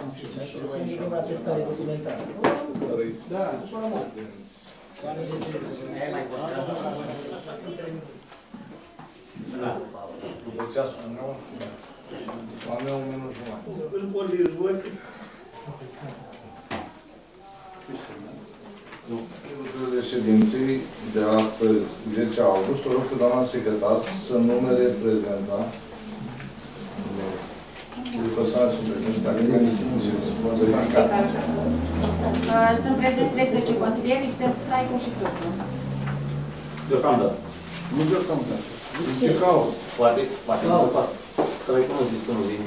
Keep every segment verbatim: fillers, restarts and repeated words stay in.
Ține din atestare documentară. Da. După ceasul meu, am eu un minut jumătate. Îl poliți voi? Lucrurile ședinței de astăzi, zece august, o rog pe doamna secretar să numere prezența de persoane sunt prezenți, dacă nu sunt prezenți treisprezece consilieri, lipsesc Traicu și Țucru. Deocamdată. Nu deocamdată. ce caut? Poate, poate nu fac. Traicu nu zis că nu vine.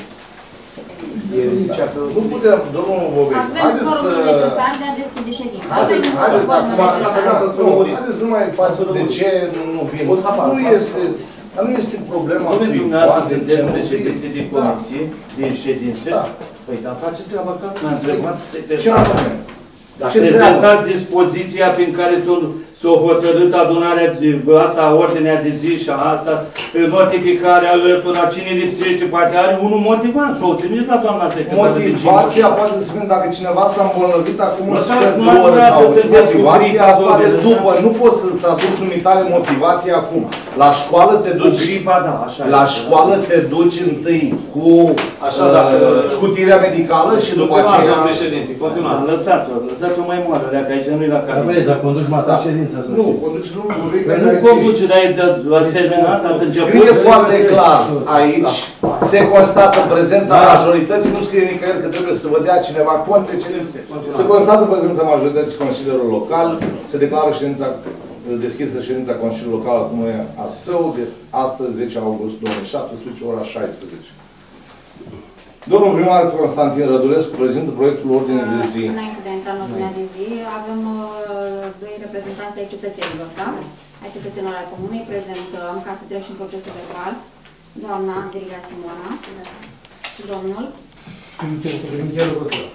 Nu putem, domnul Bobei, avem formul necesar de a deschide ședința. Haideți acum, haideți să nu mai faci de ce nu vin. Nu este, nu este problema cuiva. Dumneavoastră sunteți președinte de comisie, din ședință. Păi, dar faceți treaba ca m-a întrebat secretarul. Dar prezentați dispoziția prin care s-a hotărât adunarea asta, ordinea de zi și asta, notificarea până la cine lipsește, poate are unul motivant, și-o trimis la doamna secretară. Motivația poate să spune dacă cineva s-a îmbolnăvit acum un sfert de nu oră sau motivația apare de după. Nu poți să-ți aduci numitare motivația acum. La școală te duci, la școală te duci întâi cu scutirea medicală și după aceea... Președinte, continuați. Lăsați-o, lăsați-o mai moară, că aici nu-i la care. Dar conduci mata ședința. Nu, conduci nu. Nu conduce, dar ați terminat, ați început. Scrie foarte clar aici, se constată prezența majorității, nu scrie nicăieri că trebuie să vă dea cineva cont de ce lipsește. Se constată prezența majorității Consiliului Local, se declară ședința, deschisă ședința Consiliului Local al Comunei Asău, de astăzi, zece august două mii șaptesprezece, ora șaisprezece. Domnul primar Constantin Rădulescu prezintă proiectul ordinei de zi. Înainte de a intra în ordinea de zi, avem doi reprezentanți ai cetățenilor, da? Ai cetățenilor ai comunei, prezentăm ca să trecem în procesul verbal. Doamna Andriga Simona și domnul Primicherul Băsău.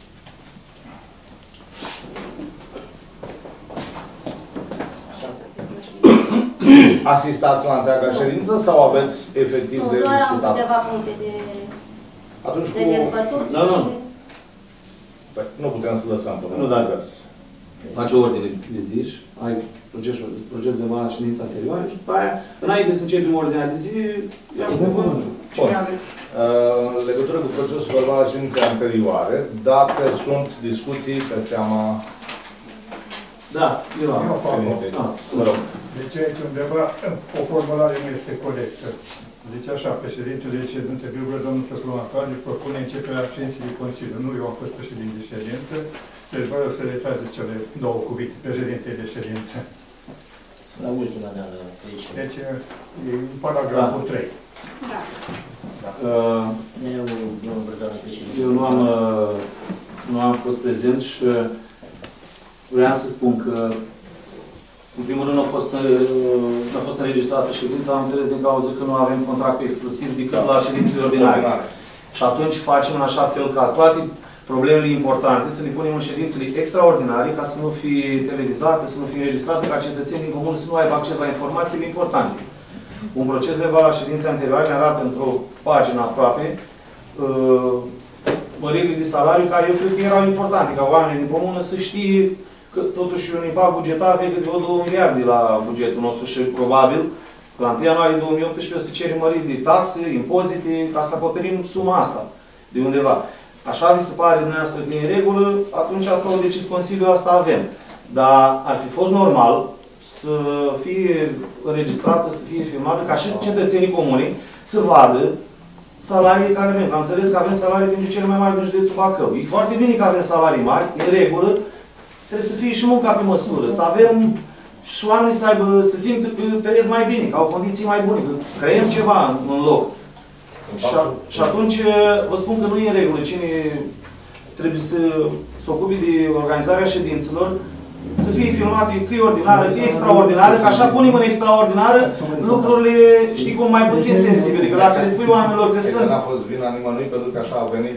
Asistați la întreaga ședință sau aveți efectiv de discutat? Nu, doar am câteva puncte de dezbătut. Da, nu. Păi, nu putem să lăsăm până nu, dacă faci o ordine de zi și ai procesul, procesul de la ședința anterioară și după aia, înainte să începem ordinea de zi, ia cuvântul. Cine are? În legătură cu procesul verbal al ședinței anterioare, dacă sunt discuții pe seama... Da, eu am. Mă rog. Deci aici undeva o formulare nu este corectă. Zice așa, președintele de ședință, virgulă, domnul Tăslu Antoane, propune începerea ședinței de Consiliu. Nu, eu am fost președinte de ședință, deci vă rog să retrageți cele două cuvinte, președinte de ședință. La ultima de la aici. Deci, e paragraful da. trei. Da. Da. Uh, eu nu am, uh, nu am fost prezent și uh, vreau să spun că în primul rând, a fost, a fost înregistrată ședința, am înțeles din cauza că nu avem contract exclusiv decât la ședințele ordinare. Și atunci facem în așa fel ca toate problemele importante să le punem în ședințele extraordinare, ca să nu fie televizate, să nu fie înregistrate, ca cetățenii din comun să nu aibă acces la informațiile importante. Un proces verbal la ședința anterioară ne arată într-o pagină aproape uh, măririle de salariu care eu cred că erau importante, ca oamenii din comună să știe că totuși un impact bugetar vede de două miliarde la bugetul nostru și probabil la întâi ianuarie două mii optsprezece o să cerem măriri de taxe, impozite, ca să acoperim suma asta de undeva. Așa vi se pare dumneavoastră că e în regulă, atunci asta o decis Consiliul, asta avem. Dar ar fi fost normal să fie înregistrată, să fie filmată, ca și cetățenii comuni să vadă salariile care avem. Am înțeles că avem salarii dintre cele mai mari din județul Bacău. E foarte bine că avem salarii mari, în regulă, trebuie să fie și munca pe măsură, să avem și oamenii să aibă, să simtă că trăiesc mai bine, că au condiții mai bune, că creăm ceva în, în loc. Și, a, și atunci vă spun că nu e în regulă. Cine trebuie să se ocupe de organizarea ședințelor, să fie filmate, că e ordinară, că e extraordinară, că așa punem în extraordinară lucrurile, știi cum, mai puțin sensibile. Că dacă le spui oamenilor că sunt... N-a fost vina nimănui, pentru că așa a venit.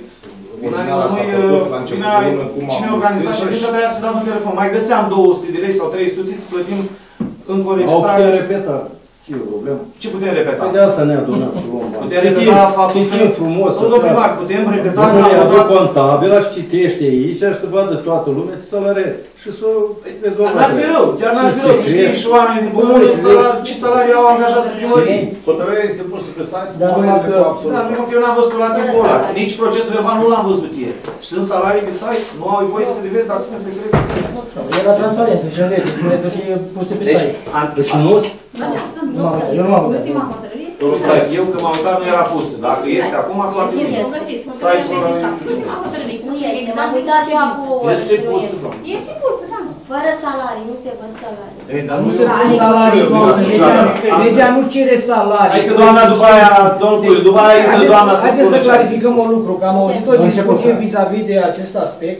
Cine organiza ședința trebuia să dau un telefon. Mai găseam două sute de lei sau trei sute să plătim încă o registrare. repetat. Ce e o problemă? Ce putem repeta? Păi de asta ne adunăm și vom bani. Putem repeta faptul că... Citim frumos. Domnul primar, putem repeta că Domnule, am aduc votat... contabila și citește aici și să vadă toată lumea ce salariere. Și să o rezolvă. N-ar fi rău, chiar n-ar fi rău să știi și oamenii din comună ce salarii au angajați primării. Hotărârea este pusă pe site. Dar numai că... Da, numai că eu n-am văzut la timpul ăla. Nici procesul verbal nu l-am văzut ieri. Și sunt salarii pe site, nu au voie să le vezi dacă sunt secrete. Era transparență și în lege, spune să fie puse pe site. Deci nu Da, sunt, nu sunt. Eu nu m-am uitat. Ultima hotărâre este... Domnul Claic, eu că m-am uitat nu era pusă. Dacă este acum, foarte Nu bine. o găsiți, hotărârea șaizeci și șapte. Ultima hotărâre, Nu pusă este, exact m-am uitat eu ședință. acum Este și nu pusă, este. doamne. Este pusă, da. Fără salarii, nu se văd salarii. Ei, dar Nu se pun salarii, doamne. Legea- Legea nu cere salarii. Hai că doamna după aia, domnul Puiu, după aia intră Haideți doamna să- să Haideți să spună ce- clarificăm un lucru, că am auzit o La discuție început, vis-a-vis de acest aspect.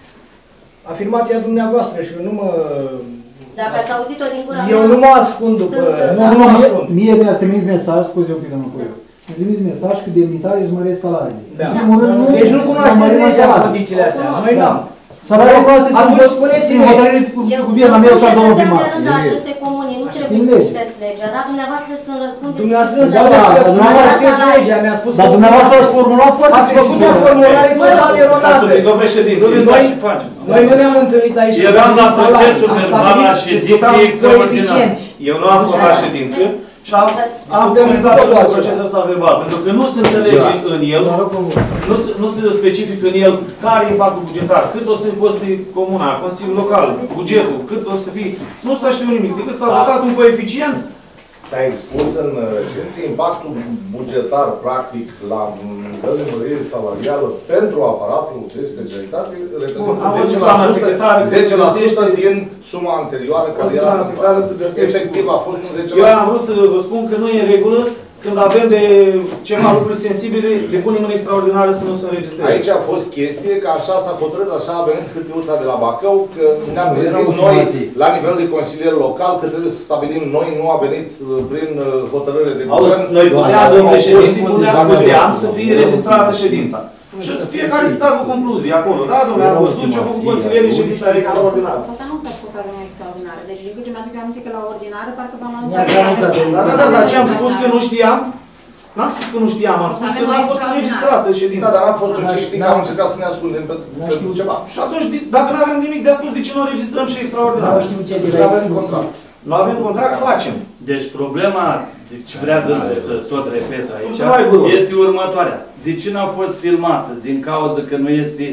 Afirmația dumneavoastră și eu nu mă... Dacă ați auzit-o din gura Eu mea, nu mă ascund după... sunt- Nu, nu mă ascund. Mie mi-ați trimis mesaj, scuze un pic, domnul Puiu. Mi-a trimis mesaj că demnitarii își măresc salariile. Da. În primul rând, nu- Deci nu cunoașteți măresc legea în salarii. condițiile astea. Noi n-am. Salariile voastre sunt Atunci spuneți-ne. hotărâri cu Eu guvernul meu și al domnul cetățean primar. de rând al acestei comuni, nu trebuie Din să lege. citeți legea, dar dumneavoastră să răspundeți. Dumneavoastră să- înțelegeți da, că dar dumneavoastră dumneavoastră știți legea, mi-a spus Dar că dumneavoastră ați formulat foarte ați făcut o precizat. formulare total Stați un eronată. pic, domnul președinte. Noi, noi nu ne-am întâlnit aici să Eram la stabilim salarii. procesul Am verbal la stabilit ședinței extraordinare. coeficienți. Eu nu am fost la ședință și am, am Am terminat comentat totul la altceva. procesul ăsta verbal, pentru că nu se înțelege în el, nu se, nu se specific în el care e impactul bugetar, cât o să coste comuna, Consiliul Local, bugetul, cât o să fie. Nu s-a știut nimic, decât s-a votat un coeficient. S-a expus în ședință impactul bugetar, practic, la nivel de mărire salarială pentru aparatul de specialitate, reprezintă zece la sută din suma anterioară care era efectiv a fost un zece la sută. Eu am vrut să vă spun că nu e în regulă, când avem de ceva lucruri sensibile, le punem în extraordinară să nu se înregistreze. Aici a fost chestie că așa s-a hotărât, așa a venit hârtiuța de la Bacău, că ne-am trezit noi la nivel de consilier local, că trebuie să stabilim noi, nu a venit prin hotărâre de guvern. Noi puteam, domnule președinte, puteam să fie înregistrată ședința. Și fiecare să tragă concluzii acolo. Da, domnule, am văzut ce-au făcut consilierii ședința extraordinară. Asta nu s-a spus la reuniunea extraordinară. Deci, din câte mi-aduc eu aminte că la ordinară, parcă v-am Ne-a anunțat. anunțat. Da, da, da, dar ce am spus că nu știam? N-am spus că nu știam, am spus că n-a fost înregistrată ședința. Da, dar n-am fost înregistrată, că am încercat să ne ascundem pentru ceva. Și atunci, dacă nu avem nimic de spus, de ce nu înregistrăm și extraordinar? Nu știu ce de Nu la avem contract. Nu avem contract, facem. Deci problema, ce vrea dânsul să tot repet aici, să mai gură. este următoarea. De ce n-a fost filmată? Din cauza că nu este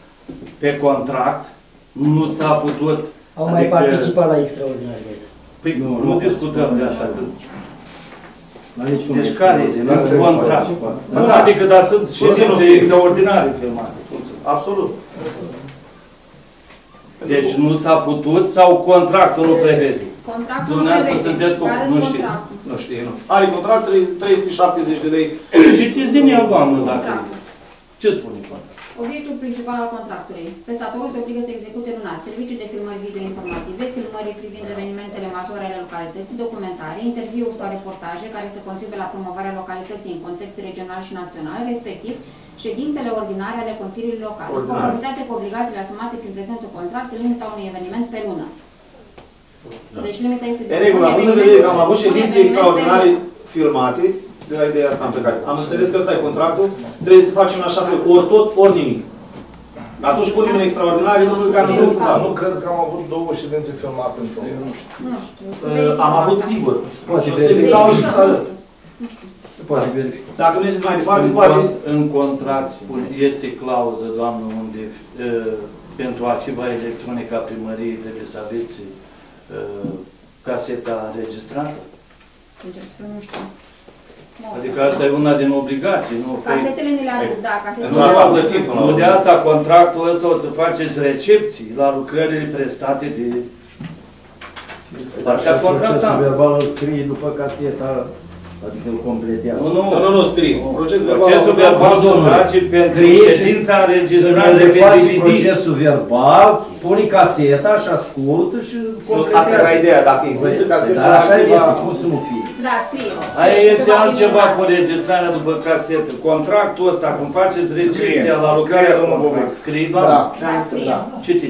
pe contract, nu s-a putut... Au mai participat la extraordinar, vezi. Păi nu, nu discutăm de așa. Deci Deci care e? La contract. Nu, Da. adică dar sunt ședințe Puțin. extraordinare filmate. Absolut. Deci nu s-a putut sau contractul nu prevede? Contractul nu Dumneavoastră prevede. sunteți cu... Care Nu e știți. contractul? Nu știi, nu. Are contract trei sute șaptezeci de lei. Citiți din el, doamnă, dacă... Contractul. Ce spune contractul? Obiectul principal al contractului. Prestatorul se obligă să execute lunar serviciu de filmări video informative, filmări privind evenimentele majore ale localității, documentare, interviuri sau reportaje care să contribuie la promovarea localității în context regional și național, respectiv ședințele ordinare ale Consiliului Local, în conformitate cu obligațiile asumate prin prezentul contract, limita unui eveniment pe lună. Deci limita este de E regulă, având în vedere că am avut ședințe extraordinare filmate, de la ideea asta am plecat. Am înțeles că ăsta e contractul, trebuie să facem așa fel, ori tot, ori nimic. Atunci punem în extraordinare lucruri care nu trebuie să fac. Nu cred că am avut două ședințe filmate într-o. Nu știu. Am avut sigur. Poate Și o să verifica. dau și să arăt. Poate verifica. Dacă mergeți mai departe, În, poate... con- în contract spune, este clauză, doamnă, unde uh, pentru arhiva electronică a primăriei trebuie să aveți uh, caseta înregistrată? Sincer spun, nu știu. Nu. Adică asta e una din obligații, nu? Păi, Casetele ne le aduc, da, Nu casetele. asta am plătit până la nu urmă. de asta contractul ăsta o să faceți recepții la lucrările prestate de partea Procesul contractantă. verbal îl scrie după caseta, adică îl completează. Nu, nu. Nu, nu, nu, scris. Procesul Procesul verbal se domnule. face pentru Scrie și- ședința Când înregistrată le pe faci D V D. procesul verbal, pune caseta și ascultă și completează. Asta era ideea, dacă există caseta... Dar așa este, cum să nu fie? Da, scrie. Aia Scrie, este se va altceva bine. cu înregistrarea după casetă. Contractul ăsta, când faceți recepția Scrie. la lucrarea Scrie, domnul contract, Bobec. scrie, Da, doamne? Da, scrie. da. Citiți.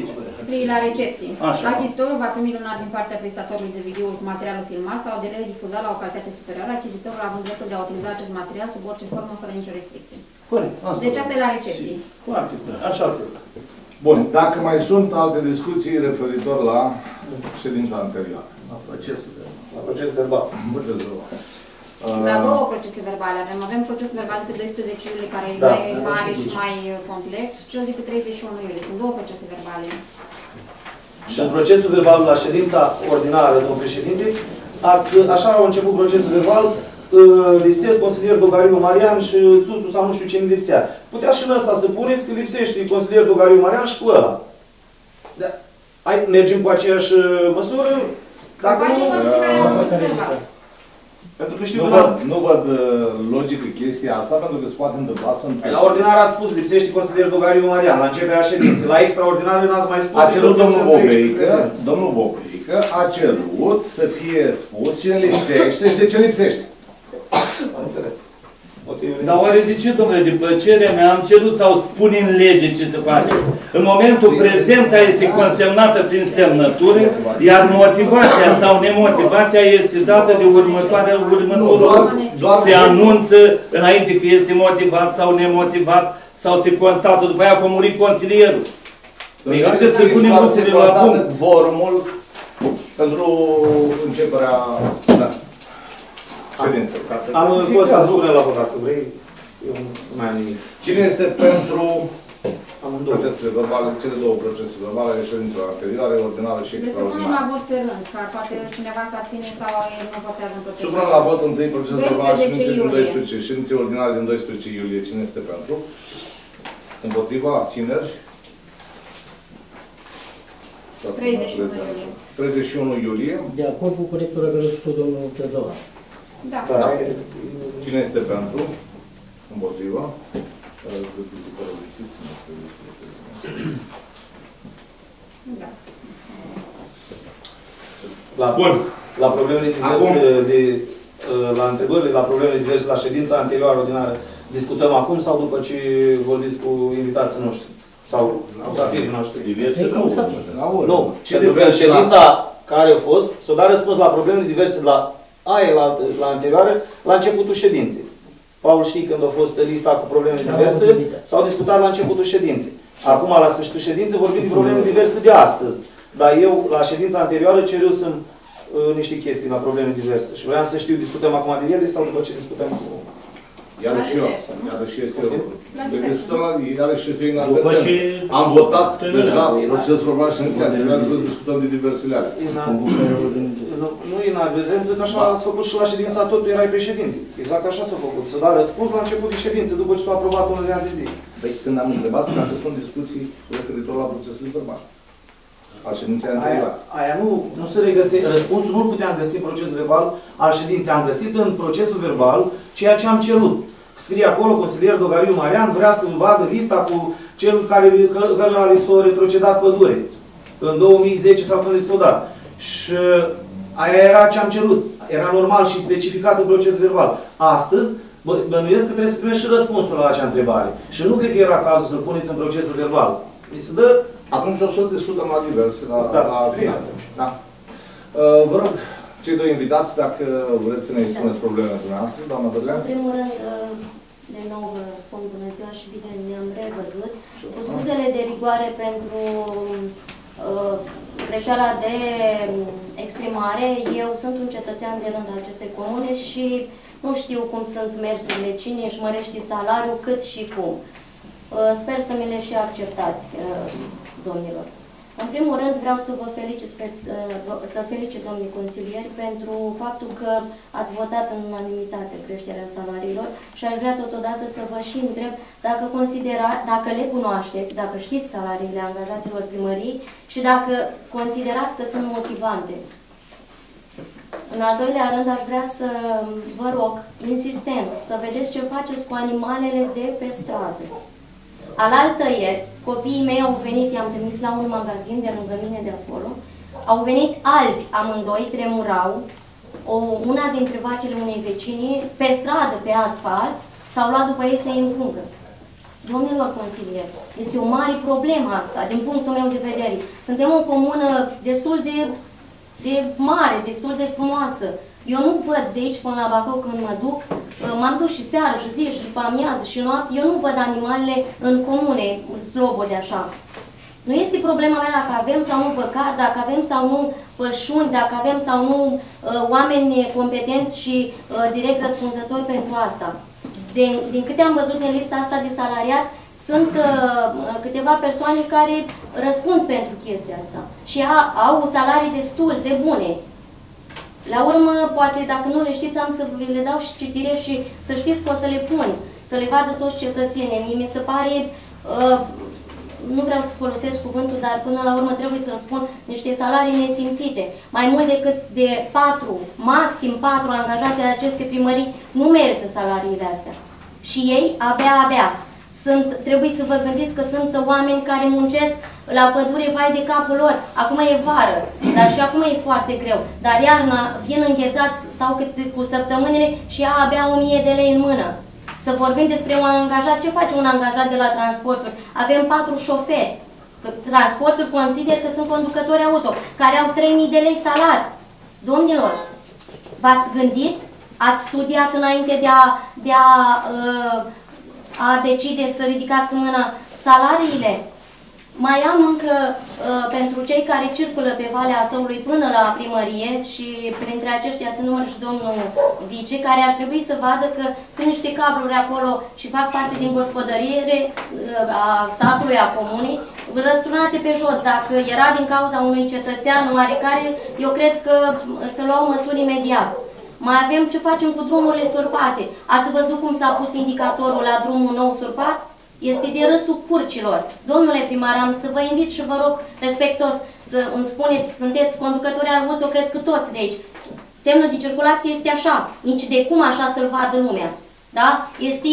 scrie la recepție. Așa. Achizitorul va primi lunar din partea prestatorului de video cu materialul filmat sau de lei difuzat la o calitate superioară, achizitorul având dreptul de a utiliza acest material sub orice formă, fără nicio restricție. Corect. Asta Deci asta e la recepție. Foarte bine. Așa cred. Bun, dacă mai sunt alte discuții referitor la ședința anterioară. La procesul de... La proces verbal. Procesul verbal. La două procese verbale avem. Avem procesul verbal pe doisprezece iulie, care e Da. mai mare și mai complex, și cel de pe treizeci și unu iulie. Sunt două procese verbale. Și în procesul verbal la ședința ordinară, domnul președinte, ați, așa au început procesul verbal, lipsesc consilier Dogariu Marian și Țuțu sau nu știu ce îmi lipsea. Putea și în ăsta să puneți că lipsește consilier Dogariu Marian și cu ăla. Da. Hai, mergem cu aceeași măsură? Dacă Facem nu... modificarea la procesul verbal. Pentru că știu Nu că văd, nu văd uh, logică chestia asta, pentru că se poate întâmpla să întâmple. la ordinar ați spus, lipsește consilier Dogariu Marian, la începerea ședinței. La extraordinar n-ați mai spus. A cerut domnul decât să Bobeică, prezenți. domnul Bobeică a cerut să fie spus cine lipsește și de ce lipsește. Am înțeles. Motivul Dar oare de ce, domnule, de plăcerea mea am cerut sau spune în lege ce se face? În momentul prezența este consemnată prin semnătură, iar motivația sau nemotivația este dată de următoarea următorul. Se anunță înainte că este motivat sau nemotivat sau se constată după aia că a murit consilierul. Păi haideți să punem lucrurile la punct. Vormul pentru începerea ședinței. Am fost azură la votat, vrei? Eu nu mai am nimic. Cine este pentru Amândouă. procesele verbale, cele două procese verbale ale ședințelor anterioare, ordinare și Deci să punem la extraordinare? vot pe rând, ca poate cineva să abține sau el nu votează în procesul Supunem la vot întâi procesul verbal al doisprezece ședinței din iulie. doisprezece, ședinței ordinare din doisprezece iulie. Cine este pentru? Împotriva? Abțineri? treizeci și unu iulie. treizeci și unu iulie. De acord cu corectura pe răspunsul domnul Tezdovan. Da. Da. Cine este pentru? Împotriva? Da. La, Bun. la problemele diverse, Acum. de, la întrebările, la problemele diverse, la ședința anterioară ordinară, discutăm acum sau după ce vorbiți cu invitații noștri? Sau cu safirii noștri? Diverse Ei, cum nu. să fie? Nu. Ce Pentru că diverse ședința care a fost, s-a dat răspuns la problemele diverse la aia, la, la anterioară, la începutul ședinței. Paul, știi când a fost lista cu probleme diverse, s-au discutat la începutul ședinței. Acum, la sfârșitul ședinței, vorbim de probleme diverse de astăzi. Dar eu, la ședința anterioară, cerusem uh, niște chestii la probleme diverse. Și vreau să știu, discutăm acum de ele sau după ce discutăm cu... Iarăși eu. Iarăși este eu. Deci discutăm la iarăși este eu După ce... inadvertență. Am votat deja procesul verbal și ședința anterioară, să discutăm de diversele alea. Nu, nu e inadvertență, că așa ați făcut și la ședința tot, tu erai președinte. Exact așa s-a făcut. Să da răspuns la început de ședință, după ce s-a aprobat un an de zi. Păi când am întrebat dacă sunt discuții referitor la procesul verbal al ședinței Aia, anterioare. aia nu, nu se regăse, răspunsul nu puteam găsi în procesul verbal al ședinței. Am găsit în procesul verbal ceea ce am cerut. Scrie acolo, consilier Dogariu Marian vrea să vadă lista cu cel care cărora li s-a retrocedat pădure. În două mii zece sau când li s-a dat. Și aia era ce am cerut. Era normal și specificat în procesul verbal. Astăzi, bă, bănuiesc că trebuie să primești și răspunsul la acea întrebare. Și nu cred că era cazul să-l puneți în procesul verbal. Mi se dă... Atunci o să discutăm la diverse, la, Da, la final. Da. Uh, vă rog, cei doi invitați, dacă vreți să ne spuneți problemele dumneavoastră, doamna Bădlean. În primul rând, de nou vă spun bună ziua și bine ne-am revăzut. Cu scuzele de rigoare pentru uh, greșeala de exprimare, eu sunt un cetățean de rând al acestei comune și nu știu cum sunt mersurile, cine își mărește salariul, cât și cum. Uh, sper să mi le și acceptați, uh, domnilor. În primul rând vreau să vă felicit, pe, să felicit domnii consilieri pentru faptul că ați votat în unanimitate creșterea salariilor și aș vrea totodată să vă și întreb dacă, considera, dacă le cunoașteți, dacă știți salariile angajaților primării și dacă considerați că sunt motivante. În al doilea rând aș vrea să vă rog, insistent, să vedeți ce faceți cu animalele de pe stradă. Alaltăieri, copiii mei au venit, i-am trimis la un magazin de lângă mine de acolo, au venit albi amândoi, tremurau, o, una dintre vacile unei vecini, pe stradă, pe asfalt, s-au luat după ei să-i împuncă. Domnilor consilieri, este o mare problemă asta, din punctul meu de vedere. Suntem o comună destul de, de mare, destul de frumoasă. Eu nu văd de aici până la Bacău când mă duc, m-am dus și seară, și zi, și după amiază, și noapte, eu nu văd animalele în comune, slobode așa. Nu este problema mea dacă avem sau nu văcari, dacă avem sau nu pășuni, dacă avem sau nu uh, oameni competenți și uh, direct răspunzători pentru asta. Din, din câte am văzut în lista asta de salariați, sunt uh, câteva persoane care răspund pentru chestia asta și a, au salarii destul de bune. La urmă, poate, dacă nu le știți, am să le dau și citire și să știți că o să le pun, să le vadă toți cetățenii. Mie mi se pare... Uh, nu vreau să folosesc cuvântul, dar până la urmă trebuie să răspund niște salarii nesimțite. Mai mult decât de patru, maxim patru angajați ai acestei primării nu merită salariile astea. Și ei abia, abia. Sunt, trebuie să vă gândiți că sunt oameni care muncesc la pădure, vai de capul lor. Acum e vară, dar și acum e foarte greu. Dar iarna vin înghețați, stau cât cu săptămânile și au abia o mie de lei în mână. Să vorbim despre un angajat, ce face un angajat de la transporturi? Avem patru șoferi. Transporturi consider că sunt conducători auto, care au trei mii de lei salar. Domnilor, v-ați gândit? Ați studiat înainte de a, de a, a decide să ridicați mâna salariile? Mai am încă, uh, pentru cei care circulă pe Valea Asăului până la primărie și printre aceștia se numără și domnul vice, care ar trebui să vadă că sunt niște cabluri acolo și fac parte din gospodărire uh, a satului, a comunei, răsturnate pe jos. Dacă era din cauza unui cetățean oarecare, eu cred că să luau măsuri imediat. Mai avem ce facem cu drumurile surpate. Ați văzut cum s-a pus indicatorul la drumul nou surpat? Este de râsul curcilor. Domnule primar, am să vă invit și vă rog respectos să îmi spuneți, sunteți conducători auto, cred că toți de aici. Semnul de circulație este așa, nici de cum așa să-l vadă lumea. Da? Este...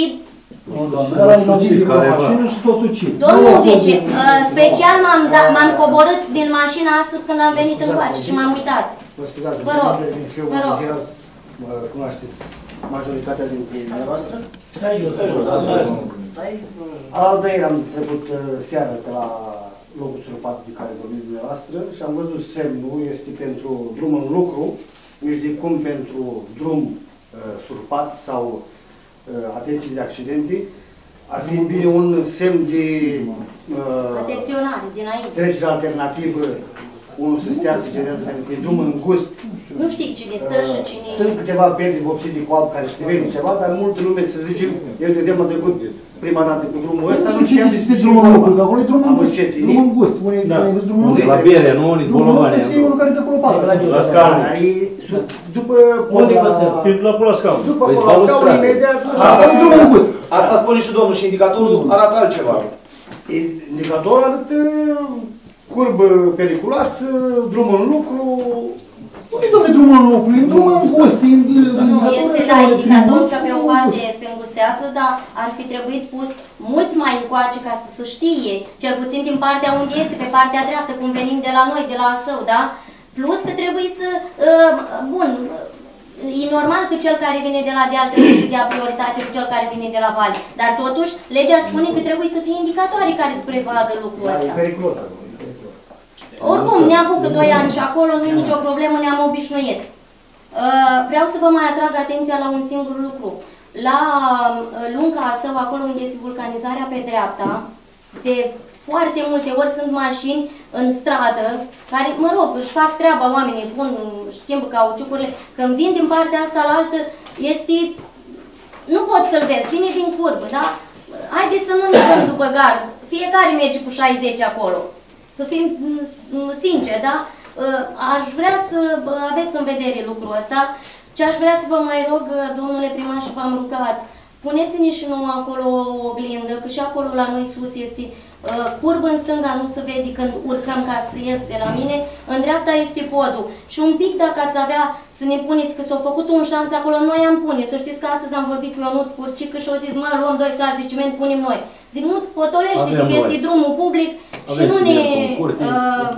Domnul vice, special m-am coborât din mașină astăzi când am venit încoace și m-am uitat. Vă scuzați, vă rog, vă rog. Cunoașteți majoritatea dintre dumneavoastră? Aldăieri am trecut seara pe la locul surpat de care vorbiți dumneavoastră și am văzut semnul, este pentru drum în lucru, nici de cum pentru drum uh, surpat sau uh, atenție de accidente. Ar fi bine un semn de uh, atenționare dinainte. Trecere alternativă, unul să stea să cedează pentru că e drum îngust. Nu știi cine stă și cine... Sunt câteva pietre vopsite de coapă care se vede ceva, dar multe lume, să zicem, eu de dem am trecut prima dată cu drumul ăsta, nu știam despre drumul ăsta. Că acolo e drumul îngust. Drumul îngust. La Berea, nu? Nici Bolovania. E unul care dă acolo patru. La scaun. După... Unde costă? La scaun. După la scaun, imediat. Asta e drumul îngust. Asta spune și domnul și indicatorul arată altceva. Indicatorul arată curbă periculoasă, drum în lucru. Nu e doar drumul în lucru, e drumul îngust. Nu este, da, indicator că pe o parte se îngustează, dar ar fi trebuit pus mult mai încoace ca să se știe, cel puțin din partea unde este, pe partea dreaptă, cum venim de la noi, de la Asău, da? Plus că trebuie să... Uh, bun, e normal că cel care vine de la deal trebuie să dea prioritate cu cel care vine de la vale, dar totuși legea spune că trebuie să fie indicatoare care să prevadă lucrul ăsta. E periculos. Oricum, ne apucă doi ani și acolo nu e nicio problemă, ne-am obișnuit. Vreau să vă mai atrag atenția la un singur lucru. La Lunca Asău, acolo unde este vulcanizarea pe dreapta, de foarte multe ori sunt mașini în stradă, care, mă rog, își fac treaba, oamenii pun, schimbă cauciucurile. Când vin din partea asta la altă, este... Nu pot să-l vezi, vine din curbă, da? Haideți să nu ne dăm după gard. Fiecare merge cu șaizeci acolo. Să fim sinceri, da? Aș vrea să aveți în vedere lucrul ăsta. Ce aș vrea să vă mai rog, domnule primar, și v-am rugat, puneți-ne și nouă acolo o oglindă, că și acolo la noi sus este uh, curbă în stânga, nu se vede când urcăm ca să ies de la mine, în dreapta este podul. Și un pic dacă ați avea să ne puneți că s-a făcut un șanț acolo, noi am pune. Să știți că astăzi am vorbit cu Ionuț Curcică și o zis, mă, luăm doi saci de ciment, punem noi. Zic, nu potolește, că este drumul public și nu ne... Uh,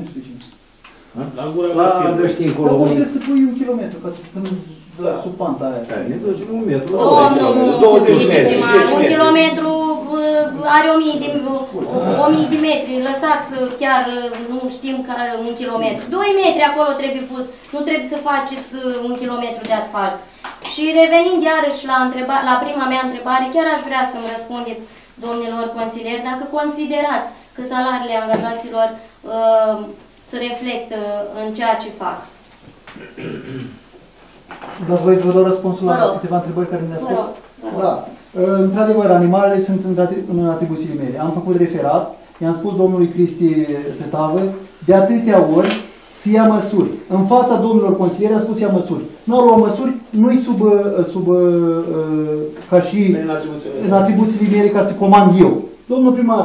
la gura la Drăștii încolo. Dar trebuie să pui un kilometru, ca să până sub panta aia. Ne duci un metru. Domnul, zice primar, un kilometru are o mie de, o mie de metri, lăsați chiar, nu știm, care un kilometru. doi metri acolo trebuie pus, nu trebuie să faceți un kilometru de asfalt. Și revenind iarăși la, întreba, la prima mea întrebare, chiar aș vrea să-mi răspundeți, domnilor consilieri, dacă considerați că salariile angajaților uh, se reflectă în ceea ce fac. Dar voi să vă dau răspunsul la câteva întrebări care mi-a spus? Da. Într-adevăr, animalele sunt în atribuțiile mele. Am făcut referat, i-am spus domnului Cristi Tetavă, de atâtea ori să ia măsuri. În fața domnilor consilieri a spus ia măsuri. Nu au luat măsuri, nu-i sub, sub, ca și în atribuțiile mele ca să comand eu. Domnul primar,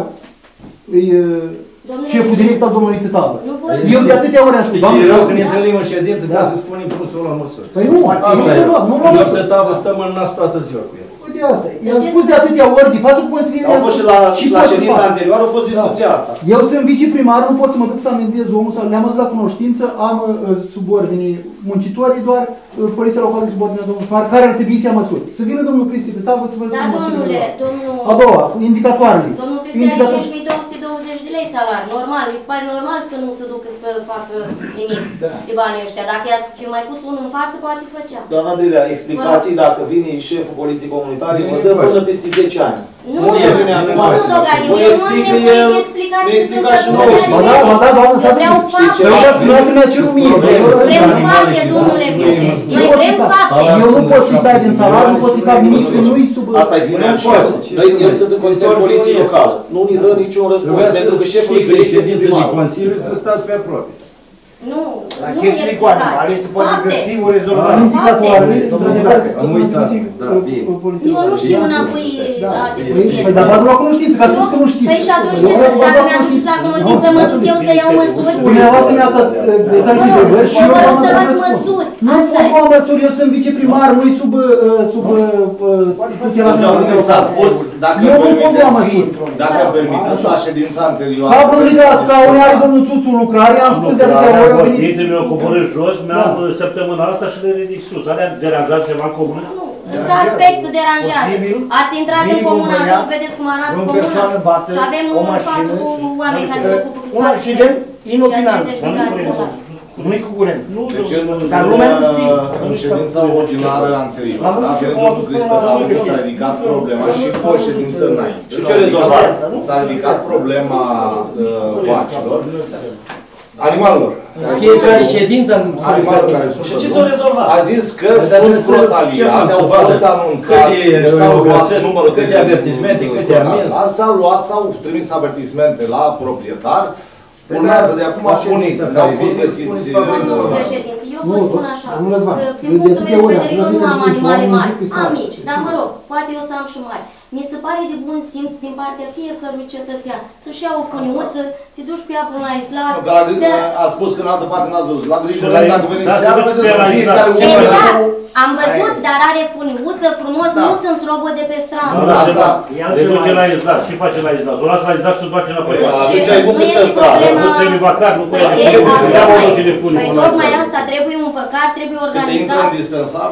șeful direct al domnului Tetavă. Eu de atâtea ori am spus. Deci erau când ne întâlnim în ședință ca să spunem cum să luăm măsuri. Păi nu, nu se luat, nu luăm măsuri. Tetavă stăm în nas toată ziua cu el. Uite asta, i-am spus de atâtea ori, de față cu consilierii. Au fost și la ședința anterioară, a fost discuția asta. Eu sunt viceprimar, nu pot să mă duc să amendez omul, sau le-am adus la cunoștință, am subordinii muncitorii, doar poliția locală de subordinea domnului primar, care ar trebui să ia măsuri. Să vină domnul Cristi Tetavă să vă Da, domnule, domnul... A doua, indicatoarele. Domnul Cristi are cinci mii două sute douăzeci de lei salar, normal, mi se pare normal să nu se ducă să facă nimic de banii ăștia. Dacă i-a fi mai pus unul în față, poate făcea. Doamna Andreea, explicații dacă vine șeful poliției comunitare, vă dă până peste zece ani. Nu, domnul Dogariu, eu nu am nevoie de explicații să se Mă da, mă da, doamnă, să vreau fapte. Dumneavoastră mi-ați cerut mie. Vrem fapte, domnule vice. Noi vrem fapte. Eu nu pot să-i tai din salar, nu pot să-i fac nimic, că nu-i sub... Asta îi spuneam și eu. Noi, eu sunt în Consiliul Poliției Locală. Nu ne dă niciun răspuns, pentru că șeful îi crește din de Consiliu să stați pe aproape. Nu, la nu chestii cu animale se poate găsi o rezolvare. Indicatoarele, într-adevăr, am uitat. Eu nu știu înapoi atribuție. Păi, dar v-ați luat cunoștință, că ați spus că nu știți. Păi și atunci ce să, dacă mi-am ducis la cunoștință, mă duc eu să iau măsuri? Dumneavoastră mi-ați prezent întrebări și eu vă rog am să luați răspuns. măsuri. Nu, nu am măsuri, eu sunt viceprimar, nu-i sub discuția la mea. S-a spus, dacă eu nu pot lua măsuri. Dacă permiteți la ședința anterioară. Capul de la scaune are domnul Țuțu lucrare, am spus de atâtea ori, au venit. Mi-au coborât jos, mi-am săptămâna asta și le ridic sus. Alea deranjat ceva în comună? Nu, în aspect deranjează. Ați intrat în comuna asta, să vedeți cum arată comuna. Și avem patru oameni care se ocupă cu un accident inopinat. Nu-i cu curent. Dar lumea nu știe. În ședința ordinară anterioară, avem domnul Cristătavu, s-a ridicat problema și cu o ședință înainte. Și ce rezolvat? S-a ridicat problema vacilor, animalelor. Fiecare ședință animalul care sunt. Și ce s-au rezolvat? A zis că sunt frontaliați, au fost anunțați, s-au luat numărul de avertismente, câte amenzi. S-au luat, s-au trimis avertismente la proprietar. Urmează de acum unii, că au fost găsiți... Domnul președinte, eu vă spun așa, că din punctul meu de vedere eu nu am animale mari, am mici, dar mă rog, poate eu să am și mari. Mi se pare de bun simț din partea fiecărui cetățean să-și ia o funiuță, te duci cu ea până la islas. A spus că în altă parte n-ați văzut. La Grișul, dacă veniți seara, vedeți să fiecare unul. Exact, am văzut, dar are funiuță frumos, nu sunt robot de pe stradă. Se duce la islas, și face la islas. O lasă la islas și se duce înapoi. Nu este problema... Nu trebuie vacar, nu poate de pune. Păi tocmai asta, trebuie un văcar, trebuie organizat. Intră indispensar,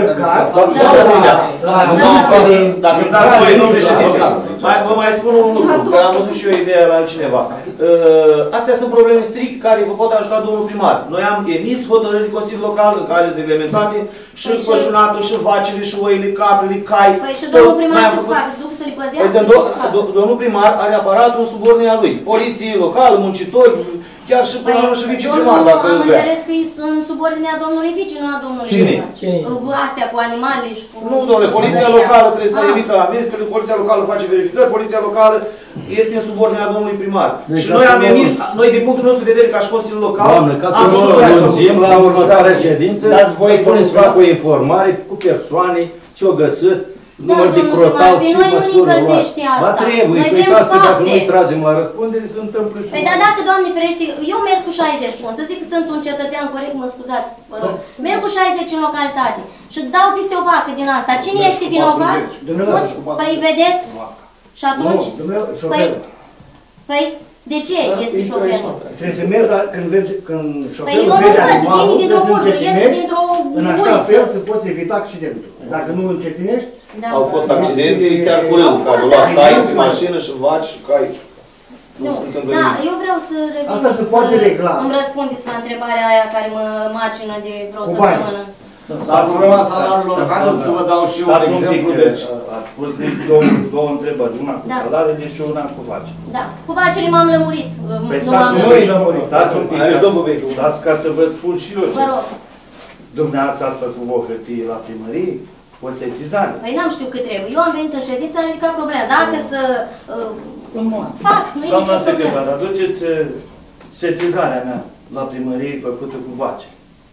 dacă dați voi, nu președinte, vă mai spun un lucru, că am văzut și eu ideea la altcineva. Astea sunt probleme strict care vă pot ajuta domnul primar. Noi am emis hotărâri de Consiliul Local în care sunt reglementate și pășunatul, și vacile, și oile, caprele, cai. Păi și domnul primar ce-ți fac? Se duc să-l păzească? Domnul primar are aparatul în subordinea lui. Poliție locală, muncitori, chiar și până la și viceprimar, dacă am vrea. înțeles că e în subordinea domnului vice, nu a domnului primar. Cine? Astea cu animale și cu... Nu, domnule, poliția locală trebuie să emită amenzi, pentru că poliția locală face verificări, poliția locală este în subordinea domnului primar. Deci și noi am emis, noi din punctul nostru de vedere ca și Consiliul Local, Doamne, ca să nu lungim la următoarea ședință, voi puneți să fac o informare cu persoane, ce-o găsit, număr de crotal, ce măsură luat. Ba trebuie, uitați că dacă nu-i tragem la răspundere, se întâmplă și... Păi dar dacă, Doamne ferește, eu merg cu șaizeci, spun, să zic că sunt un cetățean corect, mă scuzați, vă rog, merg cu șaizeci în localitate și dau peste o vacă din asta, cine este vinovat? Păi vedeți? Și atunci? Păi, de ce este șoferul? Trebuie să merg când șoferul vede animalul, trebuie să încetinești în așa fel să poți evita accidentul. Dacă nu încetinești... Da. Au fost accidente, chiar curând, care au luat cai pe mașină și vaci și cai. Nu, da, eu vreau să revin. Asta se poate regla. Îmi răspundeți la întrebarea aia care mă macină de vreo Cu săptămână. Dar problema salariilor, haideți să vă dau și eu un exemplu. Deci, ați pus două, două întrebări, una cu Da. salariile și una cu vaci. Da, cu vacile m-am lămurit. Păi Nu m-am stați, lămurit. stați un pic, Aici, ca- domnul Vechiu. stați ca să vă spun și eu. Vă rog. Dumneavoastră ați făcut o hârtie la primărie, o sesizare. Păi n-am știut cât trebuie. Eu am venit în ședință, am ridicat problema. Dacă să uh, Un moment. fac, nu e Doamna nicio problemă. secretară, aduceți uh, sesizarea mea la primărie făcută cu vaci.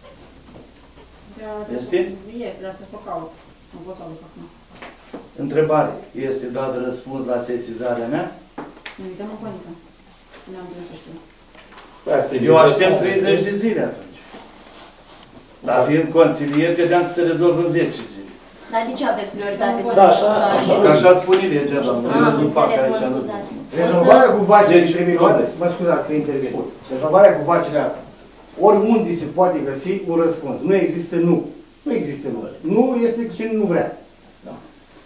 Este? Este, dar trebuie să o caut. Nu pot să o duc acum. Întrebare. Este dat răspuns la sesizarea mea? Nu uităm în panică. Nu am vrut să știu. Eu aștept treizeci de zile atunci. Dar fiind consilier, credeam că se rezolvă în zece zile. Dar de ce aveți prioritate? Da, așa, așa. Că așa spune legea, doamnă. Am Eu nu fac înțeles, mă aici. scuzați. Rezolvarea cu vacile Deci, trebuie domnule. luată, mă scuzați că intervin. Rezolvarea cu vacile astea. Oriunde se poate găsi un răspuns. Nu există nu. Nu există nu. Nu este cine nu vrea. Da.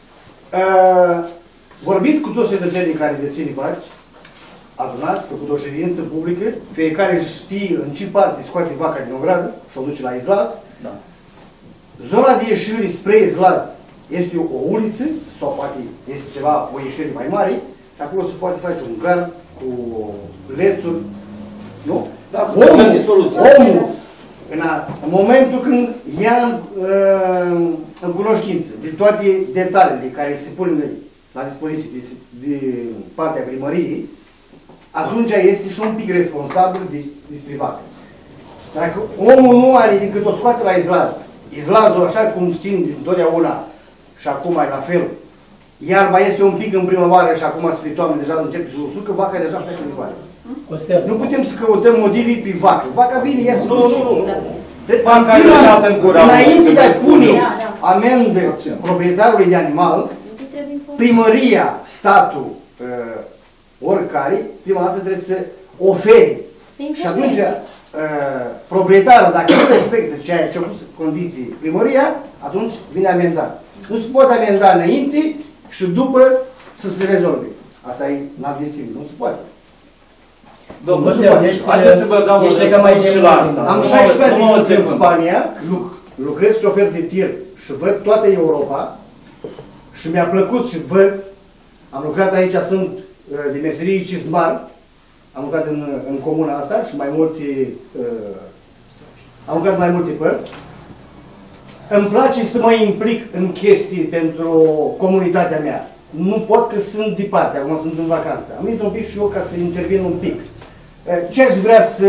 Uh, vorbit cu toți cetățenii care dețin vaci, adunați, făcut o ședință publică, fiecare știe în ce parte scoate vaca din ogradă și o duce la izlaz. Da. Zona de ieșire spre izlaz este o, o uliță, sau poate este ceva, o ieșire mai mare, și acolo se poate face un gard cu lețuri, nu? Da, să Omul, găsi soluții. omul în, a, în momentul când ia în, uh, în cunoștință de toate detaliile care se pun la dispoziție de, de partea primăriei, atunci este și un pic responsabil de, despre vacă. Dacă omul nu are decât o scoate la izlaz, izlazul, așa cum știm dintotdeauna și acum e la fel, iarba este un pic în primăvară și acum spre toamnă deja începe să usucă, vaca e deja pleacă de vară. Nu putem să căutăm motive pe vacă. Vaca vine, iasă nu, nu, nu. Vaca e lăsată în gura. Înainte de a spune amendă proprietarului de animal, primăria, statul, uh, oricare, prima dată trebuie să ofere. Și atunci, uh, proprietarul, dacă nu respectă ceea ce a pus condiții primăria, atunci vine amendat. Nu se poate amenda înainte și după să se rezolve. Asta e inadmisibil, nu se poate. Domnul, haideți să vă dau un răspuns și la asta. Am șaisprezece ani de în Spania, lucrez șofer de tir și văd toată Europa și mi-a plăcut și văd, am lucrat aici, sunt de meserie cizmar, am lucrat în, în comuna asta și mai multe, uh, am lucrat mai multe părți. Îmi place să mă implic în chestii pentru comunitatea mea. Nu pot că sunt departe, acum sunt în vacanță. Am venit un pic și eu ca să intervin un pic. Ce aș vrea să,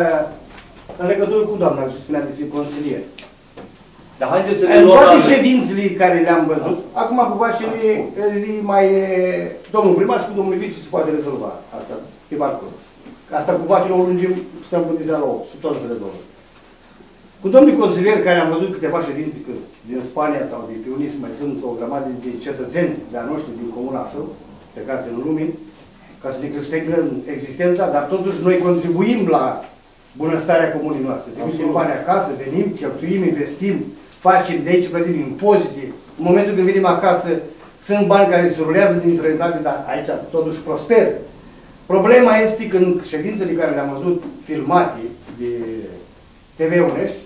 în legătură cu doamna, și spunea despre consilier. Dar haideți să ne În luăm toate la... ședințele care le-am văzut, acum cu vacile zi mai domnul primar și cu domnul vice se poate rezolva asta pe parcurs. Asta cu vacile o lungim, stăm până ziua la opt și tot se rezolvă. Cu domnul consilier care am văzut câteva ședințe că din Spania sau de pe unii mai sunt o grămadă de cetățeni de-a noștri din comuna Său, plecați în lume, ca să ne câștigăm existența, dar totuși noi contribuim la bunăstarea comunii noastre. Trimitem bani acasă, venim, cheltuim, investim, facem de aici, plătim impozite. În momentul când venim acasă, sunt bani care se rulează din străinătate, dar aici totuși prosperă. Problema este că în ședințele care le-am văzut filmate de T V Unești,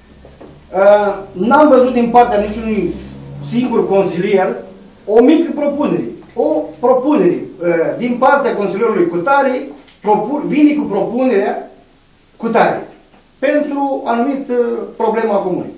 uh, n-am văzut din partea niciunui singur consilier o mică propunere. O propunere uh, din partea consilierului Cutare vine cu propunerea Cutare pentru anumită problemă a comunei.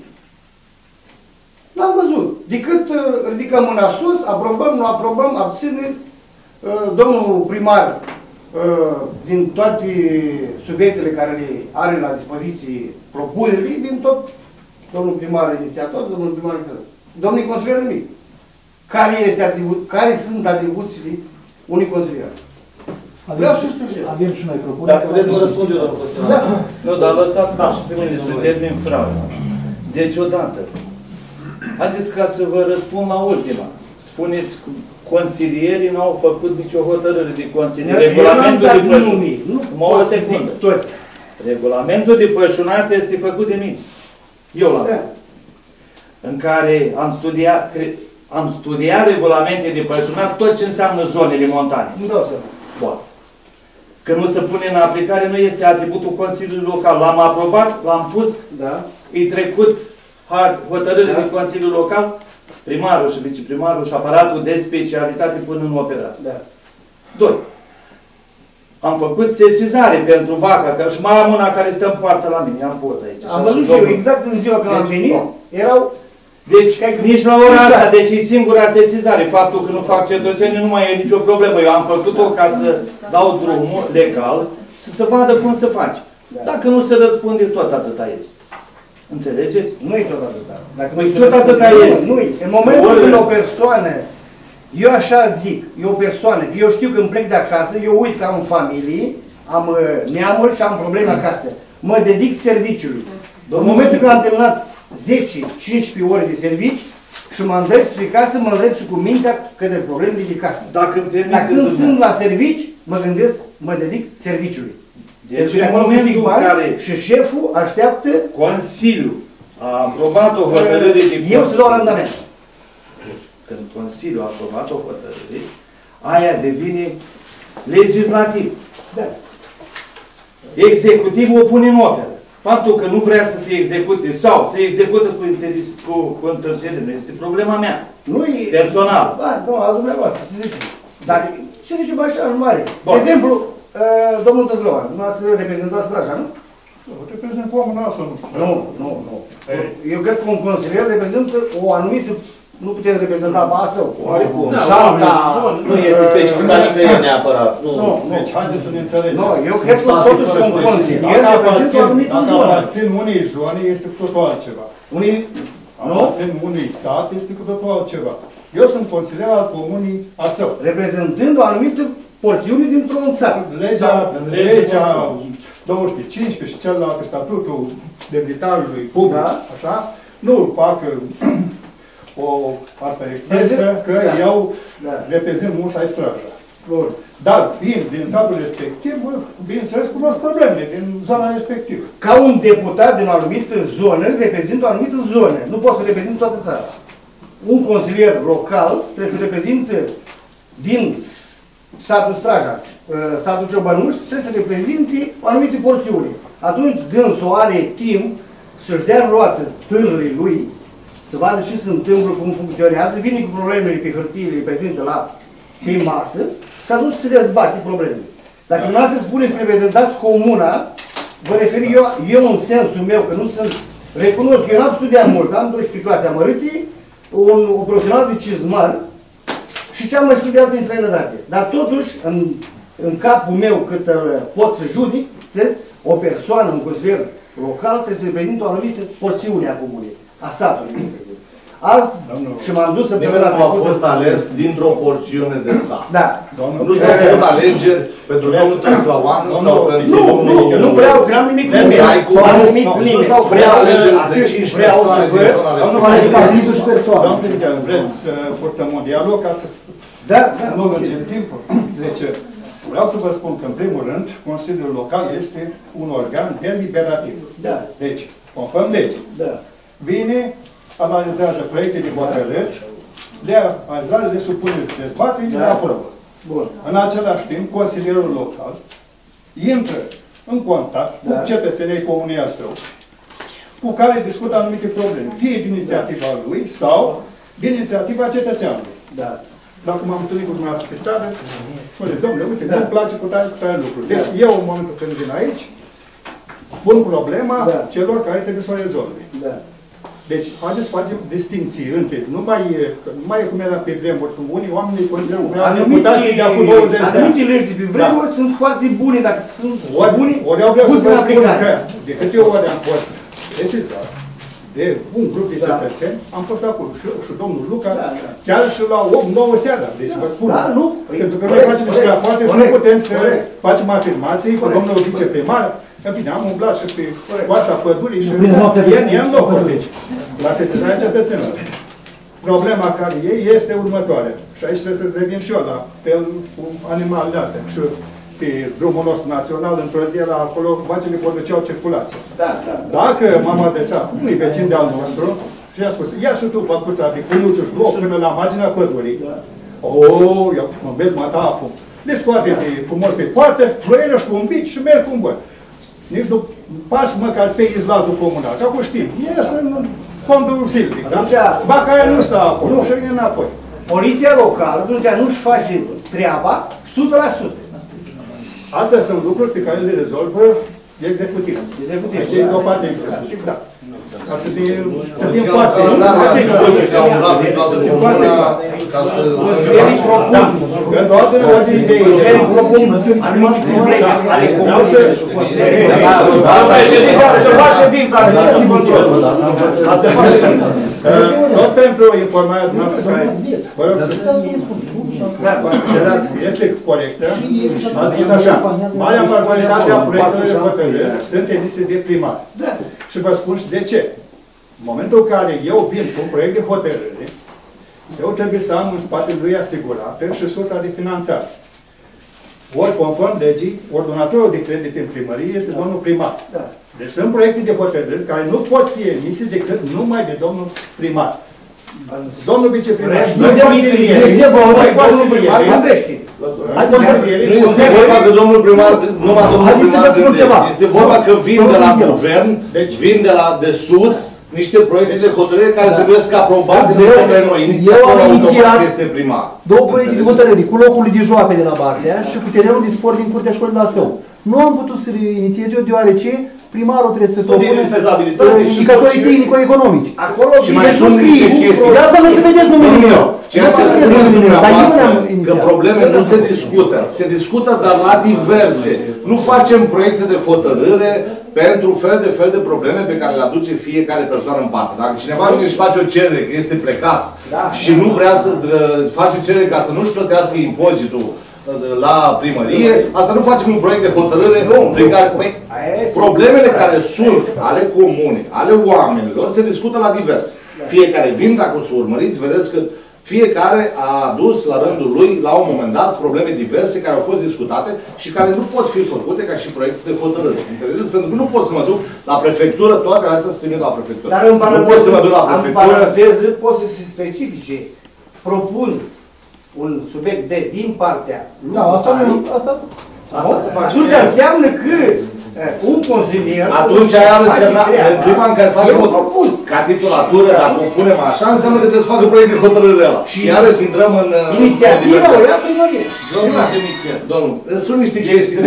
N-am văzut. Decât uh, ridicăm mâna sus, aprobăm, nu aprobăm, abținem. Uh, domnul primar, uh, din toate subiectele care le are la dispoziție propunerile, din tot domnul primar inițiator, domnul primar inițiator. Domnul consilier nimic. Care, este atribu care sunt atribuțiile unui consilier? Vreau să știu și eu. Avem și noi propuneri. Dacă vreți, vă răspund eu, domnul Costin. Da. Nu, dar lăsați Da. și pe mine să termin fraza. Deci, odată, haideți ca să vă răspund la ultima. Spuneți, consilierii n-au făcut nicio hotărâre de consiliere. Regulamentul de pășunat. Nu Mă pot o să zic secundă. toți. Regulamentul de pășunat este făcut de mine. Eu l-am. Da. în care am studiat, am studiat regulamente de pășunat, tot ce înseamnă zonele montane. Nu dau seama. Bun. Când nu se pune în aplicare, nu este atributul Consiliului Local. L-am aprobat, l-am pus, da. E trecut hotărârea da. de Consiliul Local, primarul și viceprimarul și aparatul de specialitate până în operație. Da. Doi. Am făcut sesizare pentru vaca, că și mai am una care stă în poartă la mine, am poza aici. Am văzut și eu, exact în ziua când am venit, erau... Deci, nici la ora asta, deci e singura sesizare. Faptul că nu fac cetățenii nu mai e nicio problemă. Eu am făcut-o ca să dau drumul legal, să se vadă cum se face. Dacă nu se răspunde, tot atâta este. Înțelegeți? Nu e tot atâta. Dacă păi tot atâta este. Nu, în momentul când o persoană, eu așa zic, e o persoană, că eu știu că îmi plec de acasă, eu uit că am familie, am neamuri și am probleme acasă. Mă dedic serviciului. În momentul când am terminat zece cincisprezece ore de servici și mă îndrept spre casă, mă îndrept și cu mintea că de probleme de casă. Dacă, Dacă când sunt la servici, mă gândesc, mă dedic serviciului. Deci, deci în momentul în care și șeful așteaptă Consiliul a aprobat o hotărâre de Consiliu. Eu să dau randament. Deci, când Consiliul a aprobat o hotărâre, aia devine legislativ. Da. Executivul o pune în operă. Faptul că nu vrea să se execute sau se execută cu, cu, cu întârziere nu este problema mea. Nu e... Personal. Da, nu, a dumneavoastră, se zice. Dar se zice așa în mare. Bun. De exemplu, uh, domnul Tăzlăvan, nu ați reprezentat straja, nu? Reprezint cu omul nostru, nu știu. Nu, nu, nu. Eu cred că un consilier reprezintă o anumită, nu puteți reprezenta basă, oarecum, șanta... Nu este specificat nicăieri neapărat. Nu, deci, haideți să ne înțelegem. Nu, eu cred că totuși un consilier reprezintă o anumită zonă. Dacă aparțin unei zone, este cu totul altceva. Unii... Aparțin unui sat, este cu totul altceva. Eu sunt consilier al comunii a său. Reprezentând o anumită porțiune dintr-un sat. Legea, legea două mii cincisprezece și celălalt statutul demnitarului public, da? Așa, nu fac o asta expresă că da. eu da. reprezint musai straja. Bun. Dar fiind din satul respectiv, bineînțeles, cunosc problemele din zona respectivă. Ca un deputat din o anumită zonă, reprezintă o anumită zonă. Nu poate să reprezinte toată țara. Un consilier local trebuie să reprezinte din satul Straja, satul Ciobănuș, trebuie să reprezinte o anumită porțiune. Atunci, dânsul are timp să-și dea roată tânării lui, să vadă ce se întâmplă, cum funcționează, vine cu problemele pe hârtiile prezente la pe masă și atunci se dezbate problemele. Dacă dumneavoastră spuneți că reprezentați comuna, vă refer eu, eu în sensul meu, că nu sunt, recunosc că eu n-am studiat mult, am doisprezece clase amărâtii, un, o profesional de cizmar și ce am mai studiat din străinătate. Dar totuși, în, în capul meu, cât pot să judic, o persoană, un consilier local, trebuie să reprezintă o anumită porțiune a comunei, a satului. Azi, și m-am dus să Nimeni nu a fost ales dintr-o porțiune de sat. Da. Nu s-au făcut alegeri pentru domnul Tăslăvan sau pentru domnul... Nu vreau, că n-am nimic cu nimeni. N-am nimic cu nimeni. Vreau să văd. Nu mai este partidul și persoană. Doamne, vreți să purtăm un dialog ca să... Da, nu lungim timpul. Deci, vreau să vă spun că, în primul rând, Consiliul Local este un organ deliberativ. Da. Deci, conform legii. Da. Vine, analizează proiecte de hotărâri, le analizează, le supune dezbatere, le aprobă. Bun. În același timp, consilierul local intră în contact cu da. cetățenii comunia său, cu care discută anumite probleme, fie din inițiativa lui sau din inițiativa cetățeanului. Da. Dacă m-am întâlnit cu dumneavoastră pe stradă, spuneți, domnule, uite, da. nu-mi place cu tare, cu tare lucruri. Deci, da. eu, în momentul când vin aici, pun problema da. celor care trebuie să o rezolve. Da. Deci, haideți să facem distinții între, nu mai e, nu mai e cum era pe vremuri, cu unii oameni considerau reputații de acum douăzeci de ani. Anumite legi de pe vremuri da. sunt foarte bune, dacă sunt ori, bune, ori au vrea să vă spun că, de câte ori am fost decizat de un grup de da. cetățeni, am fost acolo și eu și domnul Luca, da, da. chiar și la opt nouă seara. Deci, da. vă spun, da, nu? pentru că noi facem niște rapoarte și nu putem să facem afirmații cu domnul viceprimar. În fine, am umblat și pe coasta pădurii și i-am locuri, deci, la sesizarea cetățenilor. Problema care ei este următoarea. Și aici trebuie să revin și eu la fel cu animalele astea. Și pe drumul nostru național, într-o zi era acolo, vacile conduceau circulație. Da, da. Dacă m-am adresat unui vecin de-al nostru Și i-a spus, ia și tu păcuța de cunuțuși, loc până la marginea pădurii. Oh, eu mă vezi mata acum. Le scoate de frumos pe poartă, ploiește cu un bici și merg cum vor. Nici nu pas măcar pe izlatul comunal, că acum știm, ies în fondul silvic, da? Ba că aia nu stă acolo, nu și vine înapoi. Poliția locală, atunci nu-și face treaba o sută la sută. Astea sunt lucruri pe care le rezolvă executivul. Executivul. Deci e o parte executiv, da. Ca să fie, să fie foarte, foarte clar. Ca să... În toate ordine de idei. Anumite probleme ale comunității. Asta e ședința, să fac ședința. Asta fac ședința. Tot pentru informarea dumneavoastră care, vă rog să considerați că este corectă, a zis așa, marea majoritate a proiectelor de hotărâri sunt emise de primar. Și vă spun și de ce. În momentul în care eu vin cu un proiect de hotărâre, eu trebuie să am în spatele lui asigurată și sursa de finanțare. Ori conform legii, ordonatorul de credit în primărie este domnul primar. Deci sunt proiecte de hotărâri care nu pot fi emise decât numai de domnul primar. Domnul viceprimar, nu de consiliere, nu este vorba că domnul primar, numai domnul primar, este vorba că vin de la guvern, vin de la de sus, niște proiecte de hotărâre care trebuie să aprobate de către noi. Inițiatorul automat este primar. Două proiecte de hotărâri, cu locul de joacă de la Bardea și cu terenul de sport din curtea școlii la Său. Nu am putut să inițiez eu deoarece primarul trebuie să propună indicatorii tehnico-economici. Acolo și mai sunt niște chestii. De asta nu se vedeți numele meu. Ceea ce spuneți dumneavoastră, că problemele nu se discută. Se discută, dar la diverse. Nu facem proiecte de hotărâre pentru fel de fel de probleme pe care le aduce fiecare persoană în parte. Dacă cineva vine și face o cerere că este plecat și nu vrea să face cerere ca să nu-și plătească impozitul la primărie, asta nu facem un proiect de hotărâre prin care păi, problemele care sunt ale comune, ale oamenilor, se discută la diverse. Fiecare vin, dacă o să urmăriți, vedeți că fiecare a adus la rândul lui, la un moment dat, probleme diverse care au fost discutate și care nu pot fi făcute ca și proiecte de hotărâre. Înțelegeți? Pentru că nu pot să mă duc la prefectură, toate astea să trimit la prefectură. Dar în nu pot să mă duc la prefectură. În paranteză pot să se specifice. Propun un subiect de din partea lui. Da, asta nu, asta Asta se face. Atunci înseamnă că un consilier... Atunci aia înseamnă, în clipa în care facem o propus ca titulatură, dacă o punem așa, înseamnă că trebuie să facă proiect de hotărâre ăla. Și iarăși intrăm în... Inițiativa o ia primărie. Domnul, sunt niște chestii...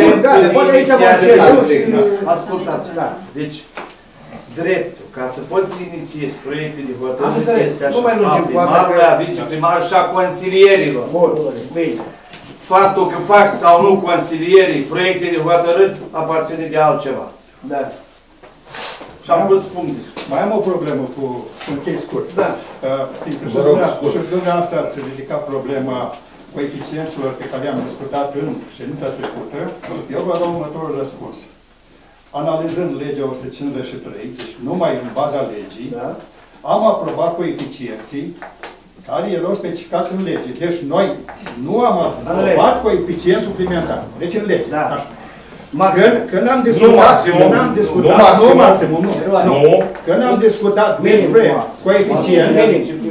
Ascultați. Deci, dreptul, ca să poți să inițiezi proiecte de hotărâre, este așa, a primarului, a viceprimarului și a consilierilor. Faptul că faci sau nu consilierii proiecte de hotărâri aparține de altceva. Da. Și am pus punctul. Mai am o problemă cu un chei scurt. Da. Și dumneavoastră ați ridicat problema coeficienților pe care le-am discutat în ședința trecută. Eu vă dau următorul răspuns. Analizând legea o sută cincizeci și trei, deci numai în baza legii, da, am aprobat coeficienții care erau specificați în lege. Deci noi nu am aprobat coeficient suplimentar. Deci în lege. Da. Când, când am discutat, nu maximum, când am discutat, nu maximum, nu, maximum, nu, nu. nu. Când am discutat despre coeficienți,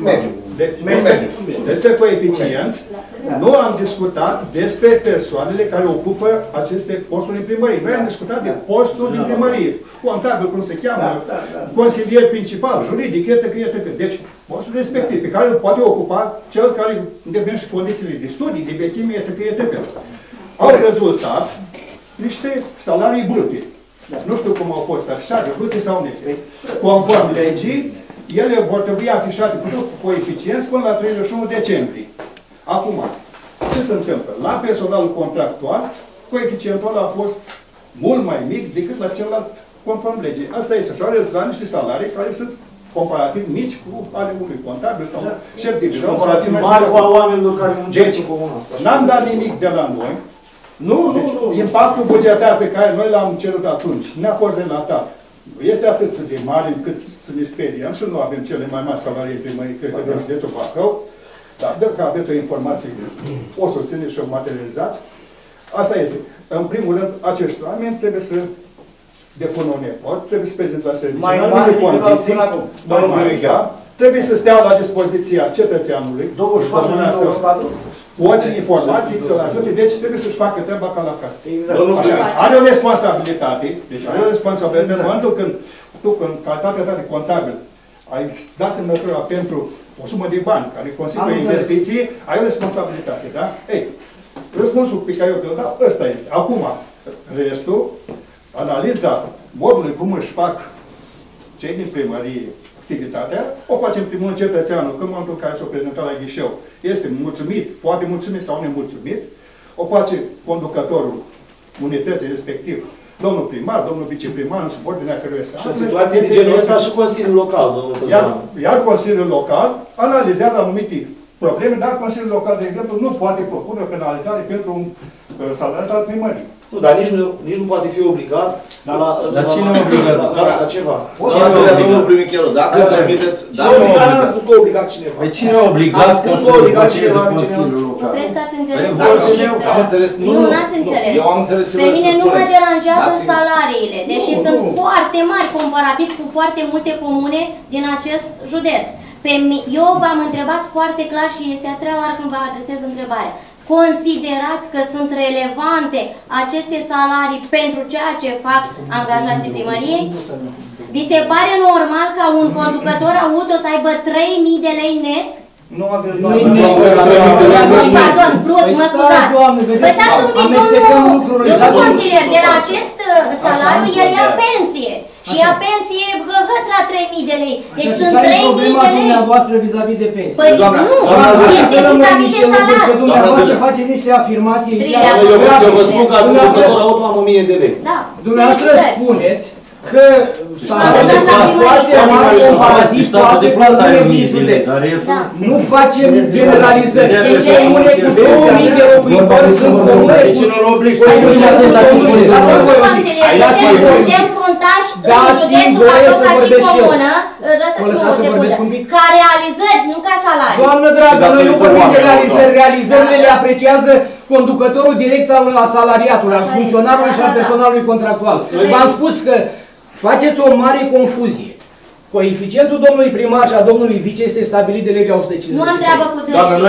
despre coeficienți, nu am discutat despre persoanele care ocupă aceste posturi în primărie. Noi am discutat de posturi din primărie. Contabil, cum se cheamă, da, da, da. Consilier principal, juridic, etc. etc. Deci, postul respectiv, pe care îl poate ocupa cel care îndeplinește condițiile de studii, de vechime, etc. etc. Au rezultat niște salarii brute. Da. Nu știu cum au fost afișate, brute sau nete. Conform legii, ele vor trebui afișate cu coeficienți până la treizeci și unu decembrie. Acum, ce se întâmplă? La personalul contractual, coeficientul ăla a fost mult mai mic decât la celălalt conform legii. Asta este și au rezultat niște salarii care sunt comparativ mici cu ale unui contabil sau șef de birou. Comparativ mari cu al oamenilor care muncesc în comună. N-am dat nimic de la noi. Nu, nu, deci, nu. Impactul bugetar pe care noi l-am cerut atunci ne-a fost relatat. Este atât de mare încât să ne speriem și nu avem cele mai mari salarii primării, cred că de județul Bacău. Dar dacă aveți o informație, o susțineți și o materializați. Asta este. În primul rând, acești oameni trebuie să depună un efort, trebuie să prezinte la serviciu. Mai mare decât la până acum. Mai mare, da. trebuie să stea la dispoziția cetățeanului, douăzeci și patru, douăzeci și patru. orice informații să-l ajute, deci trebuie să-și facă treaba ca la carte. Exact. Așa, are o responsabilitate, deci are o responsabilitate în momentul când tu, în calitatea ta de contabil, ai dat semnătura pentru o sumă de bani care constituie investiție, ai o responsabilitate, da? Ei, răspunsul pe care eu te-l dau, ăsta este. Acum, restul, analiza modului cum își fac cei din primărie activitatea, o facem primul cetățeanul, că în momentul în care s-o prezentat la ghișeu, este mulțumit, foarte mulțumit sau nemulțumit, o face conducătorul unității respectiv, domnul primar, domnul viceprimar, în subordinea căruia se află. Și o situație de genul ăsta și Consiliul Local, domnul iar, iar Consiliul Local analizează anumite probleme, dar Consiliul Local, de exemplu, nu poate propune o penalizare pentru un uh, salariat al primării. Nu, dar nici nu, nici nu poate fi obligat dar la, dar la, cine obligat? La, la, la ceva. Cine obligat, domnul primicherul, dacă îmi permiteți... Cine obligat, n-a spus că a obligat cineva. Pe cine a obligat că să negocieze Consiliul Local? Eu cred că ați înțeles greșit. Am înțeles, nu, nu ați înțeles. Eu am înțeles. Pe mine nu mă deranjează salariile, deși sunt foarte mari comparativ cu foarte multe comune din acest județ. Pe eu v-am întrebat foarte clar și este a treia oară când vă adresez întrebarea. Considerați că sunt relevante aceste salarii pentru ceea ce fac angajații primăriei? Vi se pare normal ca un conducător auto să aibă trei mii de lei net? Nu avem... Pardon, brut, mă scuzați. Lăsați un pic, domnul consilier, de la acest salariu, el ia pensie. Și ia pensie hăhăt la trei mii de lei. Deci sunt trei mii de lei. Dumneavoastră vis-a-vis de pensie. Păi nu, este vis-a-vis de salariu. Dumneavoastră faceți niște afirmații. Eu vă spun că conducător auto am o mie de lei. Da. Dumneavoastră spuneți că salariul este foarte mare comparativ cu alte comune din județ. Nu facem generalizări. Sunt comune cu două mii de locuitori, sunt comune cu... Cine nu obligă? Dați-mi voie un pic. Suntem fruntași în județul Bacău ca și comună, lăsați-mă o secundă, ca realizări, nu ca salarii. Doamnă dragă, noi nu vorbim de realizări. Realizările le apreciază conducătorul direct al salariatului, al funcționarului și al personalului contractual. V-am spus că faceți o mare confuzie. Coeficientul domnului primar și a domnului vice este stabilit de legea o sută cincizeci. Nu am treabă cu dânsii.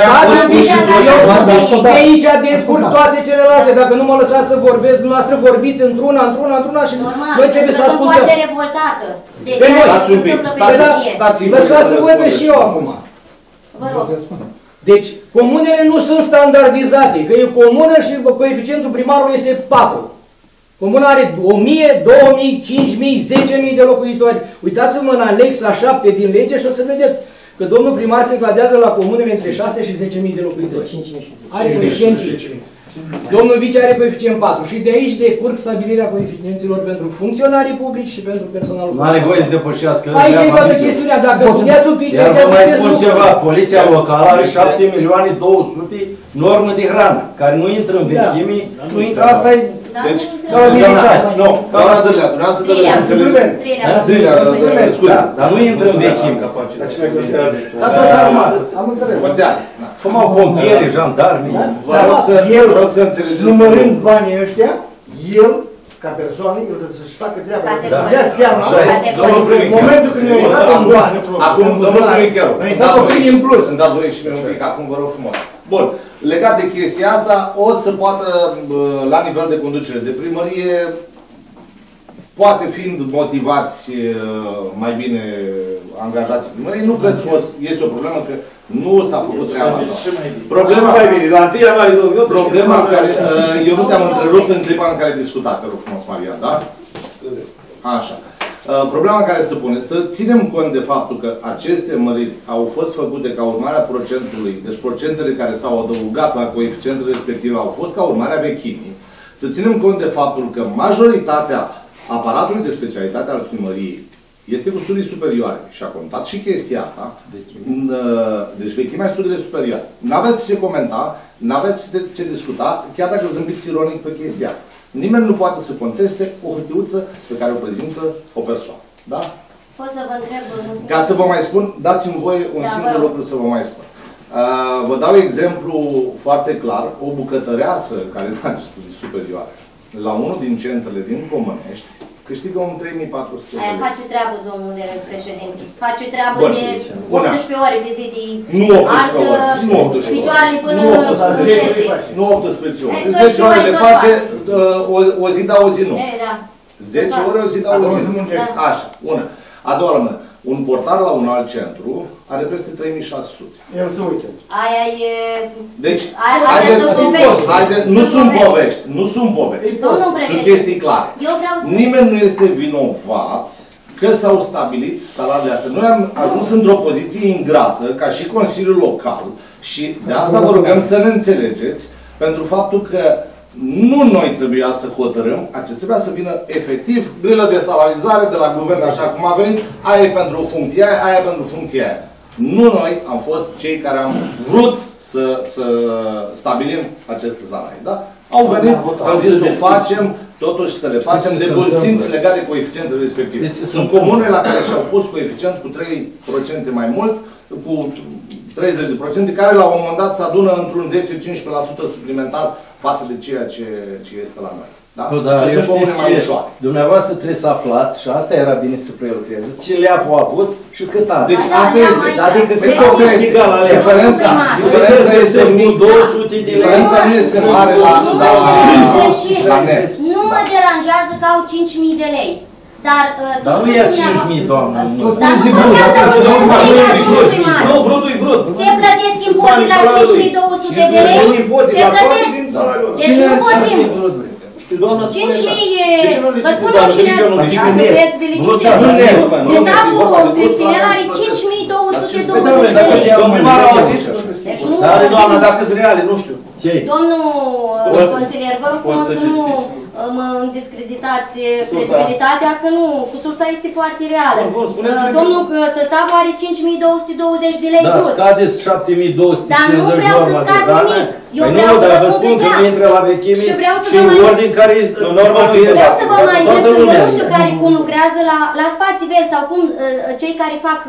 De aici decurg toate celelalte. Dacă nu mă lăsați să vorbesc, dumneavoastră vorbiți într-una, într-una, într-una și noi trebuie să ascultăm. Sunt foarte revoltată. Pe noi. Dați un pic. Lăsați să vorbesc și eu acum. Vă rog. Deci, comunele nu sunt standardizate. Că e comună și coeficientul primarului este patru. Comuna are o mie, două mii, cinci mii, zece mii de locuitori. Uitați-vă în anexa șapte din lege și o să vedeți că domnul primar se încadează la comunele între șase și zece mii de locuitori. Are coeficient cinci. Domnul vice are coeficient patru. Și de aici decurg stabilirea coeficienților pentru funcționarii publici și pentru personalul nu are voie să depășească. Aici e toată chestiunea. Dacă studiați un pic... Iar vă mai spun ceva. Poliția locală are șapte milioane două sute normă de hrană, care nu intră în vechime, nu intră, asta e... Deci, nu, doamna Dârlea, dumneavoastră trebuie să înțelegeți. Dârlea, scuze. Dar nu intră în vechime. Dar tot normal, am înțeles. Contează. Cum au pompieri, jandarmi. Vă rog să înțelegeți. Numărând banii ăștia, el, ca persoană, el trebuie să-și facă treaba. Să dea seama, în momentul când i-a dat în bani. Acum, domnul primicherul, îmi dați voie și îmi dați voie și mie un pic, acum vă rog frumos. Bun, legat de chestia asta, o să poată, la nivel de conducere de primărie, poate fiind motivați mai bine angajații primăriei, nu cred că este o problemă că nu s-a făcut treaba asta. Problema mai bine, la întâi ianuarie două mii opt, problema care, eu nu te-am întrerupt în clipa în care discutat, te rog frumos, Marian, da? Așa. Problema care se pune, să ținem cont de faptul că aceste măriri au fost făcute ca urmare a procentului, deci procentele care s-au adăugat la coeficientele respective au fost ca urmare a vechimii, să ținem cont de faptul că majoritatea aparatului de specialitate al primăriei este cu studii superioare și a contat și chestia asta. Deci vechimea e studiile superioare. N-aveți ce comenta, n-aveți ce discuta, chiar dacă zâmbiți ironic pe chestia asta. Nimeni nu poate să conteste o hârtiuță pe care o prezintă o persoană. Da? Pot să vă întreb... Ca să vă mai spun, dați-mi voie un da, singur lucru să vă mai spun. Uh, vă dau exemplu foarte clar. O bucătăreasă care nu are studii superioare la unul din centrele din Comănești, câștigă un trei mii patru sute. Aia face treabă, domnule președinte. Face treabă Bun. de Bună. optsprezece ore vizite. Nu optsprezece ore, nu optsprezece ore. Picioarele până Nu optsprezece ore, nu optsprezece ore. zece ore le face uh, o, o zi da, o zi nu. E, da. zece ore, o zi da, o zi nu. Așa, una. A doua rămână. Un portar la un alt centru are peste trei mii șase sute. El se uite. Aia e... Deci, Aia, haideți, să povești. haideți, nu sunt povești, nu sunt povești. Domnul Sunt președinte, chestii clare. eu vreau să... Nimeni nu este vinovat că s-au stabilit salariile astea. Noi am ajuns într-o poziție ingrată, ca și Consiliul Local, și de asta vă rugăm să ne înțelegeți, pentru faptul că nu noi trebuia să hotărâm, acest trebuia să vină efectiv grilă de salarizare de la guvern, așa cum a venit, aia e pentru funcția aia, aia e pentru funcția aia. Nu noi am fost cei care am vrut să, să stabilim aceste salarii, da? Au venit, am zis să o facem, totuși să le facem de mulțimți legate de coeficientele respective. Sunt comune la care și-au pus coeficient cu trei la sută mai mult, cu treizeci la sută, care la un moment dat se adună într-un zece la cincisprezece la sută suplimentar față de ceea ce, ce este la noi. Da? Nu, dar și eu sunt comune știți mai ce, ușoare. dumneavoastră trebuie să aflați, și asta era bine să prelucreze, ce leaf au avut și cât are. Deci Da, asta da, este. mai Adică da. cât Deci au asta este. câștigat la leaf. Diferența, diferența este mică. două sute de lei. Diferența nu este mare la, Nu la, mă la, greșit. la net. Nu mă deranjează că au cinci mii de lei. Dar, uh, Dar nu e cinci mii, doamnă. Dar nu contează nu primar. Nu, brutul e brut. Se plătesc impozit la cinci mii două sute de lei. Se plătesc. Deci nu vorbim. cinci mii e... Vă spun eu cine dacă vreți vă licitez. Deputatul Cristinel are cinci mii două sute douăzeci de lei. Deci nu... Dar, doamna, dacă-s reale, nu știu. Domnul consilier, vă rog frumos să nu mă discreditați credibilitatea, că nu, cu sursa este foarte reală. Domnul Tătavu are cinci mii două sute douăzeci de lei Da, brut. scadeți șapte mii două sute cincizeci Dar nu vreau să scad nimic. Eu vreau să vă spun că intră la vechime și vreau să și vă mai... ordin care e normal că e. Vreau să vă mai întreb, eu nu știu care cum lucrează la, la spații verzi sau cum cei care fac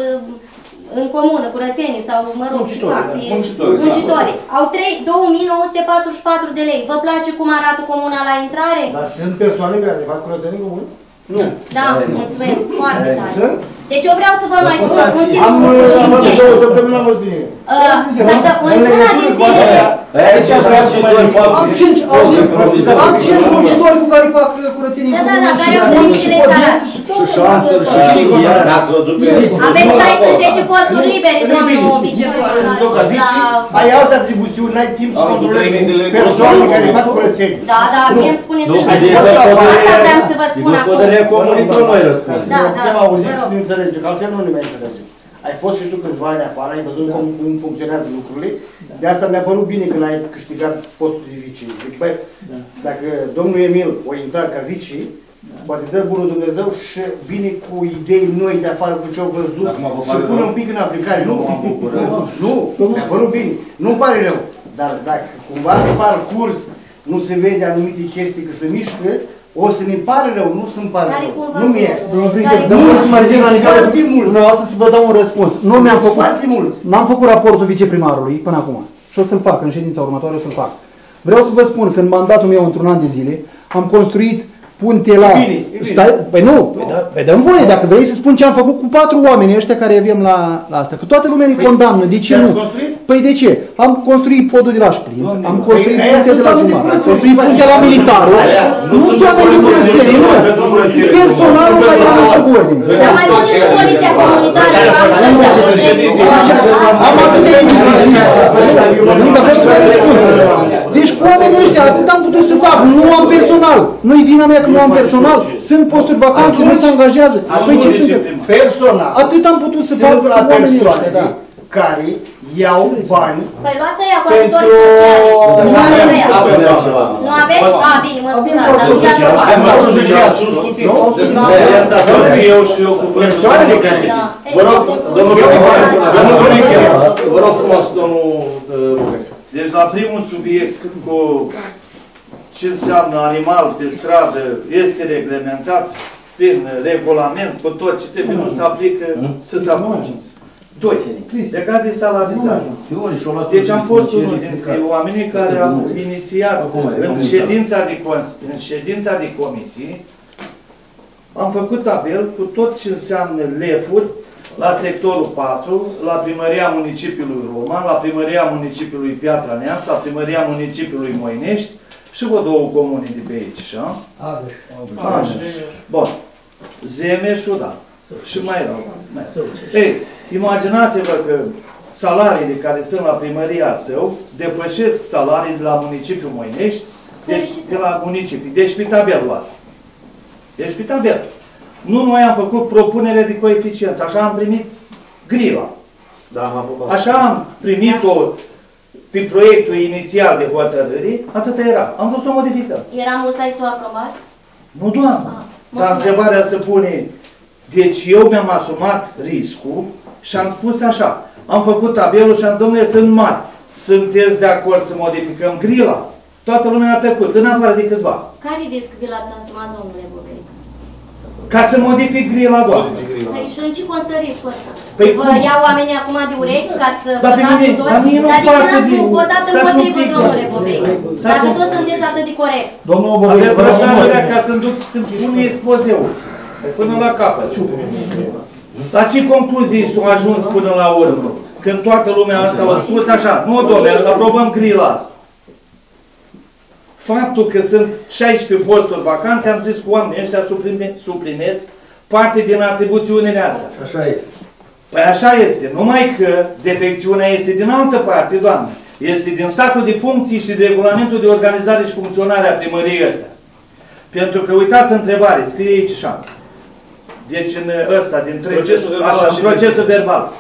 în comună, curățenii sau, mă rog, ce fac, muncitori. Au două mii nouă sute patruzeci și patru de lei. Vă place cum arată comuna la intrare? Dar sunt persoane care fac curățenii comune? Nu. Da, mulțumesc, foarte tare. Sunt? Deci eu vreau să vă mai spun, Am Consiliul și închei. două săptămâni n-am văzut bine. Într-una din zilele... Aici vreau și doi fac. Am cinci, am cinci muncitori cu care fac curățenii. Da, da, da, care au liniștile salați. Și șansuri și chirier. N-ați văzut pe Aveți șaisprezece posturi libere, domnul viceprimar. Ai alte atribuțiuni, n-ai timp să Am controlezi trei mii de lei persoane care fac curățenii. Da, da, mie îmi spune să Nu, știți. de Asta vreau să vă De spun acum. gospodăria comunei nu mai răspuns. Da, da, Te-am auzit vă să rog. ne înțelege, că altfel nu ne mai înțelegem. Ai fost și tu câțiva ani afară, ai văzut cum, cum funcționează lucrurile. De asta mi-a părut bine când ai câștigat postul de vice. Zic, băi, dacă domnul Emil o intra ca vice, poate dă bunul Dumnezeu și vine cu idei noi de afară cu ce au văzut și pune un pic în aplicare. Nu, nu, mi-a părut bine. Nu-mi pare rău. Dar dacă cumva pe parcurs nu se vede anumite chestii că se mișcă, o să ne pare rău, nu să-mi pare rău. Nu mi-e. Domnul Frică, mulți mă ridic la nivelul dumneavoastră să vă dau un răspuns. Nu mi-am făcut, Foarte mulți. n-am făcut raportul viceprimarului până acum. Și o să-l fac, în ședința următoare o să-l fac. Vreau să vă spun că în mandatul meu, într-un an de zile, am construit punte la... Bine, bine. Stai, păi nu, păi da, păi dăm voie, dacă vrei să spun ce am făcut cu patru oameni ăștia care avem la, la asta. Că toată lumea ne condamnă, de ce nu? Construit? Păi de ce? Am construit podul de la Șplin, am construit Păi, puntea de la Jumar, am construit puntea la Militarul, nu sunt oameni de curățenie, nu. Personalul care era la și ordine. Dar mai mult și poliția comunitară. Am atâtea indicații. Nu, dar vreau să vă răspund. Deci cu oamenii ăștia, atât am putut să fac. Nu am personal. Nu-i vina mea că nu am personal. Sunt posturi vacante, nu se angajează. Păi ce sunt? Personal. Atât am putut să fac Sunt cu la oamenii persoane ăștia, da. care iau bani Păi luați aia cu ajutor sociale. Nu aveți? Nu aveți? A, bine, mă scuzați, atunci ați luat. Sunt scutiți. Asta fac și eu și eu cu persoanele care... Da. Vă rog, domnul Vă rog frumos, domnul Rubec. Deci la primul subiect cu ce înseamnă animal pe stradă este reglementat prin regulament, cu tot ce trebuie, nu se aplică, să se aplice. Doi. Legat de salarizare. Deci am fost unul dintre oamenii care am inițiat în ședința de, în ședința de comisie am făcut tabel cu tot ce înseamnă lefuri la sectorul patru, la primăria municipiului Roman, la primăria municipiului Piatra Neamț, la primăria municipiului Moinești și vă două comune de pe aici, așa? Adeș. Bun. Zemeșul, da. Și mai erau. Ei, imaginați-vă că salariile care sunt la primăria său depășesc salariile de la municipiul Moinești, deci de la municipii. Deci pe tabel luat. Deci pe tabel. Nu noi am făcut propunere de coeficiență, așa am primit grila. Da, am aprobat. Așa am primit-o pe proiectul inițial de hotărâri, atâta era. Am vrut să o modificăm. Era musai să o aprobați? Nu, doamnă. Ah, dar întrebarea se pune, deci eu mi-am asumat riscul și am spus așa, am făcut tabelul și am, domnule, sunt mari. Sunteți de acord să modificăm grila? Toată lumea a tăcut, în afară de câțiva. Care risc vi l-ați asumat, domnule Bobei? Ca să modific grila, doamne. Păi și în ce constă riscul ăsta? Păi vă cum? iau oamenii acum de urechi ca să Dar vă dați mine, toți? dar mie nu Dar de ce pasă n-ați de- votat stați un împotrivă, pic, domnule doamne. Bobei? Stați Dacă un- toți sunteți atât de corect. Domnul Bobei, Avem vă rog răbdare frumos. ca să-mi duc, să-mi pun expozeu. Până la capăt. La ce concluzii s-au ajuns până la urmă? Când toată lumea asta a spus așa, nu, domnule, aprobăm grila asta. Faptul că sunt șaisprezece posturi vacante, am zis cu oamenii ăștia suprime, suprimesc parte din atribuțiunile astea. Așa este. Păi așa este, numai că defecțiunea este din altă parte, doamne. Este din statul de funcții și de regulamentul de organizare și funcționare a primăriei ăstea. Pentru că, uitați întrebare, scrie aici așa. Deci în ăsta, din trei, Procesul verbal așa, și procesul verbal.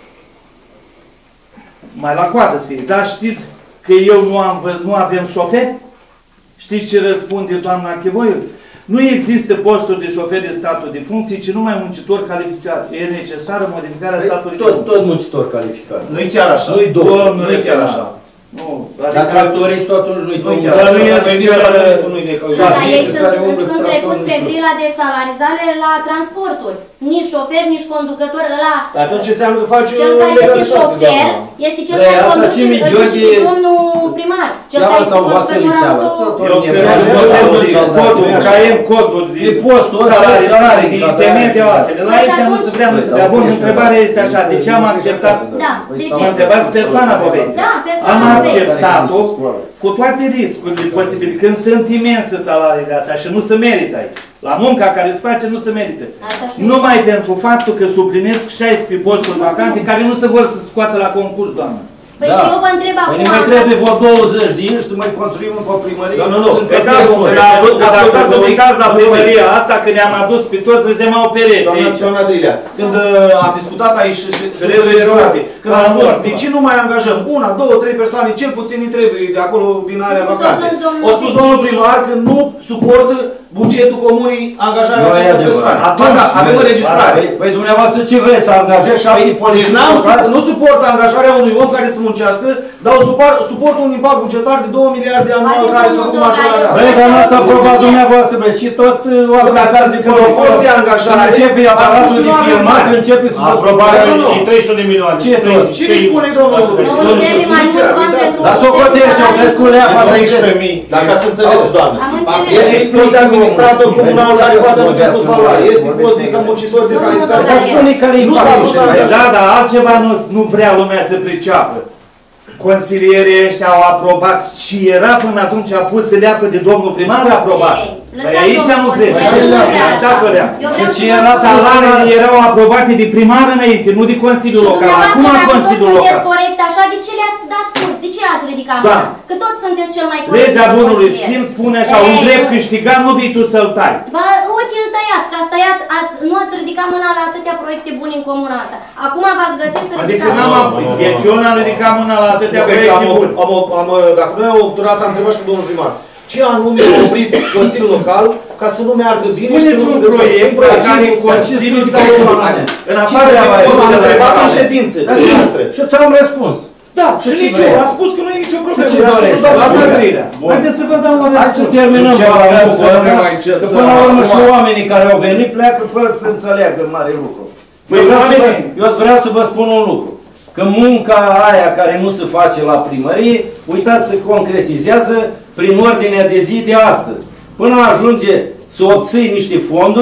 Mai la coadă scrie. Dar știți că eu nu, am, vă- nu avem șoferi? Știți ce răspunde doamna Chivoiu? Nu există posturi de șoferi de statul de funcții, ci numai muncitori calificați. E necesară modificarea statului de Tot, funcții. tot muncitor calificat. Nu-i chiar așa. Nu-i două. Nu-i chiar așa. Nu, Dar tractorist totul nu-i Nu-i tot. chiar Dar așa. nu e- Păi nici tractoristul nu-i de Dar și ei care sunt, umblă cu sunt tractorul trecuți pe nu-i grila de salarizare la transporturi. Nici șofer, nici conducător. Ăla, Dar atunci înseamnă că faci cel care este legalitate, șofer, doamna. este cel Păi, care asta conduce, Cimi îl duce Gheorghe, pe domnul primar. Cel Ceaba care este sau Vasile Ceaba. conducătorul Eu cred că Nu știu, codul, codul, ca e codul de E postul ăsta, salarizare, de da, intermediatele. La Păi aici nu se vrea, nu se vrea. Bun, întrebarea este așa, de ce am acceptat? Da, de ce? Mă întrebați persoana povestii. Da, persoana Am povestii. acceptat-o cu toate riscurile posibile. Când sunt imense salariile astea și nu se merită aici. La munca care se face nu se merită. Asta știu. Numai pentru faptul că suplinesc șaisprezece posturi vacante care nu se vor să scoată la concurs, doamnă. Păi și eu vă întreb Păi acum... ne mai trebuie vreo douăzeci de inși să mai construim încă o primărie. Da, nu, nu. Sunt Că da, căpeteni. domnule, Da, dacă da, ascultați-mă. vă uitați la primăria asta, când ne-am adus pe toți, rezemau pereți Doamna, aici. doamna Trilea, când uh, am discutat aici și și Trebuie sunt registrate, când am la spus, mort, de ce nu mai angajăm una, două, trei persoane, cel puțin îi trebuie de acolo din alea Nu vacante. s-o plâns domnul O spus Sigi. domnul primar că nu suportă bugetul comunii angajarea Nu e acestor adevărat. persoane. Atunci, Da, avem înregistrare. Păi, păi dumneavoastră ce vreți să angajați șapte Deci polițiști? n-am, su- nu suportă angajarea unui om care să muncească, dar o suport, suportă un impact bugetar de două miliarde anual Adică care să domnul cum așa Dogaie- Băi, dar n-ați aprobat dumneavoastră, bă, ci tot oameni de când au fost de angajare, începe a spus aparatul că de nu avem filmat, bani. începe să vă Aprobarea Nu, nu. e trei sute de milioane. Ce tot? Cine spune, domnul? Nu, îi trebuie mai mulți bani pentru... Dar s-o cotește, au crescut leapa treisprezece mii. Dacă să înțelegeți, doamne. Am înțeles. Este post de administrator comunal care poate nu ce pus valoare. Este post de ca muncitor de Nu, nu, calitate. nu, Dar spune care e Nu s-a impactul făcut și așa. Da, dar altceva nu, nu vrea lumea să priceapă. Consilierii ăștia au aprobat și era până atunci a pus să leapă de domnul primar, a aprobat. Ei, Păi lăsați aici domnul nu cred. consilier, nu chiar așa. Stați o leapă. Eu vreau Deci să vă era spun- Salariile erau aprobate de primar înainte, nu de Consiliul Și Local. dumneavoastră, Acum dacă Consiliul toți Local. sunteți corect așa, de ce le-ați dat curs? De ce ați ridicat Da. mâna? Că toți sunteți cel mai corect. Legea bunului consilier. simț spune așa, un Ei, drept nu. câștigat nu vii tu să-l tai. Ba, uite, îl tăiați, că ați tăiat, ați, nu ați ridicat mâna la atâtea proiecte bune în comuna asta. Acum v-ați găsit să Adică ridicați n-am mâna. apus. Deci eu n-am ridicat mâna la atâtea Eu cred că proiecte am, bune. am, am, dacă noi am obturat, am întrebat și pe domnul primar. Ce anume a oprit Consiliul Local ca să nu meargă bine și să Spuneți nu un se dezvolte? proiect Un proiect. pe care Consiliul s-a opus. În afară de Am codul de întrebat în salariu. ședințe. Dar ce? Și ți-am răspuns. Da, Și și ce nici eu. vrea? A spus că nu e nicio problemă. Și ce Eu am spus, dorește? doamna Doamna Grilea. Grilea, haideți să vă dau o Hai să răspuns. terminăm Ce balansul vreau să ăsta, ne mai cer- că până la urmă Acum- și oamenii care au venit pleacă fără să înțeleagă mare lucru. Păi, Eu vreau, să vă, oamenii- eu vreau să vă spun un lucru. Că munca aia care nu se face la primărie, uitați, se concretizează prin ordinea de zi de astăzi. Până ajunge să obții niște fonduri,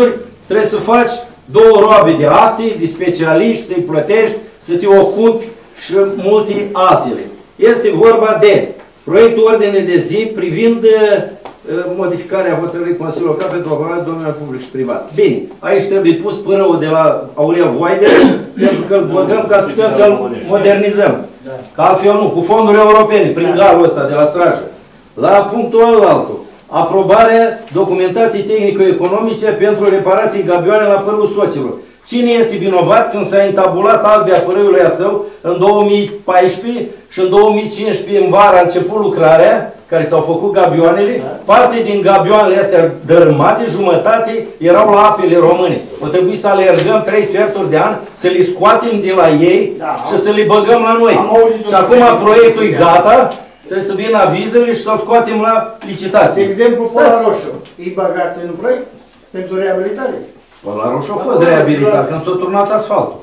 Trebuie să faci două roabe de acte, de specialiști, să-i plătești, să te ocupi și multe altele. Este vorba de proiectul ordine de zi privind uh, modificarea hotărârii Consiliului Local pentru apărarea domeniului public și privat. Bine, aici trebuie pus pârâul de la Aurel Voider, pentru că îl băgăm ca să putem să-l modernizăm. Că altfel nu, cu fonduri europene, prin galul ăsta de la strajă. La punctul altul, aprobarea documentației tehnico-economice pentru reparații gabioane la părâul Sociilor. Cine este vinovat când s-a intabulat albia părâului său în două mii paisprezece și în două mii cincisprezece în vara a început lucrarea, care s-au făcut gabioanele, parte din gabioanele astea dărâmate, jumătate erau la apele române. O trebuie să alergăm trei sferturi de an, să le scoatem de la ei da, și să le băgăm la noi. Și acum proiectul e gata, trebuie să vină avizele și să-l scoatem la licitație. De exemplu, Pola Roșu, e băgat în proiect pentru reabilitare. Pola Roșu a fost reabilitat când s-a turnat asfaltul.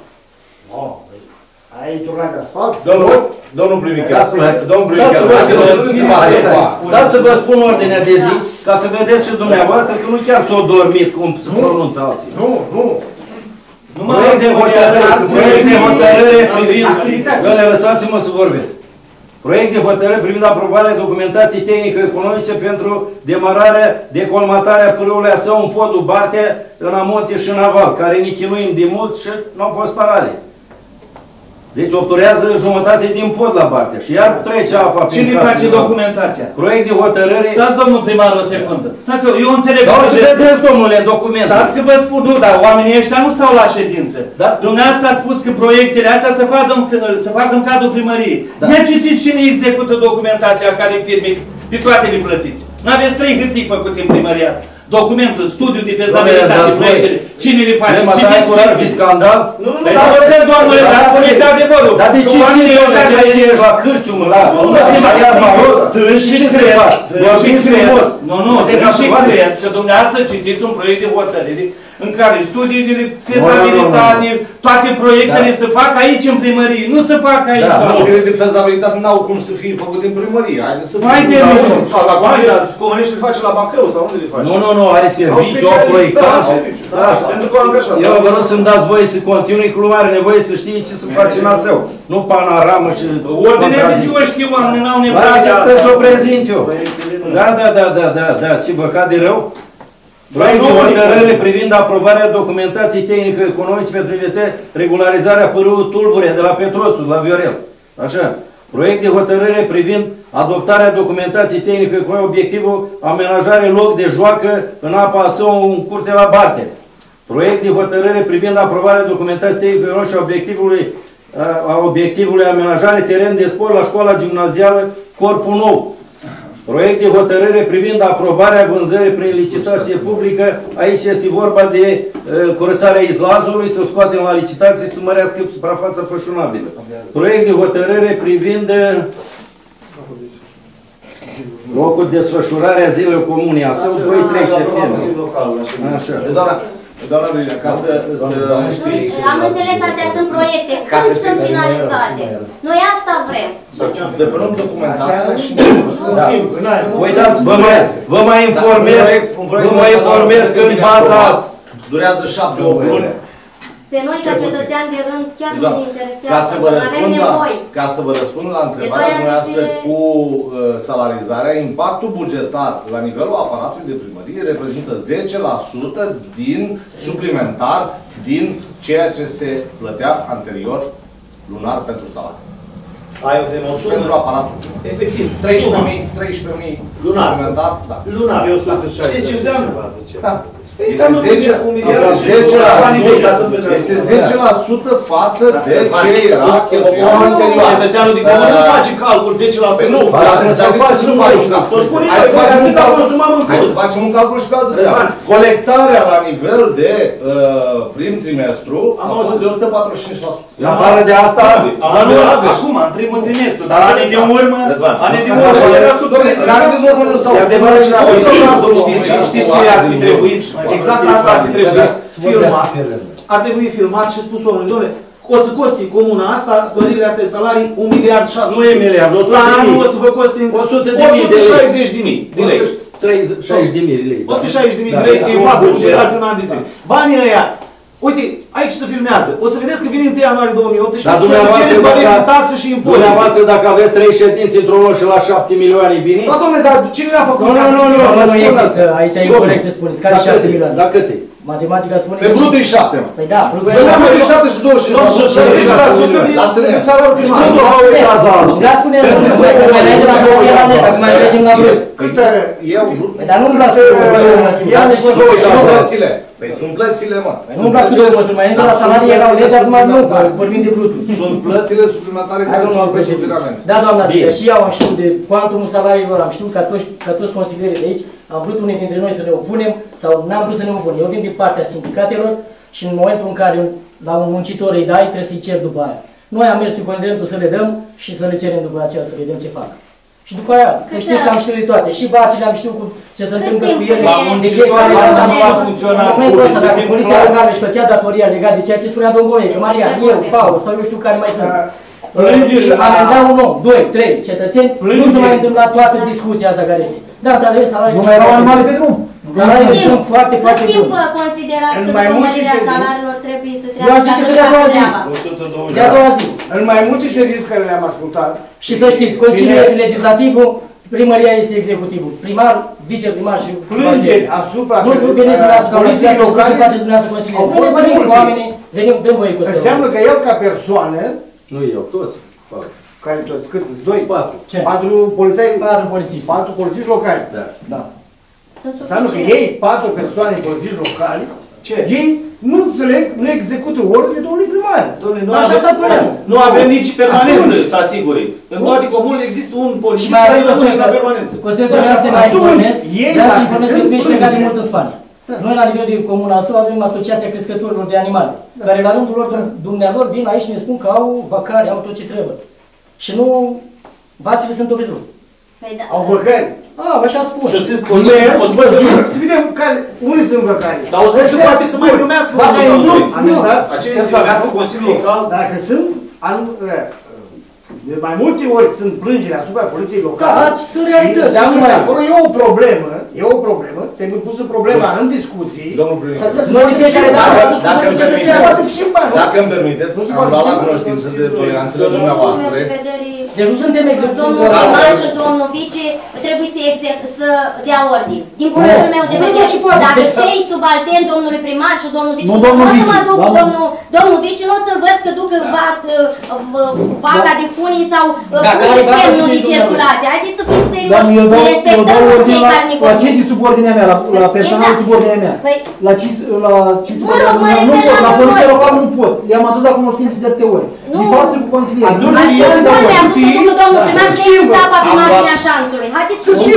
Ai turnat asfalt? Domnul, domnul Primică, domnul Primică, stați să vă spun ordinea de zi, ca să vedeți și dumneavoastră că nu chiar s-au dormit cum se pronunță alții. Nu, nu. Proiect de hotărâre, proiect de hotărâre privind, doamne, lăsați-mă să vorbesc. Proiect de hotărâre privind aprobarea documentației tehnico-economice pentru demararea, decolmatarea pârâului său în podul Bartea, în amonte și în aval, care ne chinuim de mult și nu au fost parale. Deci obturează jumătate din pod la Bartea și iar trece apa prin cine face documentația? Proiect de hotărâre... Stați, domnul primar, o secundă. Stați, eu înțeleg... Dar o să vedeți, domnule, documente. Stați că vă spun, nu, dar oamenii ăștia nu stau la ședință. Da? Dumneavoastră ați spus că proiectele astea se fac, să fac în cadrul primăriei. Da. Ia citiți cine execută documentația care firme, pe toate le plătiți. N-aveți trei hârtii făcute în primăria. Documentul, studiul de fezabilitate, proiectele, cine le face? Cine curaj de scandal? Nu, nu, dar o să, doamnele, dar puneți adevărul. Dar de ce ține eu de ce aici ești la cârciumă, la... Și cred, și cred, nu, nu, și cred că dumneavoastră citiți un proiect de hotărâre în care studiile de fezabilitate, toate proiectele se fac aici în primărie, nu se fac aici. Studiile de fezabilitate n-au cum să fie făcute în primărie. Haideți să fie. Comuniștii le face la Bacău sau unde le face? Nu, nu, nu, are serviciu, au proiectat. Eu vă rog să-mi dați voie să continui, că lumea are nevoie să știe ce se face în aseu. Nu panoramă și... Ordinea de zi o știu, oamenii n-au nevoie. Lasă să o prezint eu. Da, da, da, da, da, da, ce vă cade rău? Proiect de hotărâre privind aprobarea documentației tehnico-economice pentru regularizarea pârâului Tulbure de la Petrosul, la Viorel. Așa. Proiect de hotărâre privind adoptarea documentației tehnico-economice, obiectivul amenajare loc de joacă în apa său în curte la Barte. Proiect de hotărâre privind aprobarea documentației tehnico-economice a obiectivului, a obiectivului amenajare teren de sport la școala gimnazială Corpul Nou. Proiect de hotărâre privind aprobarea vânzării prin licitație publică. Aici este vorba de uh, curățarea izlazului, să o scoatem la licitație, să mărească suprafața pășunabilă. Proiect de hotărâre privind uh, locul de desfășurare a zilei comune a său, doi trei septembrie. Așa. Doamna Brilea, ca să știți... Am înțeles, astea sunt proiecte. Când sunt finalizate? Noi asta vrem. Depunem documentația și... Uitați, vă mai informez, vă mai informez că în baza... Durează șapte opt luni. Pe noi, ca cetățeani de rând, chiar nu ne interesează, să avem nevoie. Ca să vă răspund la întrebarea noastră cu salarizarea, impactul bugetar la nivelul aparatului de primărie reprezintă zece la sută din suplimentar din ceea ce se plătea anterior lunar pentru salarii. Ai o sumă? Pentru aparatul. Efectiv. treisprezece mii lunar. Suplimentar, da. Lunar. Știți ce înseamnă? Da. Este zece la sută față de ce era cheltuială anterior. Cetățeanul din comună nu face calcul zece la sută. Nu, trebuie să faci, nu faci. Hai să facem un calcul și pe altă treabă. Colectarea la nivel de prim trimestru a fost de o sută patruzeci și cinci la sută. În afară de asta, acum, în primul trimestru, dar anii de urmă, anii de urmă era sub treizeci. Anii de urmă nu s-au spus. Știți ce ar fi trebuit? Exact asta ar fi trebuit filmat. Ar trebui filmat și spus omului, domnule, o să costi comuna asta, stările astea de salarii, un miliard șase sute. Nu e miliard, la anul o să vă costi o sută șaizeci de mii de lei. șaizeci de mii de lei. o sută șaizeci de mii de lei, că e patru bugetar pe un an de zile. Banii ăia, uite, aici se filmează. O să vedeți că vine întâi ianuarie două mii optsprezece și o să cereți banii de taxă și impozite. Dumneavoastră, dacă aveți trei ședinți într-o lună și la șapte milioane vine? Da, domnule, dar cine le-a făcut? Nu, nu, nu, nu, nu există. Aici e incorect ce spuneți. Care șapte milioane? La câte? Matematica spune... Pe brut e șapte, mă. Păi da, brutul e șapte. Pe brutul e șapte și douăzeci și nouă la sută din salariul primar. Ce nu au uitat la altul? Da, spune, că mai înainte la să la net, acum mai trecem la brut. Câte eu? Păi dar nu-mi plac două măsuri. Sunt plățile. Păi sunt plățile, mă. Nu-mi plac două măsuri. Mai înainte la salarii erau net, acum nu, vorbim de brutul. Sunt plățile suplimentare care sunt pe suplimente. Da, doamna, și eu am știut de cuantumul salariilor, am știut ca toți consilierii de aici, am vrut unii dintre noi să ne opunem sau n-am vrut să ne opunem. Eu vin din partea sindicatelor și în momentul în care la un muncitor îi dai, trebuie să-i cer după aia. Noi am mers cu considerentul să le dăm și să le cerem după aceea să vedem ce fac. Și după aia, să știți că am știut de toate. Și vacile am știut cu ce se întâmplă cu ele. De fiecare dată am spus funcționat. Dacă poliția locală își făcea datoria legat de ceea ce spunea domnul Boie, că Maria, eu, Paul sau eu știu care mai sunt. Și amenda un om, doi, trei cetățeni, nu se mai întâmpla toată discuția asta care este. Da, într-adevăr, salariile... Nu mai erau animale pe drum. Salariile sunt foarte, foarte bune. Cât timp considerați că după mărirea salariilor trebuie să Eu aș zice că de-a doua zi. De-a doua zi. În mai multe ședințe care le-am ascultat... Și să știți, Consiliul este legislativul, primăria este executivul. Primar, viceprimar și... Plângeri asupra... Nu veniți dumneavoastră ca poliția să ce faceți dumneavoastră Consiliul. Venim cu oamenii, venim, dăm voie cu ăsta. Înseamnă că el ca persoană... Nu eu, toți. Care toți? Câți sunt? Doi? Patru. Ce? Patru polițai? Patru polițiști. Patru polițiști locali. Da. Da. Înseamnă că ei, patru persoane polițiști locali, ce? Ei nu înțeleg, nu execută ordine domnului primar. Domnule, nu, așa avem, nu avem nici permanență, să asigure. În toate comunele există un polițist care nu sunt la permanență. Constituția mea este mai informez, de asta informez că ești legat de mult în Spania. Noi, la nivel de comună Asău, avem Asociația Crescătorilor de Animale, care la rândul lor, dumnealor, vin aici și ne spun că au vacare, au tot ce trebuie. Și nu, vacile sunt tot pe drum. Au văcări. Ah, așa spun. Și știți, poliția, o să vedem unde sunt văcări. Dar o să că poate să mai numească unul sau doi. Acele să numească Consiliul Local. Dacă sunt, de mai multe ori sunt plângeri asupra poliției locale. Da, sunt realități. Înseamnă că acolo e o problemă, e o problemă, trebuie pusă problema în discuții. Domnul primar, noi de fiecare dată am dacă îmi permiteți, dacă îmi permiteți, am luat la cunoștință de toleranțele dumneavoastră. Deci nu suntem executori. Domnul primar și domnul vice trebuie să, să dea ordine. Din punctul meu de vedere, dacă cei subalterni domnului primar și domnul vice, nu o să mă duc cu domnul, domnul vice, nu o să-l văd că ducă vaca de funii sau pune semnul de circulație. Haideți să fim serioși, ne respectăm cei care ne la cei din subordinea mea, la personalul subordinea mea. La cei subordinea mea nu pot, la poliția locală nu pot. I-am adus la cunoștință de atâtea ori. De față cu consilierii. Să ducă domnul primar să iei sapa pe marginea șanțului. Haideți să fim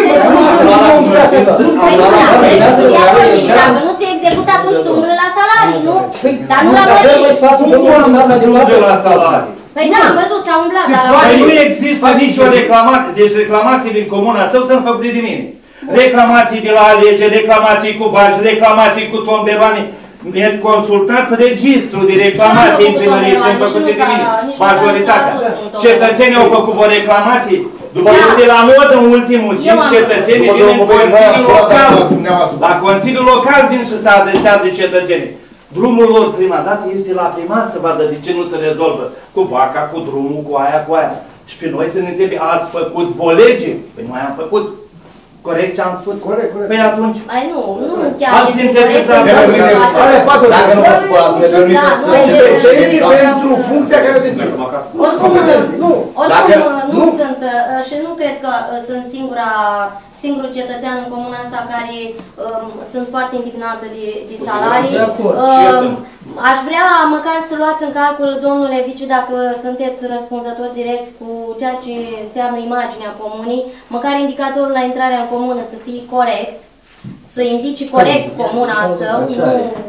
serioși. Dacă nu se execută, atunci să umblă la salarii, nu? Dar nu la mării. la salarii? Păi da, am văzut, s-a umblat. Păi nu există nicio reclamație. Deci reclamațiile în Comuna Său sunt făcute de mine. Reclamații de la alegeri, reclamații cu vaci, reclamații cu tomberoane. Consultați registrul de reclamații în primărie, sunt făcute de mine. Majoritatea. Cetățenii au făcut vă reclamații. După este la modă în ultimul timp, cetățenii vin în Consiliul Local. La Consiliul Local vin și se adresează cetățenii. Drumul lor prima dată este la primar să vadă de ce nu se rezolvă cu vaca, cu drumul, cu aia, cu aia. Și pe noi să ne întrebe, ați făcut vă lege? Păi noi am făcut. Corect ce am spus? Corect, corect. Păi atunci... Ai nu, nu chiar. Ați interpretat. Dacă nu vă supărați, ne permiteți să începem pentru funcția care o dețin. Oricum, nu, oricum nu sunt și nu cred că sunt singura, singurul cetățean în comuna asta care um, sunt foarte indignată de, de salarii. Um, aș vrea măcar să luați în calcul, domnule vice, dacă sunteți răspunzător direct cu ceea ce înseamnă imaginea comunii, măcar indicatorul la intrarea în comună să fie corect, să indice corect comuna Său, nu...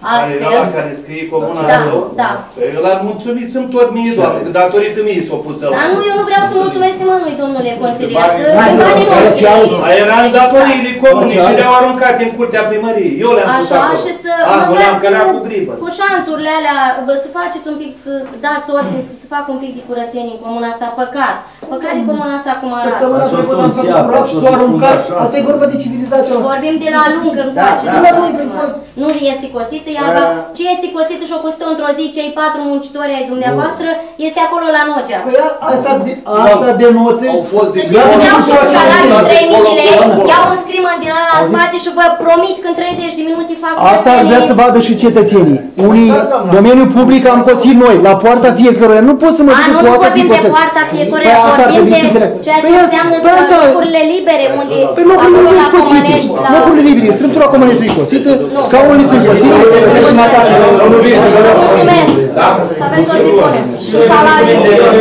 Altfel, Ăla care scrie comuna da, său? da. Păi ăla mulțumiți-mi tot mie, doamne, că datorită mie s-o pus ăla. Dar nu, eu nu vreau să mulțumesc nimănui, domnule consilier, că Banii- banii noștri. Aia era în datoriile comunii Așa. și le-au aruncat în curtea primăriei. Eu le-am pus Așa, acolo. și să Ah, nu le-am măcar cărat cu, cu gribă. cu șanțurile alea, vă, să faceți un pic, să dați ordine, să se facă un pic de curățenie în comuna asta. Păcat. Păcat de comuna asta cum arată. Săptămâna trecută am făcut curat și s-o aruncat. Asta e vorba de civilizație. Vorbim de la lungă încoace. Da, Da, da, da, nu este cosită, iar Da. ce este cosită și o cosită într-o zi, cei patru muncitori ai dumneavoastră, este acolo la Nocea. Păi asta, de- asta denote... Au fost Să știți că iau și un salariu trei mii de lei, iau un scriman din ala la spate și vă promit că în treizeci de minute fac Asta ar vrea să vadă și cetățenii. Unii, domeniul public am cosit noi, la poarta fiecăruia. Nu pot să mă A, duc nu, cu nu asta vorbim de țipă. poarta fiecare, Păi asta ar vorbim trebui să de înțeleg. ceea Păi ce asta- înseamnă păi să asta- locurile libere, unde Păi locurile acolo libere la sunt cosite. Comănești, la... Locurile libere, strâmtura Comănești e cosită, scaunele sunt cosite. Mulțumesc! Să aveți o zi bună. Și salarii.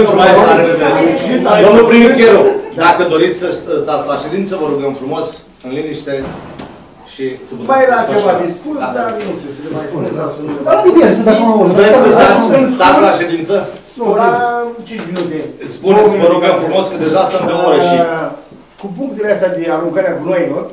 Domnul Primicheru, dacă doriți să stați la ședință, vă rugăm frumos, în liniște și să puteți Mai era să ceva desfășurați. de spus, Da. dar nu știu, să le mai spuneți sau să nu. Dar nu bine, să dăm acum. Vreți să stați, stați la ședință? Nu, dar cinci minute. Spuneți, vă rugăm frumos, că deja stăm de o oră și... Uh, Cu punctele astea de aruncarea gunoaielor,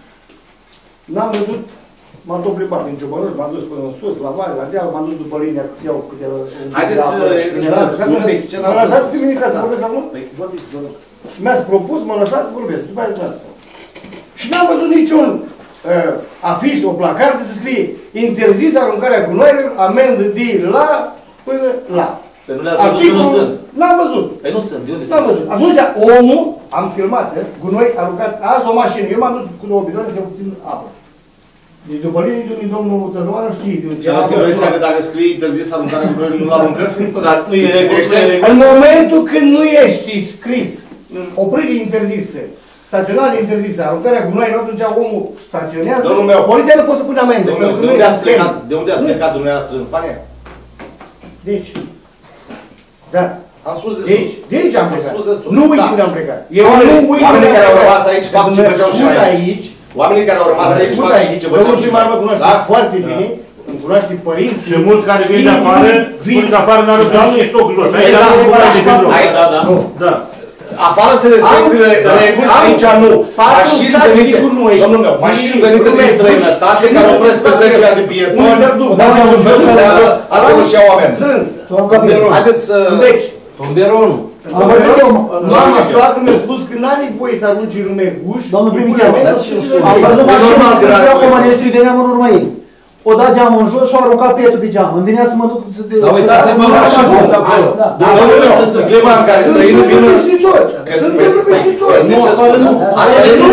n-am văzut, m-am tot plimbat prin Ciobănuș, m-am dus până în sus, la vale, la deal, m-am dus după linia că se iau câteva... Haideți să... spuneți ce Mă n-ați lăsați pe mine ca să vorbesc acum? Păi, vorbiți, vă rog. Mi-ați propus, mă lăsați, vorbesc, după aia dumneavoastră. Și n-am văzut niciun uh, afiș, o placardă să scrie interzis aruncarea gunoaielor, amendă de la până la. Păi nu le-ați văzut că nu sunt. N-am văzut. Păi nu sunt, de unde N-am sunt? văzut. Atunci, omul, am filmat, eh, gunoi aruncat, azi o mașină, eu m-am dus cu două bidoane să obțin apă. Deci după linii de domnul Tădăoană știe de unde. Și aveți impresia că dacă scrie interzis aruncarea gunoiului, nu-l aruncă? Dar Nu e regulă. În momentul când nu ești scris, opririle interzise, staționare interzise, aruncarea gunoaielor, atunci omul staționează, Domnul meu. poliția nu poate să pune amendă. Domnul meu, pentru de că nu unde este ați plecat, semn. de unde ați plecat dumneavoastră în Spania? Deci, da. Am spus destul. Deci, de aici am Am plecat. spus destul. Nu uit Da. unde am plecat. Eu Oamenii- nu uit oamenii unde am care au plecat. rămas aici fac Sunt ce făceau și născut mai. aici. Oamenii care au rămas Am aici născut fac și aici. ce Domnul făceau și primar mă mai. cunoaște Da? foarte bine. Îmi cunoaște părinții. Și mulți care vin de afară, spun că afară n-ar da nici tot jos. Aici Exact. nu bucură de când Hai, da, da. Da. Afară se respectă reguli, aici nu. Mașini venite, domnul meu, mașini venite din străinătate care opresc petrecerea de pietoni, dar niciun fel de treabă, atunci și iau oameni. Haideți să... Deci, Tomberonul. Am văzut eu, mama soacră mi-a spus că n-are voie să arunci rumeguș. domnul Primicheru, am E văzut mașina normal că când n-ar vreau trebui să- Comănești, veneam în urma ei. O dat geamul în jos și au aruncat pietul pe geam. Îmi venea să mă duc să... de- Dar uitați-vă la așa cum s-a acolo. Da. Domnul meu, în clipa în care Sunt străinii vin... investitori. Sunt investitori. Nu, afară nu. Asta este...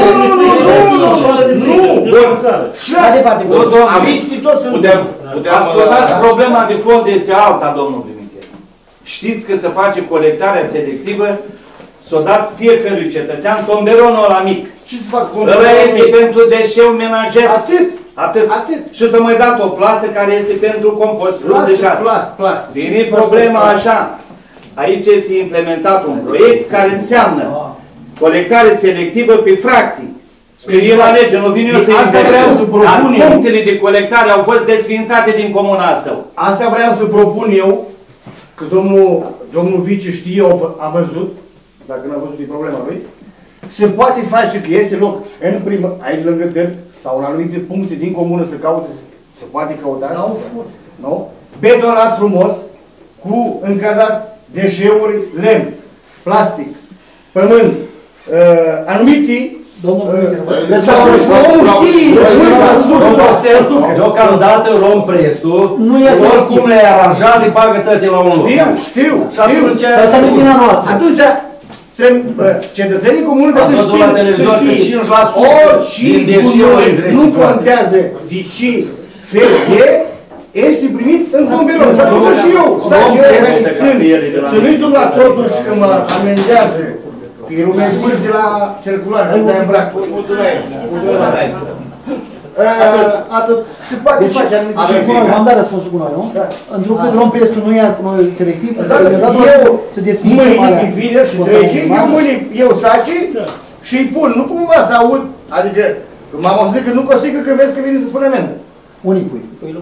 Mai departe, Nu, domnul, Am- Investitori sunt. Putem... Putem... ascultați, uh, problema de fond este alta, domnul Primicher. Știți că se face colectarea selectivă, s-o dat fiecărui cetățean tomberonul ăla mic. Ce să fac? Ăla este pentru deșeu menajer. Atât. Atât. Atât. Și să mai dat o plasă care este pentru compost. Plasă, frunze. plasă, plasă. Vine problema așa. Aici este implementat un proiect care înseamnă colectare selectivă pe fracții. Scrie la lege, nu vine eu să Asta vreau să propun Dar eu. punctele de colectare au fost desființate din comuna său. Asta vreau să propun eu, că domnul, domnul vice știe, a vă- a văzut, dacă n-a văzut e problema lui, se poate face că este loc în primă, aici lângă târg, sau în anumite puncte din comună să caute, se poate căuta. N-au fost. Nu? Betonat frumos, cu încadrat deșeuri, lemn, plastic, pământ, uh, anumite Domnul Primicheru, omul știe, nu s-a dus să se ducă. Deocamdată luăm prestul, Nu e să oricum le-ai aranjat, le bagă toate la un loc. Știu, știu, Și atunci... Asta nu e vina noastră. Atunci, trebuie, bă, cetățenii comuni Ați văzut la televizor că cinci la sută orice din deșeuri gunoi, trece nu toate. contează de ce fel e, este primit în tomberon. Și atunci și eu, saci eu, să nu-i duc la totuși că mă amendează, că e lumea zbuși de la circular, nu de îmbrac. Mulțumesc. Mulțumesc. Atât, atât, se poate Deci, face anumite avem chestii. am dat răspunsul cu noi, nu? Da. Întrucât luăm prestul, nu ia cu noi selectiv, Exact. mi-a dat Eu, să desfințăm mâine alea. de vineri și trece, eu mâine eu saci și îi pun, nu cumva să aud, adică m-am auzit că nu costică că vezi că vine să spune amendă. Unii pui. Păi lumea ta.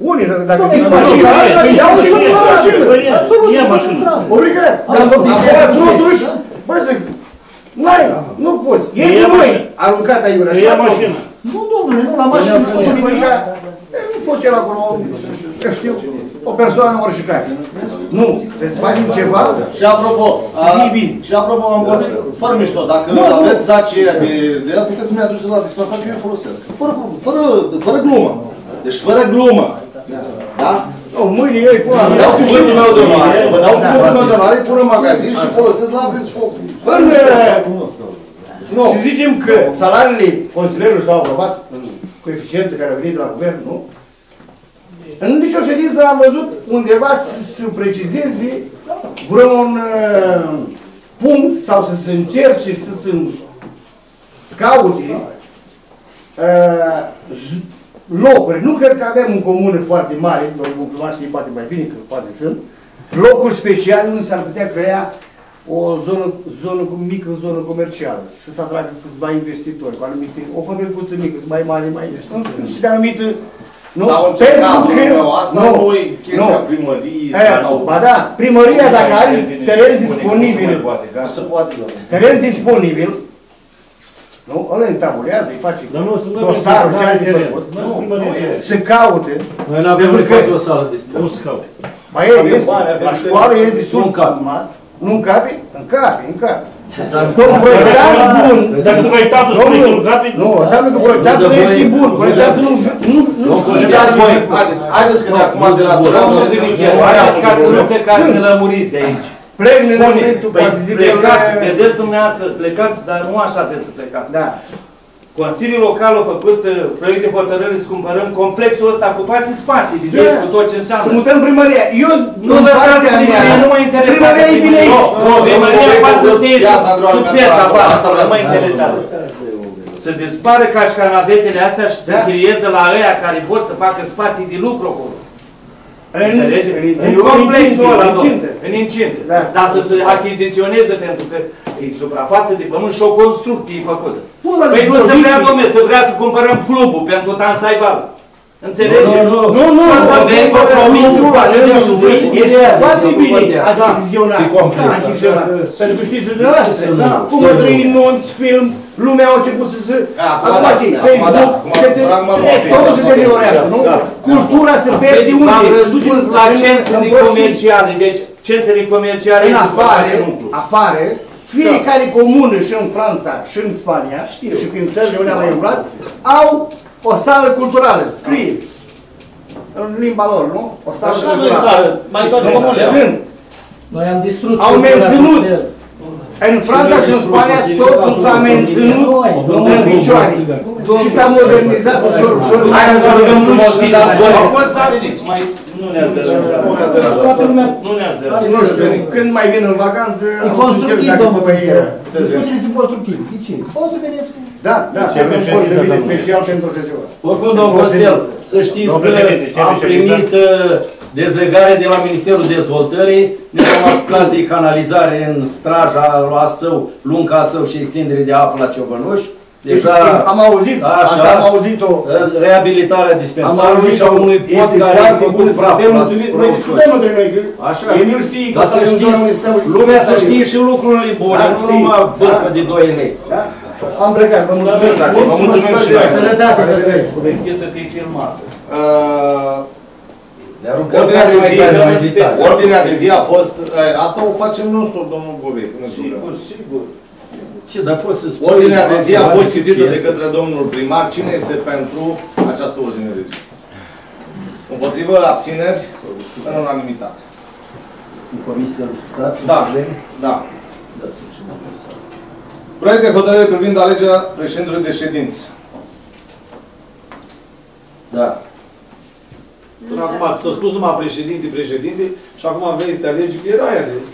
Unii, dacă Dom'le, vin e mașina, mașină, iau și e o mașină. Absolut, Ia e mașină. stradă. Obligat. Dar acum, totuși, bă, zic, n-ai, nu poți. E Ia cu noi, mașină. aruncat aiurea. Că ia mașină. Nu, domnule, nu, la mașină. Nu fost el acolo, eu știu, o persoană ori și care. Nu, trebuie să facem ceva. Și apropo, să fie bine. Și apropo, am vorbit, fără mișto, dacă aveți zacii aia de, de el, puteți să-mi aduceți la dispensar, că eu îl folosesc. Fără, fără, fără glumă. Deci fără glumă. Da? Nu, mâine eu îi pun la Vă dau cuvântul meu de onoare, vă dau cuvântul meu de onoare, îi pun în magazin și folosesc la aprins foc. Fără... Nu, să zicem că salariile consilierilor s-au aprobat în coeficiențe care au venit de la guvern, nu? În nicio ședință am văzut undeva să se precizeze vreun uh, punct sau să se încerce să se caute uh, locuri. Nu cred că avem în comună foarte mare, domnul primar știe poate mai bine, că poate sunt, locuri speciale unde s-ar putea crea o zonă, zonă cu mică zonă comercială, să se atragă câțiva investitori, cu anumite, o fabricuță mică, mai mare, mai și de anumită. Nu, sau încercat, nu, asta nu, nu e chestia nu. primăriei. Ba da, primăria dacă are teren disponibil, Nu se poate, domnule. teren disponibil, nu, ăla întabulează, îi face dosarul ce are de făcut, se caute. Noi nu avem nevoie de o sală disponibilă. Nu se caute. Mai e, la școală e destul de mare. Nu încape? Încape, încape. Că un proiectant bun... Dacă proiectantul spune că nu încape... Nu, înseamnă că proiectantul nu este bun. Proiectantul nu... Nu știu. Haideți că de acum de la durăm și de Ca să nu plecați nelămuriți de aici. Plec nelămurit, tu poate zi că... Plecați, vedeți dumneavoastră, plecați, dar nu așa trebuie să plecați. Da. Consiliul Local a făcut proiect de hotărâre să cumpărăm complexul ăsta cu toate spațiile, de aici, cu tot ce înseamnă. Să mutăm primăria. Eu, nu lăsați primăria, nu mă interesează. Primăria e bine aici. Primăria poate să stea sub peș afară, asta nu mă interesează. Să dispară cașcanavetele astea și să închirieze la ăia care pot să facă spații de lucru acolo. Înțelegeți? În complexul ăla, în incinte. Dar să se achiziționeze pentru că e suprafață de pământ și o construcție făcută. Păi nu se vrea, dom'le, să vrea să cumpărăm clubul pentru Tanțaival. Înțelegeți? Nu, nu, nu. Și o să avem compromisul. Este foarte bine achiziționat. Pentru că știți dumneavoastră, cum o trăi nunți, film, lumea a început să se... Acum ce? Facebook, totul se deteriorează, nu? Cultura se pierde unde? Am răspuns la centrele comerciale, deci centrele comerciale în afară, afară, fiecare comună și în Franța și în Spania și prin țările unde am mai umblat, au o sală culturală, scrie în limba lor, nu? O sală culturală. Mai toate comunele. Sunt. Noi am distrus. Au menținut. În Franța și în Spania totul s-a menținut în picioare. Și s-a modernizat ușor, ușor. Hai să rugăm frumos din la zone. Au fost stabiliți, mai nu ne-ați deranjat. Nu ne-ați deranjat. Nu știu, când mai vin în vacanță... E constructiv, domnule. Discuțiile sunt constructive. De ce? O să vedeți. Da, da, și avem post să vine special pentru așa ceva. Oricum, domnul Costel, să știți că am primit dezlegare de la Ministerul Dezvoltării, ne-am apucat de canalizare în Straja, la Său, Lunca Său și extindere de apă la Ciobănuș. Deja, am auzit, așa, am auzit-o. Reabilitarea dispensarului și a unui pod care a făcut praf. Noi discutăm între noi, că așa. Emil știe că... Dar să știți, lumea să știe și lucrurile bune, nu numai bârfă de doi lei. Am plecat, vă mulțumesc. Vă mulțumim și noi. Sănătate, să trăiți. Închise că e filmată. Ordinea de zi, ordinea de zi a fost, asta o facem nostru, domnul Bovei. Sigur, sigur. Ce, dar poți să spui... Ordinea de zi a fost citită de către domnul primar. Cine este pentru această ordine de zi? Împotrivă, abțineri, în unanimitate. În comisia discutați? Da, da. Proiect de hotărâre privind alegerea președintelui de ședință. Da. Până acum ați spus numai președinte, președinte și acum vrei să te alegi că erai ales.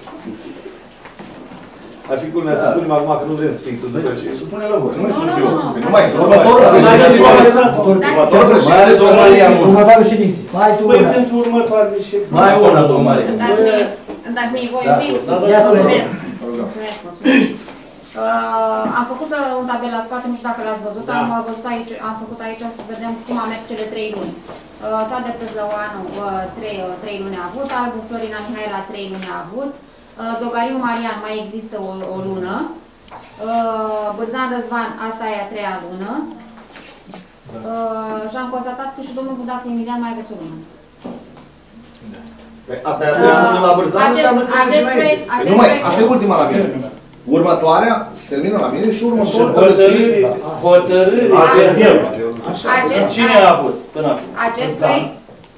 Ar fi culmea să spunem acum că nu vrem să fii tu după ce... Supune la vot. Nu sunt eu. Numai, următorul președinte... Următorul președinte, domnul Maria Mur. Următoarele ședințe. Mai tu Păi una. pentru următoarele ședințe. Mai una, domnul Maria. Îmi dați mie voi un pic? Mulțumesc. Mulțumesc, mulțumesc. Uh, am făcut uh, un tabel la spate, nu știu dacă l-ați văzut, Da. am uh, văzut aici, am făcut aici să vedem cum a mers cele trei luni. Uh, Toate Tăzlăoanu, uh, trei, uh, trei luni a avut, Albu Florina Mihaela trei luni a avut, uh, Dogariu Marian mai există o, o lună, uh, Bârzan Răzvan, asta e a treia lună, uh, și am constatat că și domnul Budac Emilian mai aveți o lună. Asta e a treia lună la Bârzan, înseamnă că merge înainte. Nu mai, asta e ultima la mine. Următoarea se termină la mine și următoarea hotărâri, hotărâri, cine a avut până acum? Acest proiect,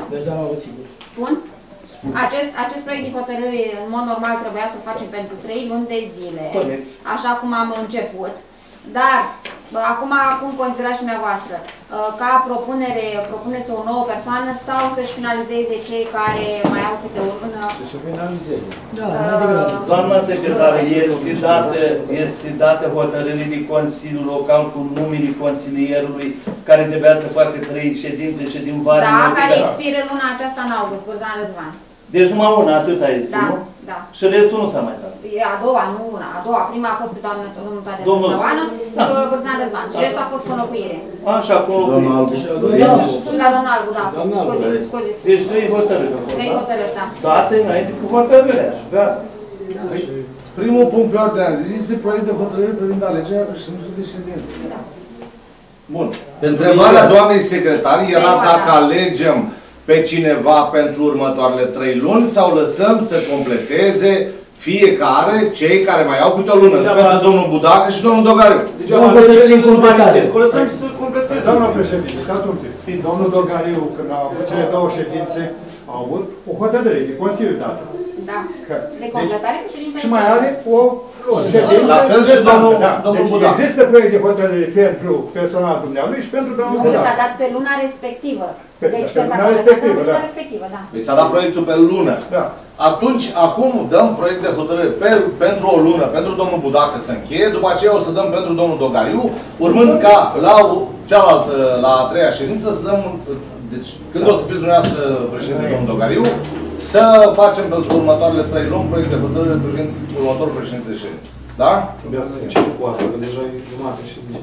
spun, acest, acest proiect de hotărâri în mod normal trebuia să facem pentru trei luni de zile, așa cum am început, dar acum, cum considerați și dumneavoastră, ca propunere, propuneți o nouă persoană sau să-și finalizeze cei care mai au câte o lună? Să finalizeze. Doamna secretară, este dată, este dată hotărâre de Consiliul Local cu numele consilierului care trebuia să facă trei ședințe și din vară. Da, care expiră luna aceasta în august, Bârzan Răzvan. Deci numai una, atâta este, da, nu? Da. Și restul nu s-a mai dat. E a doua, nu una. A doua. Prima a fost pe doamnă, domnul Tadeu Domnul- Tăslăoană Da. și Bârzan Răzvan. Și restul a fost cu înlocuire. Așa, cu Doamna Albu. Și la domnul Albu, da. Scuze, scuze. Deci trei hotărâri. Trei hotărâri, da. Dați-i înainte cu hotărârea. Gata. Primul punct pe ordinea de zi este proiect de hotărâre privind alegerea președintelui de ședință. Bun. Întrebarea doamnei secretari era dacă alegem pe cineva pentru următoarele trei luni sau lăsăm să completeze fiecare cei care mai au câte o lună. În speță domnul Budacă și domnul Dogariu. Deci am hotărâri în completare. Lăsăm să completeze. Doamna președinte, stați un pic. Domnul Dogariu, când a avut cele două ședințe, a avut o hotărâre de Consiliu dată. Da. De completare cu ședința. Și mai are o ședință. La fel și domnul, da. domnul Deci Budac. există proiect de hotărâre pentru personal dumnealui și pentru domnul Nu, Budac. s-a dat pe luna respectivă. Pe- Deci pe că s-a luna completat respectivă, pe luna da. respectivă, da. Păi s-a dat proiectul pe lună. Da. Atunci, acum dăm proiect de hotărâre pe, pentru o lună, pentru domnul Budacă să încheie, după aceea o să dăm pentru domnul Dogariu, urmând ca la o- cealaltă, la a treia ședință, să dăm, deci când o să fiți dumneavoastră președinte domnul Dogariu, să facem pentru următoarele trei luni proiect de hotărâre privind următorul președinte de ședință. Da? Trebuia să încep cu asta, că deja e jumătate ședință.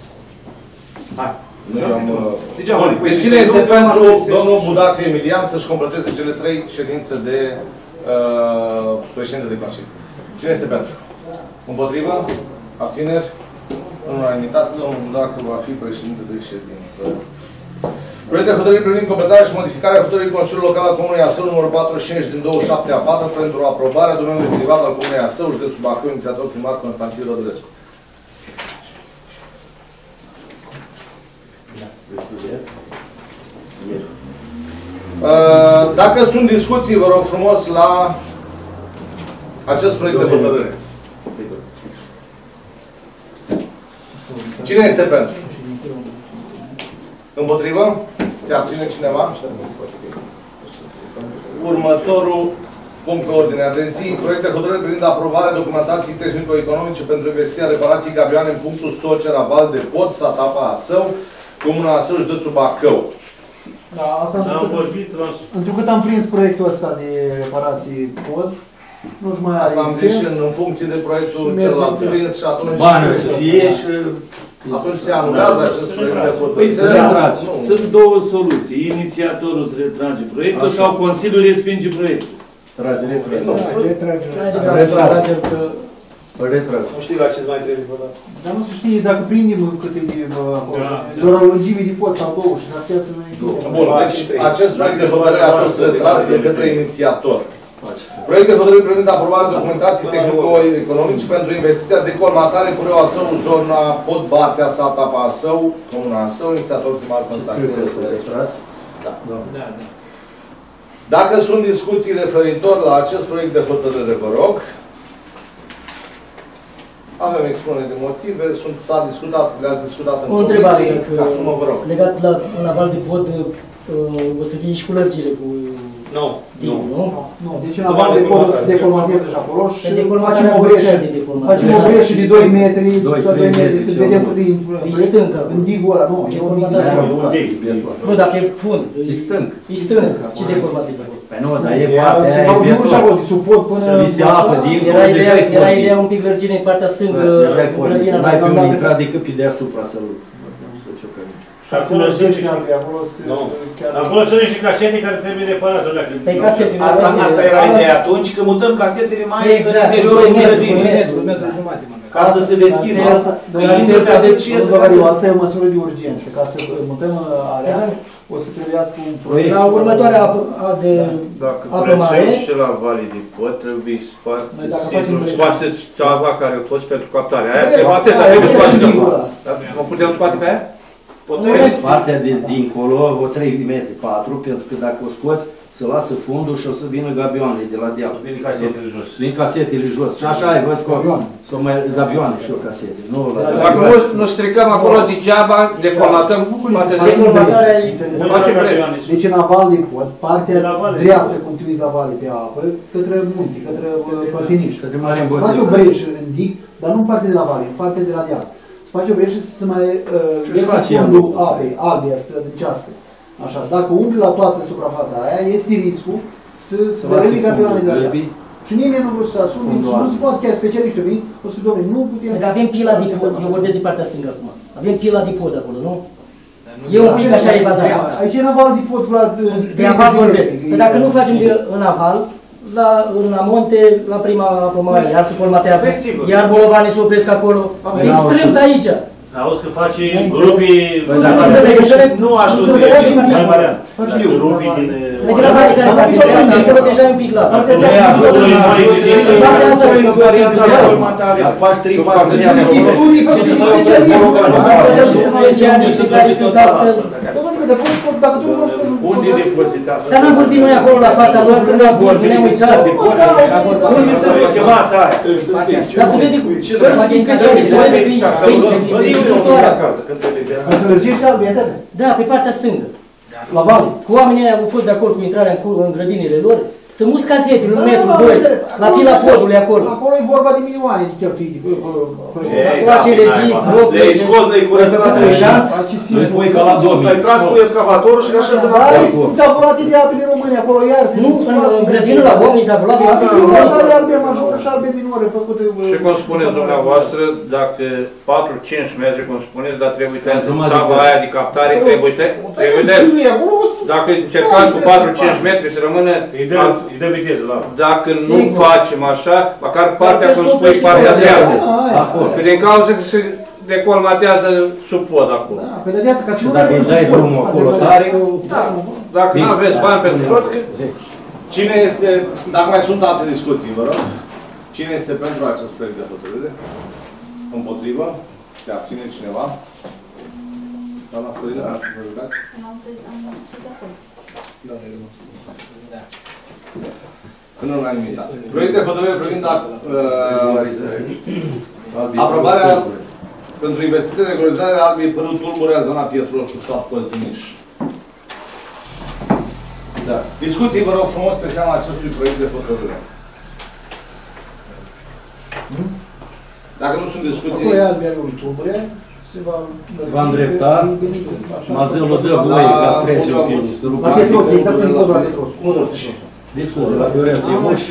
Hai. Noi am, Ziceam, Bun, deci cine este pentru domnul Budacă Emilian să-și completeze cele trei ședințe de uh, președinte de Consiliu? Cine este pentru? Împotrivă? Abțineri? În unanimitate, domnul Budacă va fi președinte de ședință. Proiect de hotărâre privind completarea și modificarea hotărârii Consiliului Local al Comunei Asău numărul patruzeci și cinci din douăzeci și șapte a patru pentru aprobarea domeniului privat al Comunei Asău, județul Bacău, inițiator primar Constantin Rădulescu. Uh, Dacă sunt discuții, vă rog frumos, la acest proiect de hotărâre. Cine este pentru? Împotrivă? Se abține cineva? Următorul punct pe ordinea de zi, proiect de hotărâre privind aprobarea documentației tehnico-economice pentru investiția reparații gabioane în punctul Socera, Val de Pod, sat Apa Asău, Comuna Asău, județul Bacău. Da, asta Am întrucât, vorbit, întrucât am prins proiectul ăsta de reparații pod, nu-și mai are Asta am zis sens. și în, în funcție de proiectul Și celălalt merge. prins și atunci... Bani să fie și... Atunci se anulează acest proiect de Păi hotărâre. se retrage. Sunt două soluții. Inițiatorul se retrage proiectul sau Consiliul respinge proiectul. Trage, retrage. Nu. Retrage. Retrage. că- Retrage. Nu știu la ce mai trebuie vă da. Dar nu se știe dacă prindem câte de acolo. Doar o lungime de pod sau două și s-ar putea să nu Bun, deci acest proiect de hotărâre a fost retras de către inițiator. Proiect de hotărâre privind aprobarea documentației tehnico-economice pentru investiția de colmatare cu Reu Asău, zona Pod Batea, sat Apa Asău, Comuna Asău, inițiator primar Constantin Rădulescu. Da. Dacă sunt discuții referitor la acest proiect de hotărâre, vă rog. Avem expunere de motive, sunt, s-a discutat, le-ați discutat în O întrebare, comisii, asumă, vă rog. legat la un aval de pod, uh, o să fie și cu lărgile, cu Nu. Din, nu? Nu, deci în aval de podul se decolmatează și acolo și decolmatarea facem o breșă. de decolmatare. Facem o breșă de doi metri, doi, sau doi trei metri, metri, când cel vedem mult. cât e E stâncă. în digul ăla, nu, e un dig. Nu, dacă e fund. E stânc. E stânc. Ce decolmatează acolo? Păi nu, dar e partea Se aia, dau e drumul și acolo, de suport până... Să li se apă dincolo, Era deja ideea, e era pornit. ideea un pic lărgire în partea stângă, Deja e pornit. grădina. N-ai pe unde intra decât pe deasupra să-l... Și acolo sunt și... Acolo sunt niște casete care trebuie reparate. Pe casete, Asta, asta era ideea atunci, că mutăm casetele mai în exact, interiorul un metru, un grădinii. metru, un metru jumate. Ca să se deschidă. Noi altfel, deci, asta e o măsură de urgență. Ca să mutăm area, o să trebuiască un proiect. La următoarea de Dacă apă mare... plăcem și la Vale de Pod, trebuie spate țava care a fost pentru captarea aia. Atâta trebuie spate. Mă putem spate pe aia? Partea de dincolo, o trei metri, patru, pentru că dacă o scoți, se lasă fundul și o să vină gabioanele de la deal. Vin casetele jos. Vin casetele jos. Și așa ai văzut cu gabioane și o casete. Nu, Dacă nu, nu stricăm acolo degeaba, decolmatăm poate de Deci în aval de pod, partea dreaptă, cum te uiți la vale pe apă, către munte, către Păltiniș. Se face o breșă în dig, dar nu în partea de la vale, în partea de la deal. Se face o breșă să se mai verse fondul apei, albia, să adâncească. Așa, dacă umple la toată suprafața aia, este riscul să se rămâne gabioane de la deal. Și nimeni nu vreau să asume, nu se poate, chiar specialiștii vin, o să doamne, nu putem... Dar avem pila de pod, eu vorbesc de partea stângă acum. Avem pila de pod acolo, nu? E un pic așa e bazat. Aici e în aval de pod, Vlad... De aval vorbesc. Dacă nu facem de în aval, la, în amonte, la prima apă mare, iar se colmatează, iar bolovanii se opresc acolo. Fix strâmt aici. Auzi că face grupii... Nu ajută. Mai Marian, dacă grupii din... Adică la vale care parte dreapta, acolo deja e un pic lat. Partea asta se dacă faci trei patru de ani acolo, ce să mă specialiști care sunt astăzi. Unde e depozitat? Dar n-am vorbit noi acolo la fața lor, când am vorbit, ne-am uitat. Unde se duce masa aia? Dar se vede, fără să fii specialist, se vede prin structura. Ca să lărgești albietatea? Da, pe partea stângă. La vale. Cu oamenii ăia au fost de acord cu intrarea în grădinile lor, să muți casete, în metru, doi, la pila podului acolo. Acolo e vorba de milioane de cheltuii de proiect. Cu acele regii, bloc, le-ai scos, le-ai curățat, le-ai șanț. le pui ca la domnul. Ai tras cu excavatorul și așa se va Da, sunt tabulate de apele române acolo, iar... Nu, în grădină la oamenii tabulate de apele române. române. Albe majore și albe minore făcute... Și cum spuneți dumneavoastră, dacă patru cinci metri, cum spuneți, dar trebuie tăiat țava aia de captare, trebuie tăiat. Dacă încercați cu patru cinci metri să rămână... Îi dă viteză la... Dacă nu facem așa, măcar partea, cum spui, partea dreaptă. Că din cauza că se decolmatează sub pod acolo. Da, pe de asta, ca și nu... Dacă îi dai drumul acolo tare, dacă nu aveți bani pentru tot, Cine este, dacă mai sunt alte discuții, vă rog, cine este pentru acest proiect de hotărâre? Împotrivă? Se abține cineva? Doamna Florină, vă rugați? În unanimitate. Proiect de hotărâre privind uh, aprobarea pentru investiții în regularizarea albei Părât Tulmurea, zona Pietrosu, sat Păltiniș. Da. Discuții, vă rog frumos, pe seama acestui proiect de hotărâre. Dacă nu sunt discuții... Acolo e albia lui Tulmurea. Se va, se va îndrepta, mazelul dă voie ca să trece un pic. La Pietrosu, exact în podul la Pietrosu. Disul, de la Fiorent, e mult.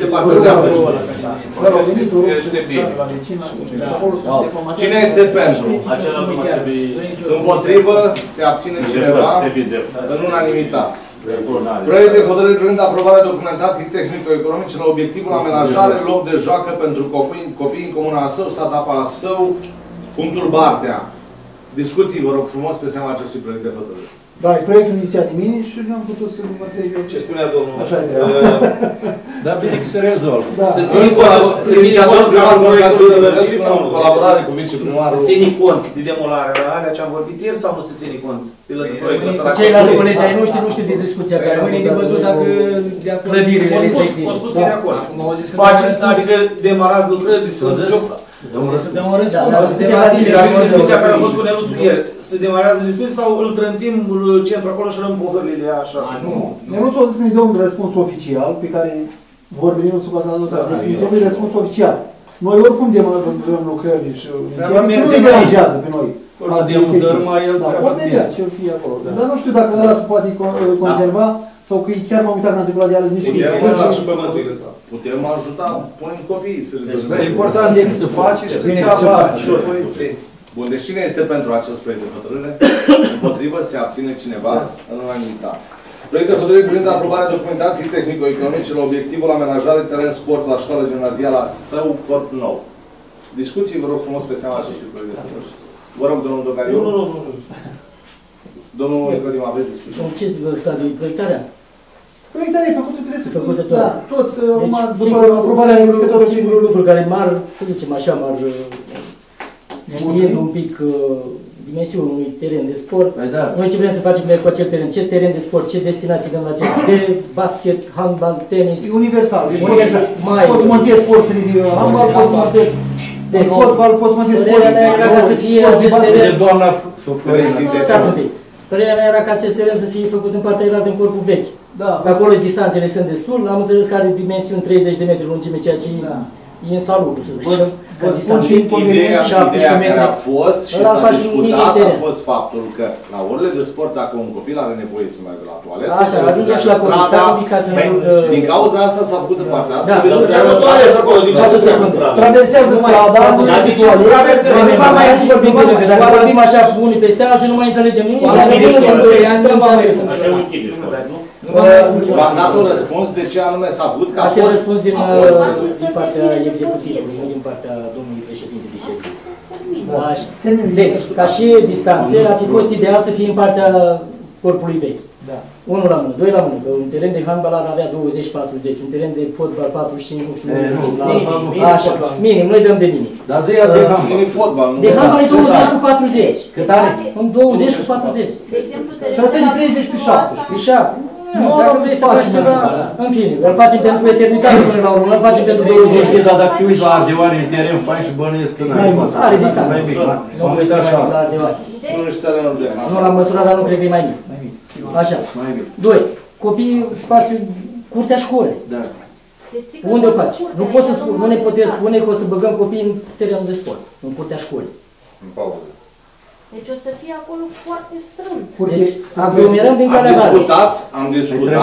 Cine este pentru? Împotrivă? Se abține cineva? În unanimitate. Proiect de hotărâre privind aprobarea documentației tehnico-economice la obiectivul amenajare, loc de joacă pentru copii, copii în comuna Asău, sat Apa Asău, punctul Bartea. Discuții, vă rog frumos, pe seama acestui proiect de hotărâre. Da, e proiectul inițiat de mine și nu am putut să-l mărtesc eu. Ce spunea domnul? Așa e. Dar bine că se rezolvă. Să ținem inițiatorul primar Constantin Rădărescu în colaborare cu viceprimarul. Să ține cont de demolarea la alea ce am vorbit ieri sau nu se ține cont? Ceilalți colegi ai noștri nu știu de discuția care am avut de văzut dacă de acord. Clădirile respective. Au spus că de acord. Faceți, adică demarați lucrări, Dăm un răspuns. Discuția care a fost cu Neluțu ieri, se demarează discuții sau îl trântim centru acolo și rămân bufările așa? Nu. Neluțu a zis că ne dă un răspuns oficial pe care vorbim în sub baza noastră. Deci trebuie răspuns oficial. Noi oricum demarăm lucrări și nu ne deranjează pe noi. De un dărma, el trebuie să fie acolo. Dar nu știu dacă ăla se poate conserva sau că chiar m-am uitat că n-a întâmplat de ales niște chestii. Putem ajuta, punem copiii să le dăm. Important e să faci și să înceapă asta. Bun, deci cine este pentru acest proiect de hotărâre? Împotrivă, se abține cineva în unanimitate. Proiect de hotărâre privind aprobarea documentației tehnico-economice la obiectivul amenajare teren sport la școala gimnazială Său Corp Nou. Discuții, vă rog frumos, pe seama acestui proiect de hotărâre. Vă rog, domnul Dogariu. Nu, nu, nu. Domnul Nicodim, aveți discuții. În ce stadiu proiectarea? Proiectarea e făcută, trebuie să făcută tot. Da, tot, deci, după aprobarea indicătorului. Singurul lucru care m-ar, să zicem așa, m-ar știind un pic dimensiunea unui teren de sport. Da. Noi ce vrem să facem cu acel teren? Ce teren de sport? Ce destinații dăm la acel? De basket, handbal, tenis? E universal. Universal. Mai poți monti sporturile de handbal, poți monti de fotbal, poți monti sporturile. Părerea mea era ca să fie acest teren... Stați un pic. Părerea mea era ca acest teren să fie făcut în partea elaltă în corpul vechi. Da. Acolo distanțele sunt destul, am înțeles că are dimensiuni treizeci de metri lungime, ceea ce da. e în salut, să zicem. Ideea, ideea care a fost și s-a discutat a fost faptul că la orele de sport, dacă un copil are nevoie să meargă la toaletă, așa, ajungem și la strada, din cauza asta s-a făcut în partea asta. Traversează strada, dacă vorbim așa unii peste alții, nu mai înțelegem nimic. V-am dat un răspuns de ce anume s-a făcut, că a fost... Așa răspuns din partea executivului, nu din partea domnului președinte de ședință. Deci, ca și distanțe, ar fi fost ideal să fie în partea corpului vechi. Unul la mână, doi la mână, că un teren de handbal ar avea douăzeci patruzeci, un teren de fotbal patruzeci și cinci, nu știu, așa, minim, noi dăm de minim. Dar zi-a de handbal. De handbal e douăzeci cu patruzeci. Cât are? În douăzeci cu patruzeci. De exemplu, și asta e treizeci pe șapte. Pe șapte. Nu, dacă vrei să faci ceva, în fine, îl facem pentru eternitate până la urmă, îl facem pentru douăzeci de, dar dacă te uiți la Ardeoare în teren, faci și bănuiesc că n-ai. Are distanță. Nu am uitat așa. Nu l-am măsurat, dar nu cred că e mai mic. Așa. Doi, copiii, spațiu, curtea școlii. Da. Unde o faci? Nu poți să spun, nu ne puteți spune că o să băgăm copiii în terenul de sport, în curtea școlii. În pauză. Deci o să fie acolo foarte strâmt. Deci aglomerăm din calea Am discutat, am discutat,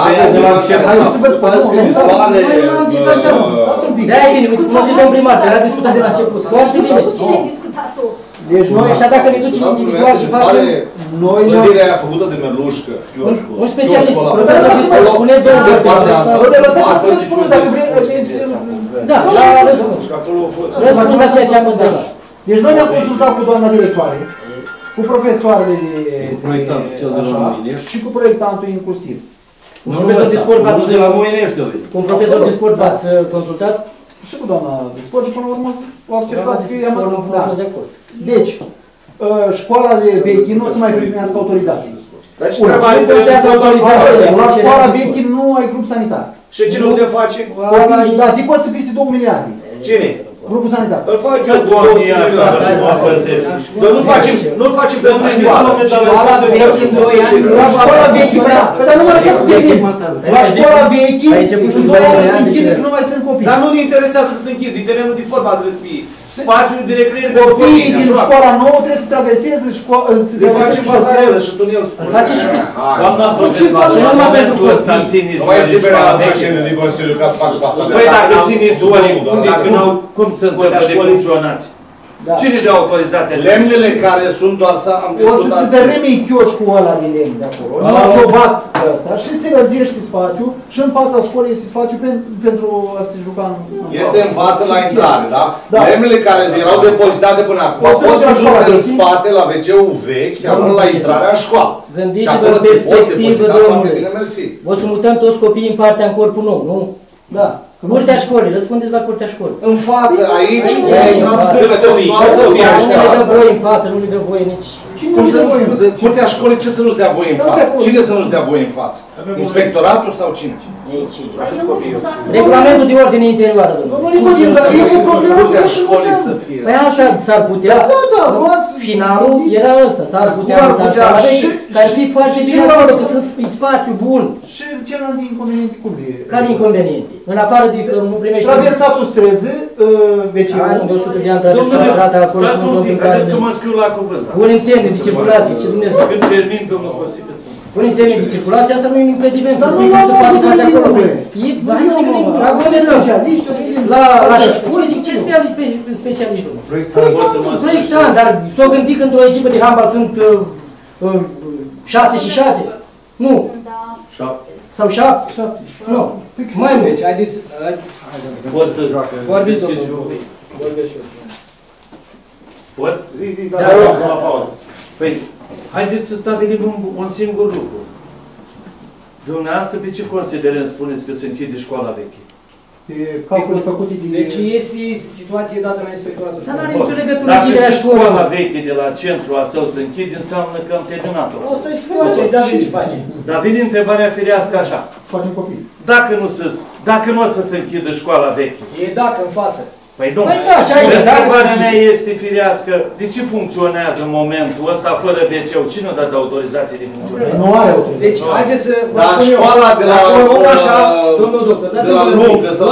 că dispare... Nu am zis așa, nu. De-aia e bine, cum a zis domnul primar, că l-a discutat de la început. Foarte bine. Cine a discutat-o? Deci noi, așa dacă ne ducem individual și facem... Clădirea aia făcută de merlușcă. Un specialist, profesor Bispol, spuneți două de lăsați să spună dacă vrei... Da, la răspuns. Răspuns la ceea ce am întrebat. Deci noi ne-am consultat cu doamna directoare, cu profesoarele de proiectant, cel de la Moinești și cu proiectantul inclusiv. Cu un profesor de sport v-ați la Moinești, cu un profesor de sport v-ați consultat? Și cu doamna de sport și până la urmă au acceptat că i-am de acord. Deci, școala de vechi nu o să mai primească autorizații. Deci trebuie să contează autorizații. La școala vechi nu ai grup sanitar. Și ce nu putem face? Da, zi poți să piste două miliarde. Cine? Grupul sanitar. Îl fac eu două miliarde. Dar nu facem, nu facem pentru școală. Școala vechi în doi ani. La școala vechi, dar nu mă lăsați să vorbim. La școala vechi, în doi ani se închide că nu mai sunt copii. Dar nu ne interesează să se închide, din terenul din fotbal trebuie să fie. Spațiul de recreere de copiii din școala nouă trebuie să traverseze școala... Le facem pasarelă și tunel. Îl facem și pe... Doamna profesor, nu numai pentru Constanțini nu mai este pe la președinte din Consiliu ca să facă pasarelă. Păi dacă țineți oanii, cum se întâmplă de funcționați? Cine dă autorizația? Lemnele care sunt doar să am discutat... O să se dărâme chioșcul ăla de lemn de acolo. Nu a aprobat ăsta și se lărgește spațiu și în fața școlii este spațiu pentru a se juca în... Este în față la intrare, da? Lemnele care erau depozitate până acum pot fi duse în spate la ve ce-ul vechi, acolo la intrarea în școală. Gândiți-vă în perspectivă, domnule. O să mutăm toți copiii în partea în corpul nou, nu? Da. Curtea școlii, răspundeți la curtea școlii. În față, aici, unde intrați pe toți toată, nu le dă voie în față, nu le dă voie nici... Cum să nu, curtea școlii ce să nu-ți dea voie în față? Cine să nu-ți dea voie în față? Inspectoratul sau cine? Regulamentul de ordine interioară, domnule. Curtea școlii să fie. Păi asta s-ar putea, finalul era ăsta, s-ar putea mutare, că ar fi foarte bine acolo, că sunt spațiu bun. Și celălalt inconveniente cum e? Care inconveniente? În afară de că nu primești... Traversatul străzi, vecinul... Hai, de o sută de ani traversat strata acolo și nu s-o întâmplat. Haideți că mă scriu la cuvânt. Punem semne de circulație, ce Dumnezeu. Când termin, domnul Cosică. Punem semne de circulație, asta nu e impediment, să spui că se poate face acolo. Hai să ne gândim, la guvernul. La școli, ce specialiști, domnul? Proiectant, dar s-o gândit că într-o echipă de handbal sunt șase și șase? Nu. Sau șapte? Nu. Mai mult. Haideți... Pot să... Vorbiți, domnul. Vorbiți și eu. Pot? Zi, zi, da, la pauză. Păi, haideți să stabilim un, un singur lucru. Dumneavoastră, pe ce considerăm spuneți că se închide școala veche? Calcul făcut din... Deci este situație dată la inspectoratul. Dar n-are nicio legătură cu ideea școala. Dacă școala veche de la centru a său se închide, înseamnă că am terminat-o. Asta e situația, dar ce face? Dar vine întrebarea firească așa. Facem copii. Dacă nu să, dacă nu o să se închidă școala veche. E dacă în față. Păi nu. Păi da, și aici. Întrebarea mea este firească. De ce funcționează în momentul ăsta fără ve ce-ul? Cine a dat autorizație de funcționare? Nu are autorizație. Deci, haideți să vă Dar spun eu. școala de la... Acolo, așa, domnul doctor, dați-mi lungă, să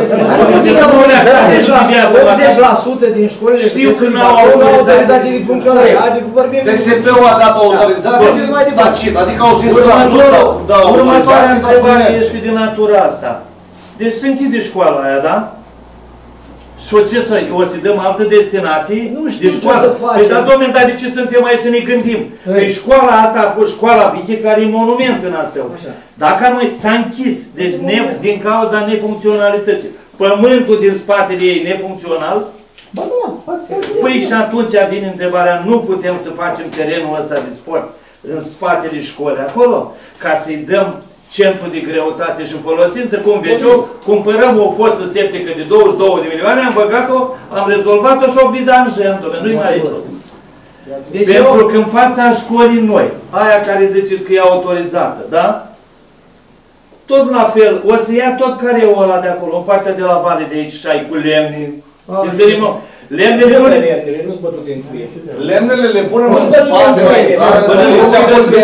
optzeci la sută din școlile știu că nu au autorizație de funcționare. Adică vorbim... D S P-ul a dat autorizație, dar ce? Adică au zis că nu s-au dat Următoarea autorizație, întrebare este de natura asta. Deci se închide școala aia, da? Și o ce să o să dăm altă destinație? Nu știu de ce să facem. Păi, dar, domnule, dar de ce suntem aici să ne gândim? Păi școala asta a fost școala veche, care e monument în asău. Dacă noi s-a închis, deci ne, din cauza nefuncționalității, pământul din spatele ei nefuncțional, păi și atunci vine întrebarea, nu putem să facem terenul ăsta de sport în spatele școlii acolo, ca să-i dăm centru de greutate și folosință, cum veciu, cumpărăm o fosă septică de douăzeci și două de milioane, am băgat-o, am rezolvat-o și o vidanjăm, nu-i mai aici. Deci pentru eu... că în fața școlii noi, aia care ziceți că e autorizată, da? Tot la fel, o să ia tot careul ăla de acolo, în partea de la vale de aici și ai cu lemni. Înțelegem? Lemnele nu... Lemnele nu-s bătute în cuie. Lemnele le punem în spate, la intrare, să le duce a fost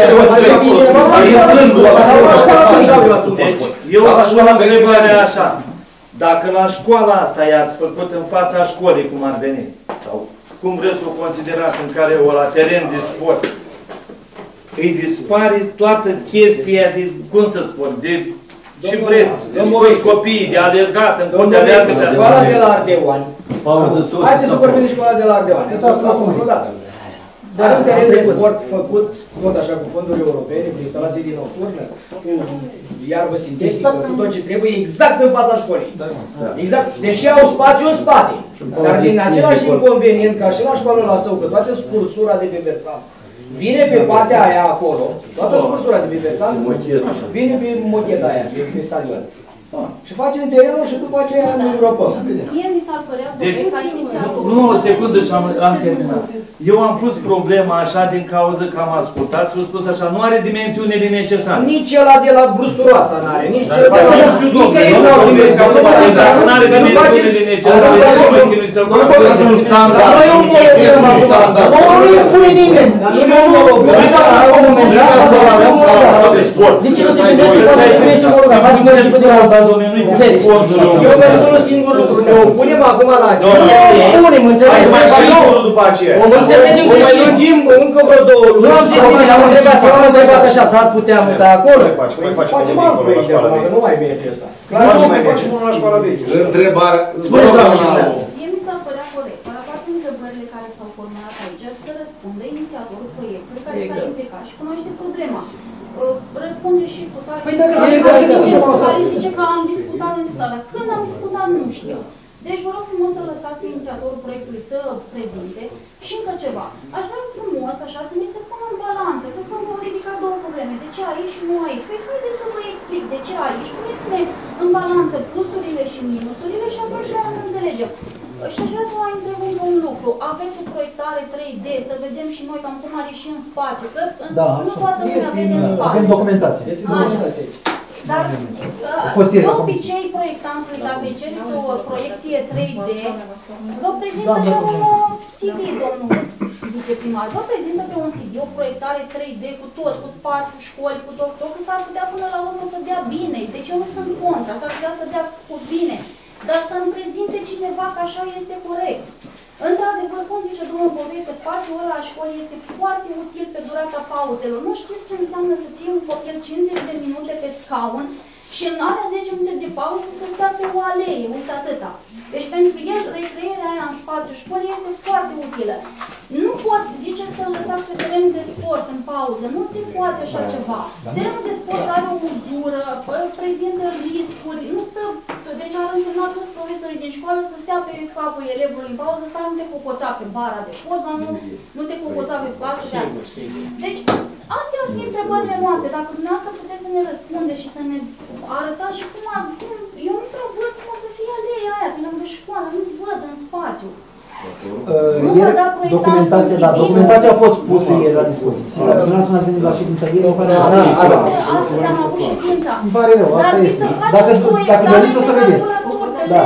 Deci, eu am întrebarea așa. Dacă la școala asta i-ați făcut în fața școlii, cum ar veni, sau cum vreți să o considerați în care o la teren de sport, îi dispare toată chestia de, cum să spun, de ce vreți, de scoți copiii, de alergat în curtea de arbitrat. Școala de la Ardeoani. Haideți să vorbim de școala de la Ardeoani. Asta s-a spus odată. Dar un teren de sport făcut, tot așa, cu fonduri europene, cu instalații din nocturnă, cu iarbă sintetică, cu tot ce trebuie, exact în fața școlii. Exact. Deși au spațiu în spate. Dar din același inconvenient, ca și la școală la său, că toată spursura de pe versant vine pe partea aia acolo, toată spursura de pe versant vine pe mocheta aia, pe stadion. Și facem terenul și după aceea ne îngropăm. Mie mi s-ar părea deci, ca inițiatorul... nu, o secundă și am, am terminat. Eu am pus problema așa din cauza că am ascultat și v-am spus așa, nu are dimensiunile necesare. Nici ăla de la Brusturoasa n-are, nici cel de la... Nu știu, domnule, nu are dimensiunile necesare. Este un standard. Dar nu e un monopol. Nu îi pune nimeni. Nu e un monopol. De ce nu se gândește că poate primește omologat? Faci o echipă de la eu vă spun un singur lucru, ne opunem acum la acesta. Nu punem, înțelegem. După aceea. O înțelegem că și lungim încă vreo două luni. Nu am zis nimic, am întrebat, eu am întrebat așa, s-ar putea muta acolo? Facem alt proiect de acum, că nu mai merge ăsta. Clar, nu mai merge. Facem unul la școala veche. Întrebare. Spuneți, doamnă jurnalistă. Mie mi s-ar părea corect, la toate întrebările care s-au formulat aici, să răspundă inițiatorul proiectului care s-a implicat și cunoaște problema. Răspunde și cu tare păi care zice că am discutat, am discutat, dar când am discutat nu știu. Deci vă rog frumos să lăsați pe inițiatorul proiectului să prezinte și încă ceva. Aș vrea frumos așa să ne se pună în balanță, că s-au ridicat două probleme, de ce aici și nu aici. Păi haideți să vă explic de ce aici, puneți-ne în balanță plusurile și minusurile și atunci vreau să înțelegem. Și aș vrea să mai întreb încă un lucru. Aveți o proiectare trei D, să vedem și noi cam cum are și în spațiu, că da, nu toată lumea vede în spațiu. Avem documentație. Dar, de obicei, proiectantului, dacă îi cereți o proiecție trei D, vă prezintă pe un C D, domnul viceprimar, vă prezintă pe un C D o proiectare trei D cu tot, cu spațiu, școli, cu tot, tot, că s-ar putea până la urmă să dea bine. Deci eu nu sunt contra, s-ar putea să dea cu bine, dar să-mi prezinte cineva că așa este corect. Într-adevăr, cum zice domnul Bovei, că spațiul ăla a școlii este foarte util pe durata pauzelor. Nu știți ce înseamnă să ții un copil cincizeci de minute pe scaun și în alea zece minute de pauză să stea pe o alee, uite atâta. Deci pentru el, recrearea aia în spațiul școlii este foarte utilă. Nu poți, ziceți că îl lăsați pe terenul de sport în pauză, nu se poate așa ceva. Terenul de sport are o uzură, prezintă riscuri, nu stă, deci ar însemna toți profesorii din școală să stea pe capul elevului în pauză, stai nu te cocoța pe bara de fotbal, nu, nu te cocoța pe clasă de asta. Deci, astea ar fi întrebările noastre. Dacă dumneavoastră puteți să ne răspundeți și să ne arătați și cum, cum eu nu prea văd cum o să fie aleea aia pe lângă școală, nu văd în spațiu. Uh, ieri, documentația, da, documentația a fost pusă ieri la dispoziție. Dumneavoastră n-ați venit la ședința ieri, îmi pare rău. Astăzi am avut ședința. Îmi pare rău, asta este. Dacă doriți o să vedeți. Da.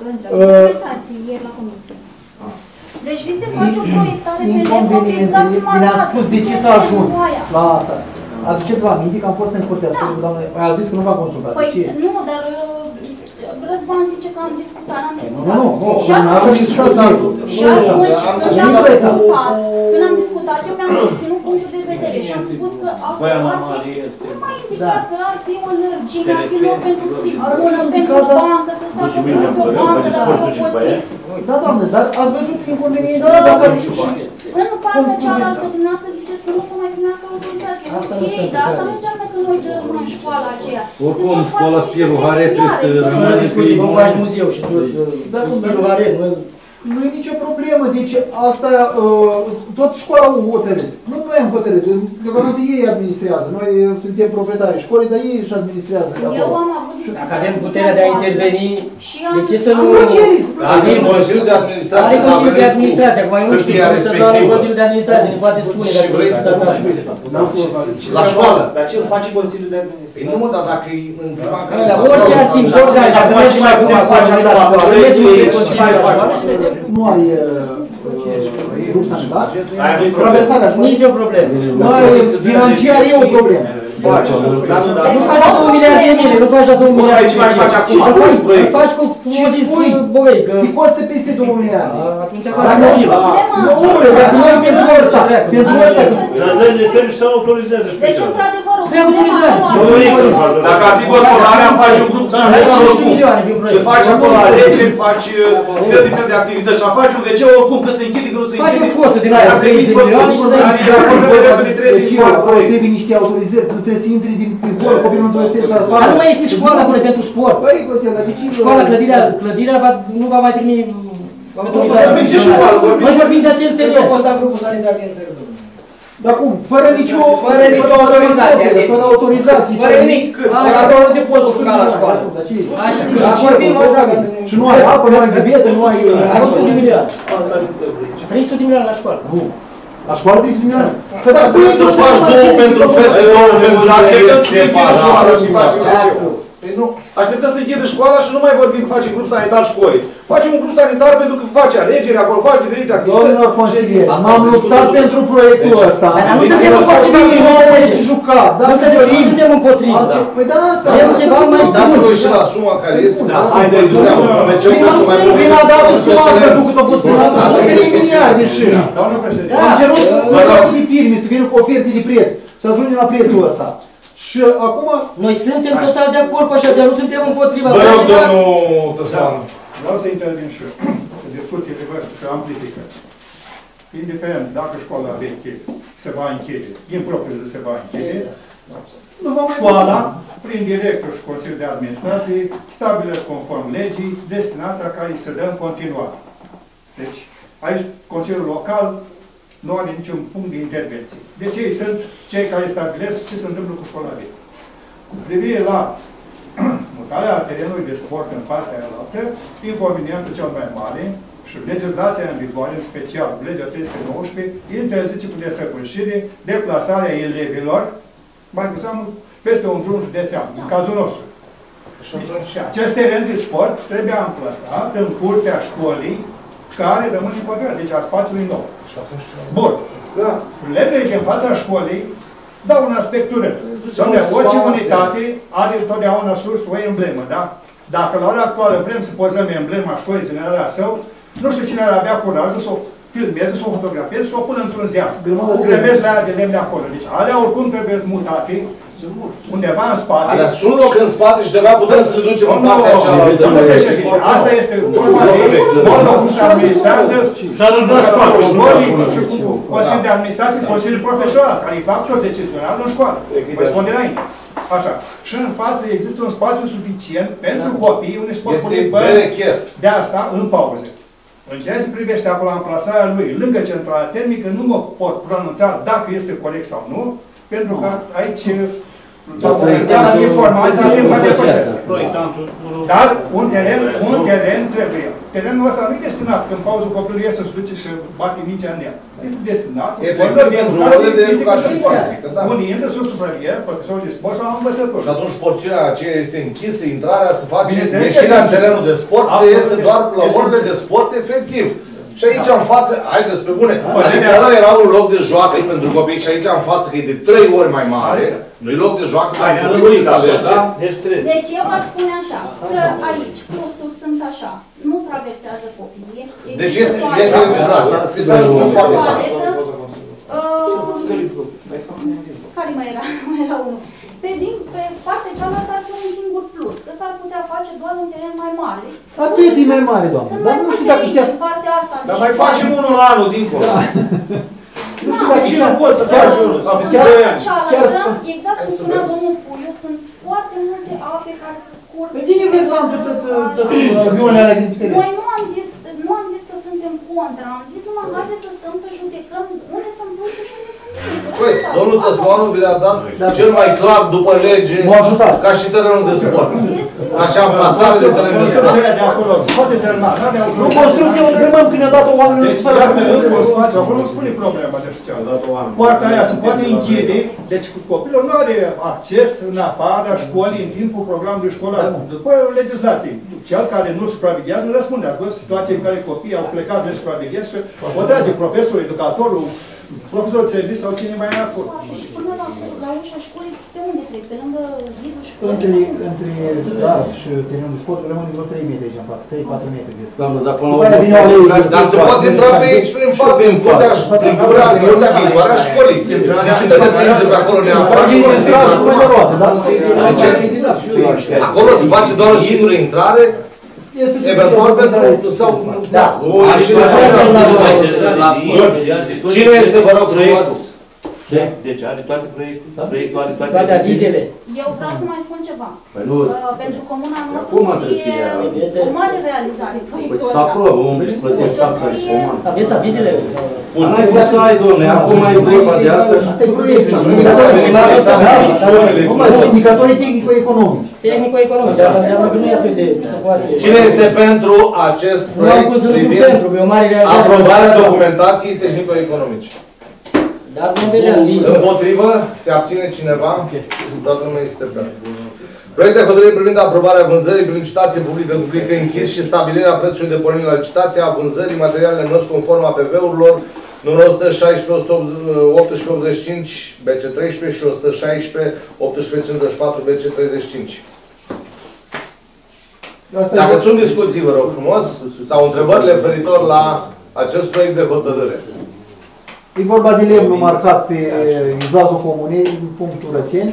Ieri la comisie. Deci vi se face o proiectare pe laptop exact cum arată. Ne-am spus de ce s-a ajuns la asta. Aduceți-vă aminte că am fost în curtea asta cu doamna, a zis că nu v-a consultat. Păi nu, dar Răzvan zice că am discutat, am discutat. Nu, nu, și atunci, și atunci, când am discutat, când am discutat, eu mi-am susținut punctul de vedere și am spus că acum ar fi, nu m-a indicat că ar fi o lărgime, ar fi loc pentru tribună, pentru bancă, să stea pe o bancă, dacă e obosit. Da, doamne, dar ați văzut inconvenientul dacă și... În partea cealaltă, dumneavoastră ziceți că nu o să mai primească autorizație. Ok, dar asta nu înseamnă că noi dărâm în școala aceea. Oricum, școala Spiru Haret trebuie să rămână pe ei. Vom face muzeu și tot. Spiru Haret, nu e nicio problemă, deci asta, tot școala au hotărât. Nu noi am hotărât, deocamdată ei administrează. Noi suntem proprietarii școlii, dar ei își administrează. Eu am avut discuția. Dacă avem puterea de a interveni, de ce să nu... Avem Consiliul de Administrație. Are Consiliul de Administrație, acum nu știu cum să doar Consiliul de Administrație, ne poate spune și vrei la școală. Dar ce îl face Consiliul de Administrație? Nu mă, dar dacă e în prima care... Orice timp, oricare, dacă mergem mai cum facem la școală, mergem pe Consiliul la școală și vedem. Nu ai grup sanitar? Nici o problemă. Noi, financiar e o problemă. Nu faci la două miliarde de mile, nu faci la două miliarde de mile. Îl faci cu, cum a zis Bovei, că... Te costă peste două miliarde. Atunci faci la mil. Omule, dar noi pentru ăsta, pentru ăsta... Trebuie să autorizează. Deci, într-adevăr, o problemă... Dacă ar fi gospodare, am face un grup să faci acolo alegeri, faci fel de fel de activități și am face un W C oricum, că se închide, că nu se închide. Faci o fosă din aia, treizeci de milioane și dai... Trebuie niște autorizări, nu trebuie să intri din gol, copilul nu trebuie să ieși la spate. Dar nu mai este școala până pentru sport. Păi, Costel, dar de ce... Școala, clădirea, clădirea va, nu va mai primi autorizație. Noi vorbim de acel teren. Nu poți grupul sanitar din țară. Dar cum? Fără nicio... Fără nicio autorizație. Fără autorizație. Fără nimic. Acolo nu te poți juca la școală. Așa. Și nu ai apă, nu ai găbietă, nu ai... Are o sută de milioane. trei sute de milioane la școală. Nu. La școală trei sute de milioane. Că dacă să faci două pentru fete, două pentru fete, Păi nu, așteptăm să închidă școala și nu mai vorbim că face grup sanitar școlii. Facem un grup sanitar pentru că face alegeri, acolo face diferite activități. Domnilor consilieri, m-am luptat pentru proiectul ăsta. Dar nu suntem împotriva lui Moare și juca. Nu suntem împotriva. Păi da, asta. Vrem ceva mai bun. Dați-vă și la suma care este. Prima dată suma a scăzut cât a fost prima dată. Să venim miliarde și. Am cerut de firme să vină cu oferte de preț. Să ajungem la prețul ăsta. Și acum... Noi suntem total de acord cu așa ceva, nu suntem împotriva. Vă rog, domnul Tăslan. Vreau să intervin și eu. Discuțiile voastre se amplifică. Indiferent dacă școala veche se va închide, impropriu se va închide, școala, prin director și Consiliul de Administrație, stabilă conform legii destinația care îi se dă în continuare. Deci, aici Consiliul Local nu are niciun punct de intervenție. Deci ei sunt cei care stabilesc ce se întâmplă cu școala veche. Cu privire la mutarea terenului de sport în partea aia, inconvenientul cel mai mare Și legislația în vigoare, în special legea trei sute nouăsprezece, interzice cu desăvârșire deplasarea elevilor, mai cu seamă, peste un drum județean, în cazul nostru. Și acest teren de sport trebuie amplasat în curtea școlii care rămâne în pădure, deci a spațiului nou. Bun. Lemnele din fața școlii dau un aspect urât. Dom'le, orice unitate are întotdeauna sus o emblemă, da? Dacă la ora actuală vrem să pozăm emblema școlii generale a său, nu știu cine ar avea curajul să o filmeze, să o fotografieze, să o pună într-un ziar. Trebuie la aia de lemne acolo. Deci alea oricum trebuie mutate undeva în spate. Alea sunt loc în spate și de-abia putem să le ducem în partea cealaltă. Asta este vorba de modul cum se administrează școlii și cu Consiliul de Administrație, Consiliul Profesional, care e factor decizional în școală. Vă spun de înainte. Așa. Și în față există un spațiu suficient pentru copii unde își pot pune bărți de asta în pauze. În ceea ce privește acolo amplasarea lui lângă centrala termică, nu mă pot pronunța dacă este corect sau nu, pentru că aici informația din mai depășesc. Dar un teren, un teren trebuie. Terenul ăsta nu e destinat când pauză copilul iese să-și duce și bate mingea în ea. Este destinat efectiv pentru ore de educație fizică. Unii intră sub supraveghere, profesorul de sport sau învățător. Și atunci porțiunea aceea este închisă, intrarea se face, ieșirea în terenul de sport, se iese doar la orele de sport efectiv. Și aici în față, hai despre bune, adică ăla era un loc de joacă pentru copii și aici în față, că e de trei ori mai mare, nu-i loc de joacă pentru copii să alege. Deci eu aș spune așa, că aici plusul sunt așa, nu traversează copiii. Deci este legislație. Care mai era? Mai era unul. Pe, din, pe partea cealaltă ar fi un singur plus, că s-ar putea face doar un teren mai mare. Atât e mai mare, doamnă. Sunt Dar mai nu știu multe dacă aici, chiar... în partea asta. Dar mai facem unul la anul dincolo. Nu știu dacă cine poți să faci unul sau în partea cealaltă, exact cum spunea domnul Puiu, sunt foarte multe ape care se scurg. Pe tine vezi am tot avioanele alea din teren. Noi nu am zis, nu am zis că suntem contra, am zis numai haideți să stăm să judecăm unde sunt plusuri și unde sunt minuse. Păi, domnul Tăsmanu vi le-a dat cel mai clar după lege ca și terenul de sport. Așa amplasare de teren de sport. Nu construcție o dărâmăm când ne-a dat-o oamenilor deci, iată, încă un spațiu, acolo nu spune problema de știam. Poarta aia se poate închide, deci copilul nu are acces în afara școlii în timpul programului școlar. După legislație, cel care nu supraveghează răspunde. Ați văzut situații în care copiii au plecat de supraveghează și o trage profesorul, educatorul, profesorul de serviciu sau cine mai e acolo. Și până la, la ușa școlii, pe unde trec? Pe lângă zidul școlii? Între, între gard și terenul de sport rămâne vreo trei metri aici în față, trei patru metri. Doamne, dacă până la urmă... Dar se poate intra pe aici prin față, prin curtea viitoare a școlii. Deci trebuie să intre pe acolo neapărat și nu se intră. Acolo se face doar o singură intrare, eventual pentru sau... Da. Cine este, vă rog frumos? Deci are toate proiectul, proiectul are toate... Toate avizele. Eu vreau să mai spun ceva. Păi nu... Pentru comuna noastră să să fie o mare realizare proiectul ăsta. Să aprobă, unde își plătești taxa de comună. Aveți avizele? N-ai cum să ai, dom'le, acum e vorba de asta și... Asta e proiectul. Indicatorii tehnico-economici. Tehnico-economici, asta înseamnă că nu e atât de... Cine este pentru acest proiect privind aprobarea documentației tehnico-economice? Dar nu vedem. Împotrivă? Se abține cineva? Toată lumea este pentru. Proiect de hotărâre privind aprobarea vânzării prin licitație publică cu plic închis și stabilirea prețului de pornire la licitație a vânzării materialelor noi conform A P V-urilor numărul o sută șaisprezece, optsprezece optzeci și cinci, B C treisprezece și o sută șaisprezece, optsprezece cincizeci și patru, B C treizeci și cinci. Dacă sunt discuții, vă rog frumos, sau întrebări referitor la acest proiect de hotărâre. E vorba de lemnul marcat pe izvazul comunei, în punctul Rățeni.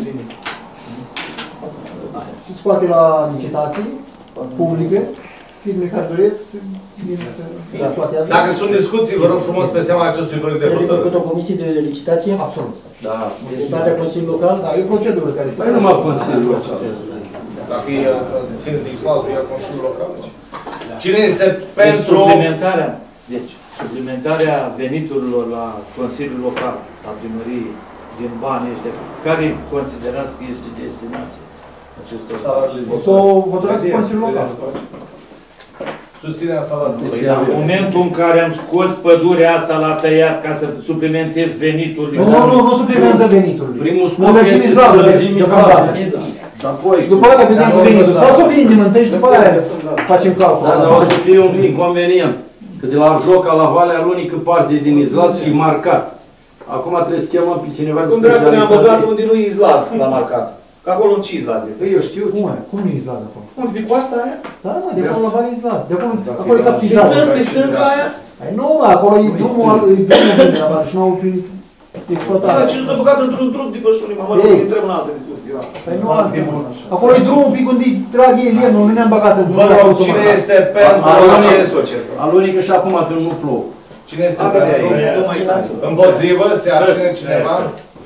Se scoate la licitații publică. Firme care doresc, bine să exploatează. Dacă sunt discuții, vă rog frumos pe seama acestui proiect de hotărâre. Trebuie făcut o comisie de licitație? Absolut. Da. Din partea Consiliului Local? Da, e o procedură care se... Păi numai Consiliul Local. Dacă e ține de X-Valtul, e Consiliul Local. Cine este pentru... Suplimentarea, deci, suplimentarea veniturilor la Consiliul Local, la primărie, din banii ăștia, care considerați că este destinație acestor O să o hotărâți Consiliul Local. susținerea salariului. În momentul în care am scos pădurea asta la tăiat ca să suplimentez veniturile. Nu, nu, nu suplimentă veniturile. Primul scop este să lărgim izlază. Și după aia vedem cu venitul. Sau să vindem întâi și după aia facem calcul. Da, dar o să fie un inconvenient. Că de la Joca la Valea Runică parte din izlaz și e marcat. Acum trebuie să chemăm pe cineva de Cum dracu ne-am băgat specialitate. unde nu e izlaz la marcat? Că acolo în ce izlaz este? Păi eu știu. Cum e? Cum nu e izlaz acolo? Unde, pe coasta aia? Da, mă, de acolo la Valea izlaz. De acolo, acolo e captizat. Pe stânga aia? Păi nu, mă, acolo e drumul, e drumul de la Valea și n-au exploatat. Da, ce nu s-a băgat într-un drum de pășuni, mă, mă, intrăm în altă discuție. Păi nu, asta e bun. Acolo e drumul un pic unde trag ei lemnul, nu ne-am băgat în Vă rog, cine este pentru acest? Alunică și acum atunci nu plouă. Cine este pentru? Împotrivă? Se abține cineva?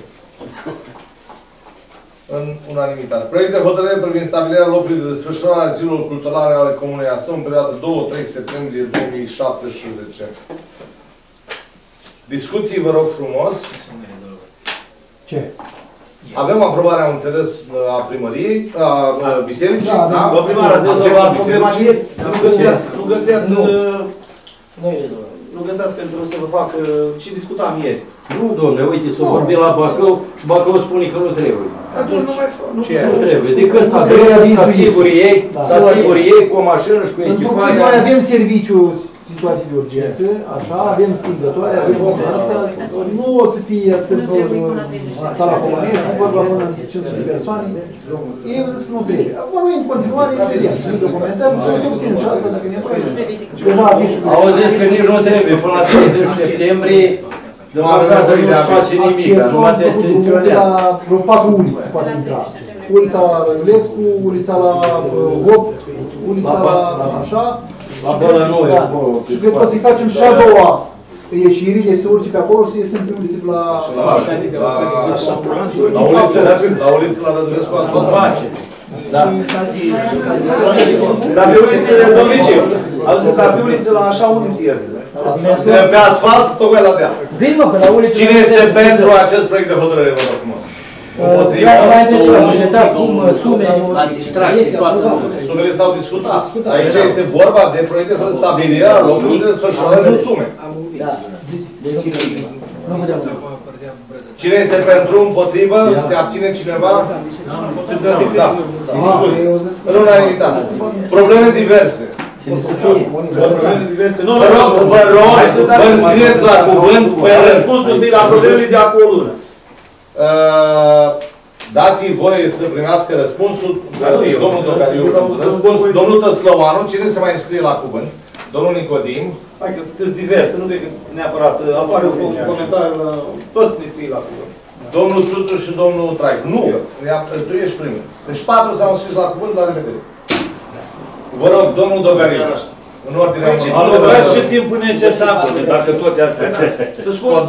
În unanimitate. Proiect de hotărâre privind stabilirea locului de desfășurare a zilelor culturale ale Comunei Asău în perioada două trei septembrie două mii șaptesprezece. Discuții, vă rog frumos. Ce? Avem aprobarea, am înțeles, a primăriei, a bisericii, da? Vă primar, ați zis la problema ieri? Nu găseați, nu găseați, nu găseați pentru să vă fac ce discutam ieri. Nu, domnule, uite, s-o vorbi la Bacău și Bacău spune că nu trebuie. Atunci nu mai fac. Nu trebuie, decât adresa să asiguri ei, să asiguri ei cu o mașină și cu echipare. Noi avem serviciu situații de urgență, așa, avem stingătoare, avem urgență, nu o să fie atât ca la Comanie, nu vorba până în cinci sute de persoane, ei au zis că nu trebuie. Vorbim în continuare, vedem, și documentăm și o să obținem și asta dacă ne trebuie. Au zis că nici nu trebuie, până la treizeci septembrie, de la gradă nu se face nimic, numai te atenționează. Vreo patru uliți se poate intra. Ulița la Răgulescu, ulița la Hop, ulița la așa. La Bălănoi, acolo. Și cred că o să-i facem și a doua ieșirile, să urce pe acolo și să iesem pe ulițe pe la... La uliță la Rădulescu asfalt. Da. Dar pe ulițele, domnule ce? Au zis că pe uliță la așa uliță iese. Pe asfalt, tocmai la dea. Zi-mă, pe la uliță... Cine este pentru acest proiect de hotărâre, vă rog frumos? Împotriva? Sumele s-au discutat. Aici este vorba de proiect de hotărâre, stabilirea locului de desfășurare de sume. Cine este pentru, împotrivă? Se abține cineva? Da. În unanimitate. Probleme diverse. Vă rog, vă rog, vă înscrieți la cuvânt pe răspunsul întâi la problemele de acum o lună. Dați-i voie să primească răspunsul. Domnul Dogariu, răspuns. Domnul Tăslăuanu, cine se mai înscrie la cuvânt? Domnul Nicodim. Hai că sunteți diverse, nu cred că neapărat apare un comentariu la... Toți ne scrie la cuvânt. Domnul Țuțu și domnul Traic. Nu, tu ești primul. Deci patru s-au înscris la cuvânt, la revedere. Vă rog, domnul Dogariu. În ordinea unui. Alocați și timpul necesar, dacă tot e așa. Să spuneți.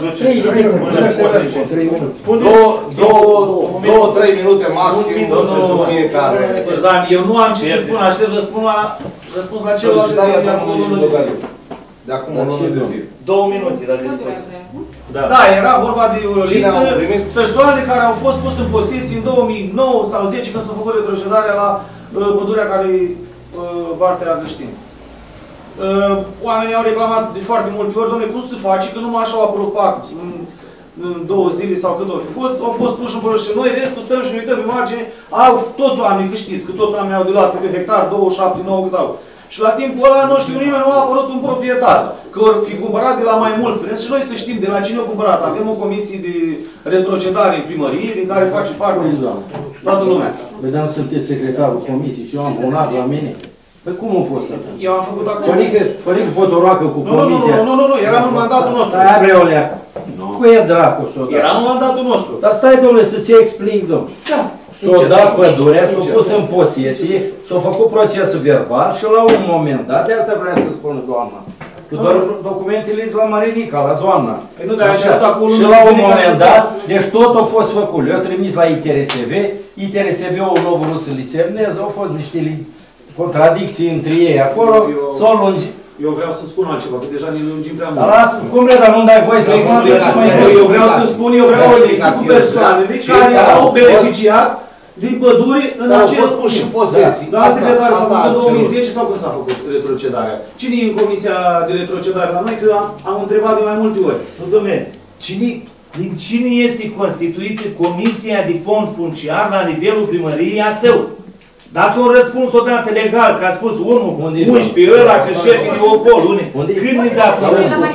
Două, trei minute maxim, pentru fiecare. Eu nu am ce să spun, aștept răspuns la răspuns la celălalt de acum o lună de zi. De acum o lună de zi. Două minute la discuție. Da, era vorba de o listă persoane care au fost pus în posesie în două mii nouă sau zece când s-a făcut retrocedarea la pădurea care e Vartea Găștin. Oamenii au reclamat de foarte multe ori, dom'le, cum se face că numai așa au apărut pac în, în două zile sau cât au fi fost, au fost puși în folosință. Noi restul stăm și ne uităm pe margine, au toți oamenii, că știți, că toți oamenii au de luat pe hectar, douăzeci și șapte, nouă cât au. Și la timpul ăla nu știu nimeni, nu a apărut un proprietar, că or fi cumpărat de la mai mulți friends și noi să știm de la cine au cumpărat. Avem o comisie de retrocedare în primărie, din care face parte toată lumea. Vedeam să sunteți secretarul comisiei și eu am bonat la mine. Păi cum a fost atunci? Eu am făcut acolo. Părică, părică fotoroacă cu comisia. Nu, nu, nu, nu, eram în mandatul nostru. Stai, Abreolea. Cu e dracu s-o dat. Eram în mandatul nostru. Dar stai, domnule, să-ți explic, domnule. Da. S-o dat pădurea, s-o pus în posesie, s-o făcut procesul verbal și la un moment dat, de asta vreau să spună doamna. Că doar documentele sunt la Marinica, la doamna. Păi nu, dar așa, acolo și la un moment dat, deci tot a fost făcut. Eu trimis la I T R S V, I T R S V-ul nou vrut să li semneze, au fost niște contradicții între ei acolo, s-au lungit. Eu vreau să spun altceva, că deja ne lungim prea mult. Dar lasă, cum vreau, dar nu dai voie să spun. Eu vreau să spun, eu vreau o listă cu persoanele care au beneficiat din pădure în Dar au acel... fost puși în posesii. Da, doamna secretară, s-a Asta- făcut în asta două mii a zece sau când s-a făcut retrocedarea? Cine e în comisia de retrocedare la noi? Că am, am întrebat de mai multe ori. Nu, dom'le, cine, din cine este constituită Comisia de Fond Funciar la nivelul primăriei a său? Dați un răspuns odată legal, că a spus unul, unsprezece, ăla, că șefii de Opol, unde? Când ne dați un răspuns?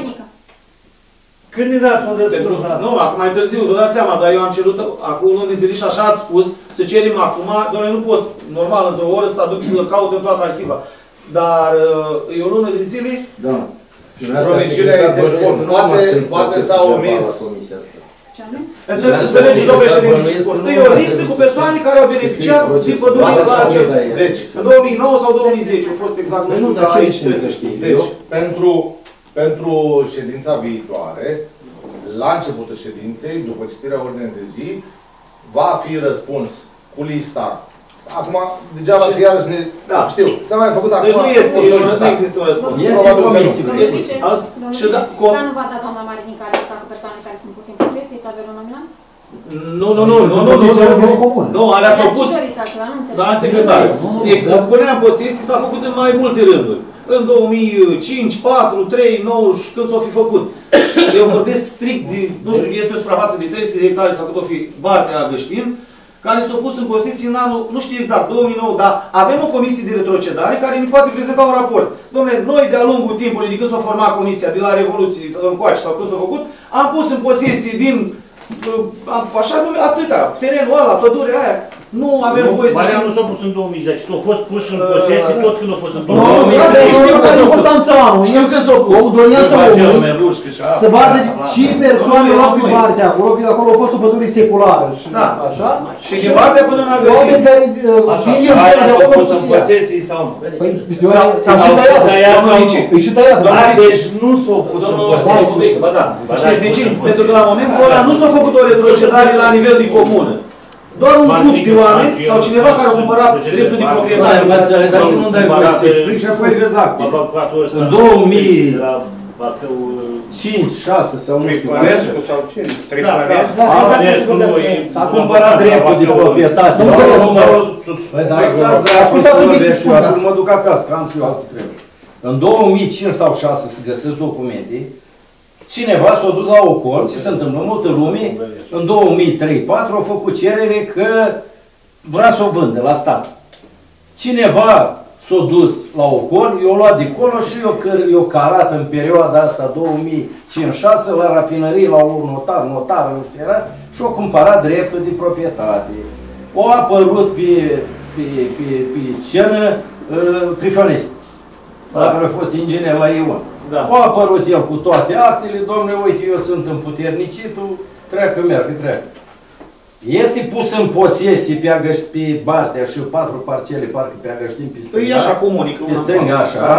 Când ne dați un răspuns? Nu, acum mai târziu, vă dați seama, dar eu am cerut acum un de zile și așa ați spus, să cerem acum, doamne, nu pot, normal, într-o oră să aduc să caut în toată arhiva. Dar e o lună de zile. Da. Promisiunea este bun. Poate, poate s-a omis. Înțelegeți, domnule președinte, ce spun? E o listă cu persoane care au beneficiat din pădure la acest. Deci, în două mii nouă sau două mii zece, a fost exact, nu știu, dar aici trebuie să știi. Deci, pentru, pentru ședința viitoare, la începutul ședinței, după citirea ordinei de zi, va fi răspuns cu lista. Acum, degeaba că iarăși ne... Da, știu, s-a mai făcut acum... Deci nu este, nu există un răspuns. Este comisie. Și da, Dar nu va da doamna Marinica lista cu persoane care sunt puse în procesie, tabelul nominal? Nu, nu, nu, nu, nu, nu, nu, nu, alea s-au pus... Da, secretar. Punerea în posesie s-a făcut în mai multe rânduri. În două mii cinci, patru, trei, nouă, când s-o fi făcut. Eu vorbesc strict de, nu știu, este o suprafață de trei sute de hectare sau cât o fi Bartea Găștin, care s-au pus în posesie în anul, nu știu exact, două mii nouă, dar avem o comisie de retrocedare care ne poate prezenta un raport. Dom'le, noi de-a lungul timpului, de când s-a format comisia, de la Revoluție încoace sau când s-a făcut, am pus în posesie din, așa nume, atâta, terenul ăla, pădurea aia. Nu avem voie să știm. Nu s-a pus în două mii zece, nu a fost pus în posesie tot când a fost în două mii zece. Știu că s-a pus. Știu că s-a pus. Ordonanța omului să vadă ce persoane luau pe partea acolo, că acolo a fost o pădure seculară. Da. Așa? Și din partea până în Agăștin. Oameni care vin în aia s-a pus în posesie sau nu? S-a și tăiat. E și tăiat. Deci nu s-a pus în posesie. Ba da. Știți de ce? Pentru că la momentul ăla nu s-a făcut o retrocedare la nivel de comună. Doar un grup de oameni sau cineva care a cumpărat dreptul de proprietate. Dar și nu dai voie să explic și apoi vezi acte. În două mii cinci, șase sau nu știu. S-a cumpărat dreptul de proprietate. Ascultați-mi, acum mă duc acasă, că am și eu alții trebuie. În două mii cinci sau șase se găsesc documente. Cineva s-a dus la Ocol, ce se întâmplă în multă lume, în două mii trei patru a făcut cerere că vrea să o vândă la stat. Cineva s-a dus la Ocol, i-a luat de acolo și i-a carat în perioada asta două mii cinci șase la rafinărie, la un notar, notar, nu știu era, și a cumpărat dreptul de proprietate. O apărut pe, pe, pe, pe scenă uh, Trifănescu, da. Care a fost inginer la Ion. Da. A apărut el cu toate actele, domne, uite, eu sunt împuternicitul, treacă, meargă, treacă. Este pus în posesie pe, Agăști, pe Bartea și patru parcele, parcă pe Agăștin, pe stânga. E așa comunică. Pe stânga, așa. Da?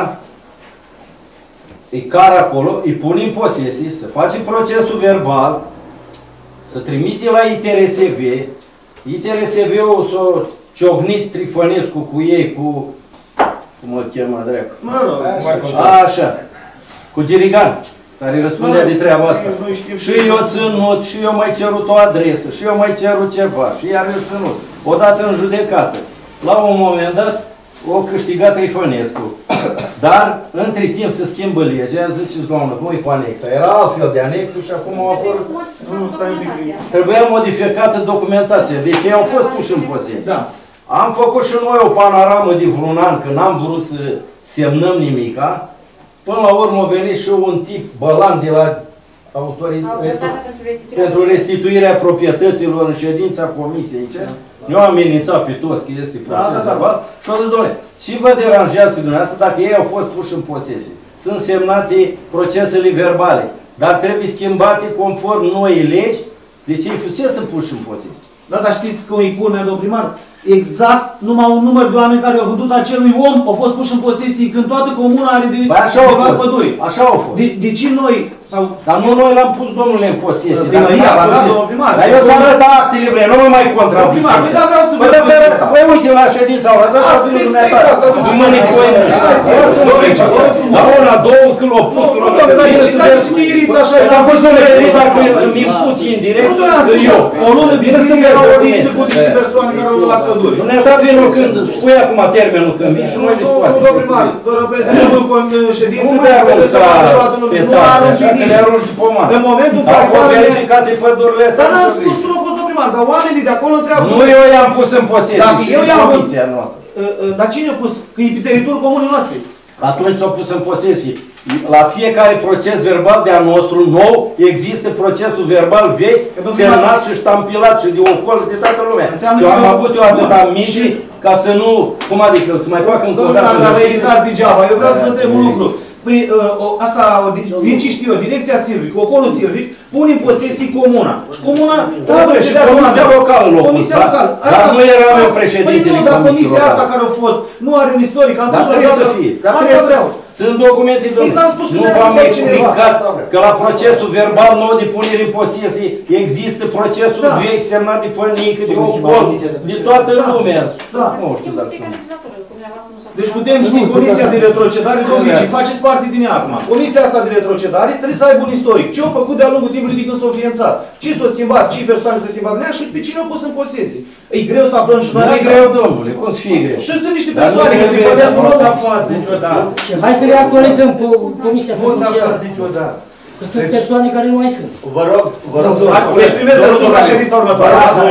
Îi car acolo, îi pune în posesie, să face procesul verbal, să trimite la I T R S V. I T R S V-ul s-a ciocnit Trifănescu cu ei, cu... cum o chema, dreacu? Mă rog, așa. Cu Girigan, care răspundea de treaba asta. Și eu ținut, și eu mai cerut o adresă, și eu mai cerut ceva, și iar eu ținut. Odată în judecată. La un moment dat, o câștigat Trifănescu. Dar, între timp, se schimbă legea, ziceți, doamnă, cum e cu anexa? Era altfel de anexă și acum au apărut. Trebuia modificată documentația. Deci ei au fost puși în posesie. Da. Am făcut și noi o panoramă de vreun an, că n-am vrut să semnăm nimica. Până la urmă a venit și un tip bălan de la autoritatea pentru restituirea proprietăților în ședința comisiei. Eu am amenințat pe toți că este proces verbal și au zis, doamne, ce vă deranjează pe dumneavoastră dacă ei au fost puși în posesie? Sunt semnate procesele verbale, dar trebuie schimbate conform noii legi, deci ei fusese puși în posesie. Da, dar știți că o ipunea, domn primar? Exact, numai un număr de oameni care au văzut acelui om au fost puși în posesie când toată comuna are de păi așa au fost. Păduri. Așa au fost. De, de ce noi sau... Dar nu noi l-am pus, domnule, în posesie. Primăria, l-a dat domnul primar. Dar eu ți-am arătat actele vrei, nu mă mai contrazic. Primar, păi da, vreau să vă arăt. Păi uite la ședința ora, dar să vină dumneavoastră. Nu mă necoi. Dar una, două, când l-o pus, când l-o pus. Dar nici dacă știți așa, dar fost un referit, dacă îmi impuți indirect, eu. O lună din zi erau o listă cu niște persoane care au luat căduri. Nu ne-a dat vinul când spui acum termenul când vin și noi discutate. Domnul primar, vă reprezentăm în ședință, nu le arunca pe tare, așa că le arunci de pomană. În momentul în care au fost verificate pădurile astea. Dar n-am spus că nu a fost domnul primar, dar oamenii de acolo întreabă. Nu eu i-am pus în posesie și în comisia noastră. Dar cine a pus? Că e pe teritoriul comunei noastre. Atunci s-au pus în posesie. La fiecare proces verbal de-a nostru nou există procesul verbal vechi, semnat și ștampilat și de ocol de toată lumea. Eu am avut eu atâta mici ca să nu, cum adică, să mai fac încă o dată. Domnule, dar editați degeaba. Eu vreau să vă întreb un lucru. Asta, din ce știu eu, direcția Silvic, ocolul Silvic, pune în posesie comuna. Și comuna, da, și comisia locală l-a pus, comisia locală. Dar nu era eu președintele comisiei locale. Păi nu, dar comisia asta care a fost, nu are un istoric, am dar pus trebuie să fie. Dar trebuie să sunt documente, domnule. Nu v-am explicat că la procesul verbal nou de punere în posesie există procesul vechi semnat de Fălnică, de ocol, de toată lumea. Nu știu dacă deci putem ști, Comisia de Retrocedare, domnule, faceți parte din ea acum. Comisia asta de retrocedare trebuie să aibă un istoric. Ce a făcut de-a lungul timpului de când s-a înființat? Ce s-a schimbat? Ce persoane s-au schimbat în ea și pe cine au pus în posesie? E greu să aflăm și noi asta? Nu e greu, domnule, cum să fie greu? Și sunt niște persoane care trebuie să nu foarte niciodată. Hai să reactualizăm comisia asta. Nu s-a făcut niciodată. Că sunt persoane care nu mai sunt. Vă rog, vă rog, deci primesc să spun la ședința următoare.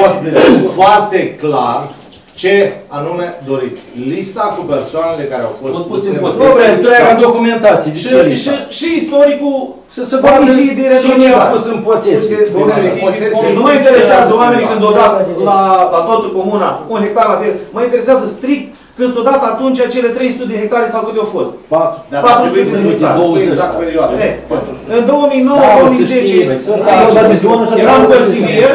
Foarte clar ce anume doriți. Lista cu persoanele care au fost puse în posesie. Întreaga documentație. Și istoricul să se vadă cine a pus în posesie. Nu mă interesează oamenii când o dat la toată comuna un hectar la fel. Mă interesează strict când s-o dat atunci cele trei sute de hectare sau câte au fost? patru sute de hectare. Exact perioada. În două mii nouă două mii zece eram consilier.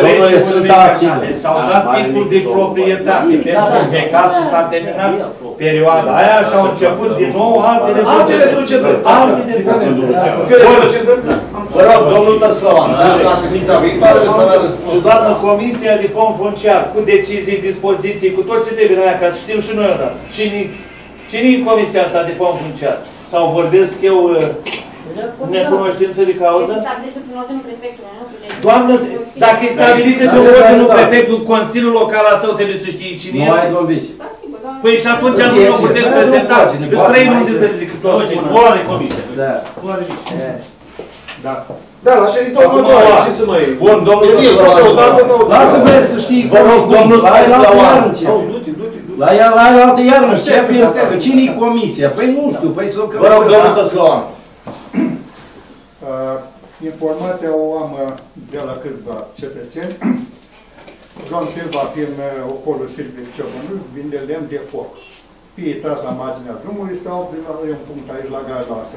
S-au dat titluri de proprietate pentru hectar și s-a terminat perioada aia și au început din nou alte retrocedări. Alte retrocedări. Vă rog, domnul Tăslăvan, deci la ședința viitoare veți avea răspuns. Și doamnă Comisia de Fond Funciar, cu decizii, dispoziții, cu tot ce trebuie în aia, ca să știm și noi odată. Cine e Comisia asta de Fond Funciar? Sau vorbesc eu necunoștință de cauză? Doamnă, dacă e stabilită de ordinul prefectul, Consiliul Local al său trebuie să știe cine este. Nu ai convinge. Păi și atunci nu o putem prezenta. Îți trei luni de zile decât o spune. Nu are Comisia. Da. Da, la ședința următoare, ce să mai... Bun, domnul Tăslăvan. Lasă-mă să știi. Vă rog, domnul Tăslăvan. La ea, la altă iarnă, că cine-i comisia? Păi nu știu, păi să... Vă rog, domnul Tăslăvan. Informația o am de la câțiva cetățeni. John Silva, prin ocolul Silvic Ciobănu, vinde lemn de foc. Fie tras la marginea drumului sau prin un punct aici la gazoasă.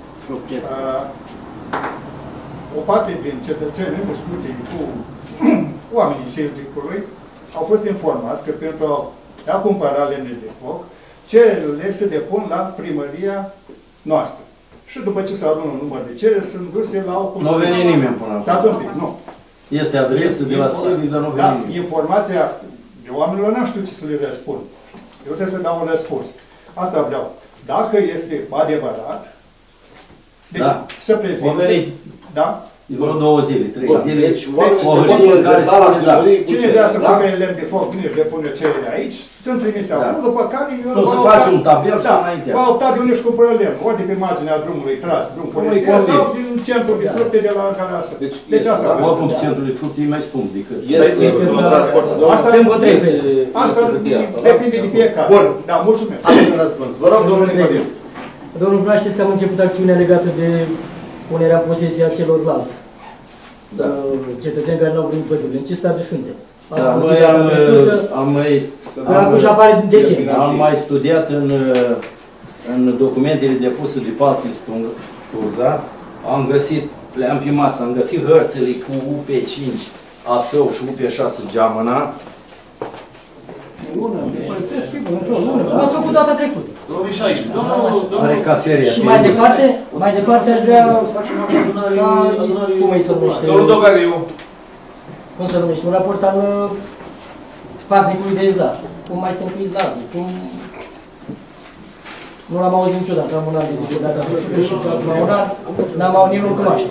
O parte din cetățeni, în discuții cu oamenii Silvicului, au fost informați că pentru a cumpăra lemne de foc, cererile se depun la primăria noastră. Și după ce se adună un număr de cereri, sunt duse la o... Nu veni nimeni până acum. Stați un pic, nu. Este adresă de la Silvic, dar nu veni nimeni. Da, informația de oamenilor n-am știut ce să le răspund. Eu trebuie să dau un răspuns. Asta vreau. Dacă este adevărat, deci să prezinte... Da? E vreo două zile, trei zile. Deci, oamenii se pot prezenta la primărie cu cine vrea să cumpere lemn de foc, vine și depune cerere aici, sunt trimise acolo, după care... Nu, să faci un tabel și înainte. Va opta de unde își cumpără lemn, ori de pe marginea drumului tras, drum forestier, sau din centrul de fructe de la Garasă. Deci asta... Oricum, centrul de fructe e mai scump decât... Este un transport. Asta depinde de fiecare. Bun. Da, mulțumesc. Asta e un răspuns. Vă rog, domnul Nicodem. Domnul Vlad, știți că am început acțiunea legată de punerea în posesia celorlalți. Da. Cetățeni care n-au primit pădurile. În ce stadiu suntem? Da, noi am, am mai... Acum și apare din decembrie. Am mai studiat în, în documentele depuse de Patrick Sturza, am găsit, le-am pe masă, am găsit hărțile cu U P cinci Asău și U P șase Geamăna. Ați făcut data trecută. două mii șaisprezece. Domnul... Are caseria. Și mai departe, mai departe aș vrea ca, cum îi se numește? Domnul Dogariu. Cum se numește? Un raport al paznicului de izlat. Cum mai sunt cu izlatul? Cum... Nu l-am auzit niciodată, am un an de zile, dacă am fost și acum un an, n-am auzit, nu-l cunoaște.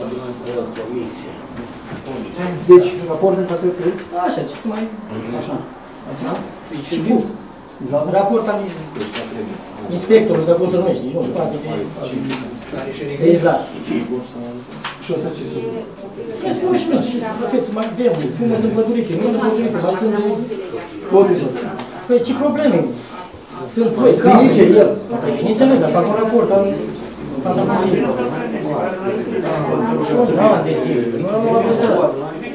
Deci, raportul ca să cred? Așa, ce să mai... Așa. Așa? Și bun. Raport al inspectorului, sau cum se numește, nu, față de izlați. Și o să ce să... Îi spune și mie, feți, mai avem, cum sunt pădurice, nu sunt pădurice, mai sunt... Păi, ce probleme? Sunt doi, Scrie el. Bineînțeles, dar fac un raport al fața Consiliului. Nu am decis, nu am avut.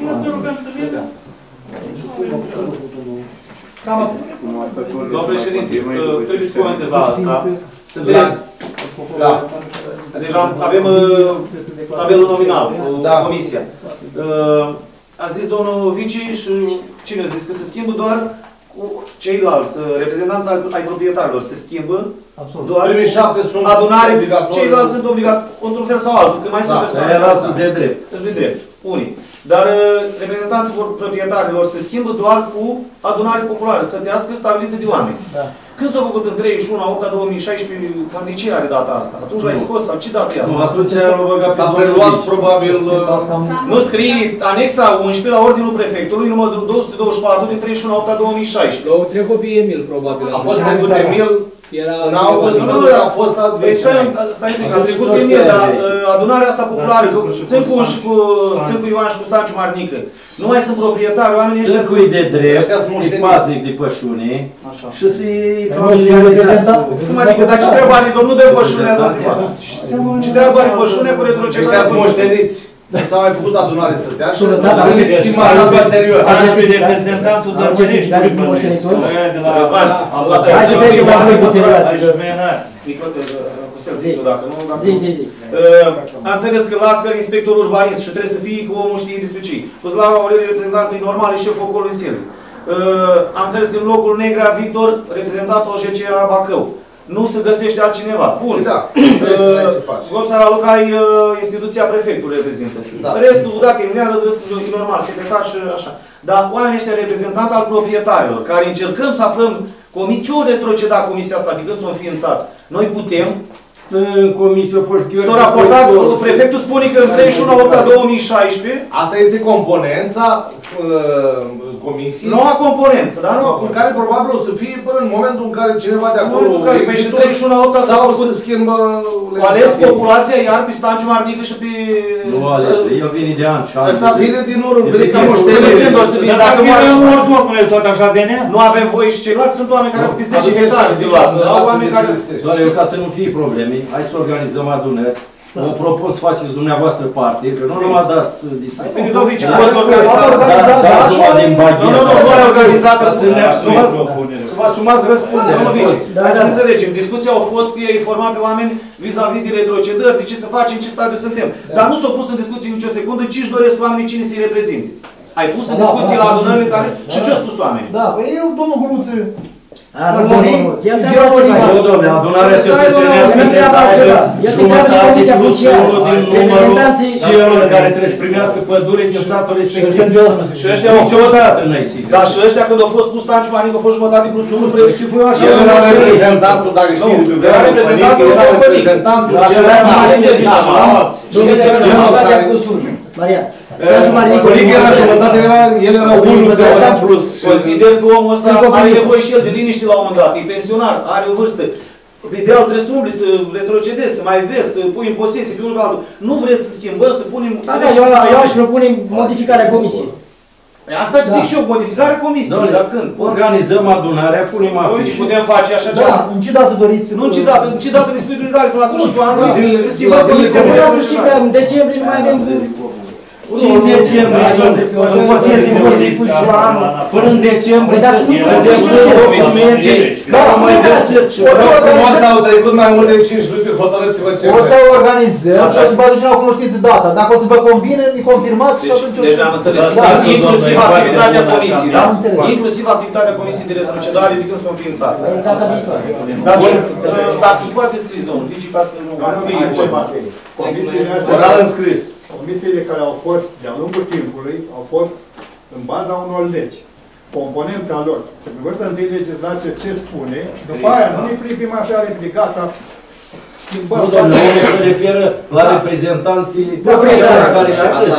Domnul președinte, trebuie să comentez la asta. Suntem... Da. Deja avem tabelul nominal cu comisia. A zis domnul Vici și cine a zis că se schimbă doar cu ceilalți reprezentanți ai proprietarilor. Se schimbă doar primii șapte sunt adunare, ceilalți sunt obligați într-un fel sau altul, că mai sunt persoane. Ceilalți sunt de drept. De drept, unii. Dar reprezentanții proprietarilor se schimbă doar cu adunare populară, sătească stabilită de oameni. Da. Când s-a făcut în treizeci și unu a opt două mii șaisprezece, cam de ce are data asta? Atunci l-ai scos sau ce dată e asta? Nu, atunci l-au băgat pe S-a preluat probabil... Nu scrie anexa unsprezece la ordinul prefectului, numărul două sute douăzeci și patru din treizeci și unu a opt două mii șaisprezece. Au trecut pe Emil, probabil. A fost trecut Emil, în august, nu, a fost alt vechi. Stai un pic, a trecut Emil, dar adunarea asta populară, sunt cu Ioan și cu Stanciu Marnică. Nu mai sunt proprietari, oamenii ăștia sunt... Sunt cui de drept, de paznic de pășune și să-i familiarizează. Cum adică, dar ce treabă are domnul de pășunea, domnul privat? Ce treabă are pășunea cu retrocedarea? Ăștia sunt moșteniți. S-a mai făcut adunare sătea și s-a gândit stimatul anterior. Face reprezentantul Dărmănești. Care cu moștenitul? De la Răzvan. Hai să trecem la voi cu serioasă. Zi, zi, zi. Am înțeles că las pe inspectorul urbanist și trebuie să fie cu omul știe despre ce. Păslava Aureliu, reprezentant e normal, e șeful acolo în serie. Am înțeles că în locul Negra Victor, reprezentant O J C A Bacău. Nu se găsește altcineva. Bun. Da. Gopsara Lucai, instituția prefectului reprezintă. Da. Restul, dacă e neară, restul e normal, secretar și așa. Dar oamenii ăștia reprezentant al proprietarilor, care încercăm să aflăm ce ori retroceda comisia asta, adică s-o înființat. Noi putem Comisia s-a raportat, prefectul spune că în treizeci și unu a opt două mii șaisprezece... Asta este componența comisiei? Noua componență, da? În care probabil o să fie până în momentul în care cineva de acolo... În momentul în care, pe și treizeci și unu a opt sau se schimbă... O ales populația iar pe Stanciu Marnică și pe... Nu ales, el vine de ani și ani. Asta vine din urmă, vine ca moștenire. Dar dacă vine în ori, domnule, tot așa venea? Nu avem voie și ceilalți, sunt oameni care au câte zece hectare de luat. Au oameni care... Doamne, eu ca să nu fie probleme, hai să organizăm adunări. Vă propun să faceți dumneavoastră parte, că nu numai dați discuții. Păi, domnul Vici, poți organiza. Da, doar din baghet. Nu, nu, nu, nu, organizat. Să vă asumați răspunderea. Domnul Vici, hai să înțelegem. Discuția a fost că i-a informat pe oameni vis-a-vis de retrocedări, de ce să facem, în ce stadiu suntem. Dar nu s-au pus în discuție nicio secundă, ci își doresc oamenii cine să-i reprezinte. Ai pus în discuții la adunările tale și ce-au spus oamenii? Da, păi eu, domnul Guruță, Nu, nu, nu. Nu, domnule, adunarea cetățenească trebuie să aibă jumătate plus unul din numărul celor care trebuie să primească pădure din satul respectiv. Și ăștia au fost niciodată n-ai sigur. Dar și ăștia când au fost pus Stanciu Marnică, au fost jumătate plus unul, prefectul așa. El era reprezentantul, dacă știi de pe vremea Fănică, era reprezentantul Marian. Fănică era jumătate, el era unul de ăsta plus. Consider că omul ăsta are nevoie și el de liniște la un moment dat. E pensionar, are o vârstă. Ideal trebuie să umbli, să retrocedezi, să mai vezi, să pui în posesie pe unul altul. Nu vreți să schimbăm, să punem... Da, da, eu aș propune modificarea comisiei. Asta zic și eu, modificarea comisiei, dar când? Organizăm adunarea, punem afișe. Putem face așa ceva? Da, în ce dată doriți? Nu în ce dată, în ce dată disponibilitate, până la sfârșitul anului, să schimbăm comisia. Până la sfârșit, că în decembrie nu mai avem Și în decembrie, în posesie pozitiv și anul, până în decembrie să dăm documente, dar am mai găsit și vreau frumos că au trecut mai mult de cinci minute, hotărâți-vă ce o să organizăm și o să vă aducem la cunoștință data. Dacă o să vă convine, îi confirmați și atunci o să... Deci am înțeles. Inclusiv activitatea comisiei, da? Inclusiv activitatea comisiei de retrocedare de când s-au înființat. Data viitoare. Dacă se poate scris, domnul Vici, ca să nu fie forma. Comisiile astea, oral înscris. Comisiile care au fost de-a lungul timpului au fost în baza unor legi. Componența lor. Trebuie văzută întâi legislație ce spune, după aia nu ne privim așa replicata, schimbăm. Nu, domnule, omul se referă la reprezentanții care și atât.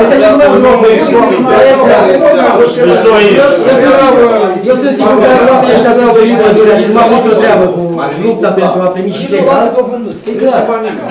Eu sunt sigur că toate ăștia vreau că și pădurea și nu am nicio treabă cu lupta pentru a primi și ceilalți. E clar.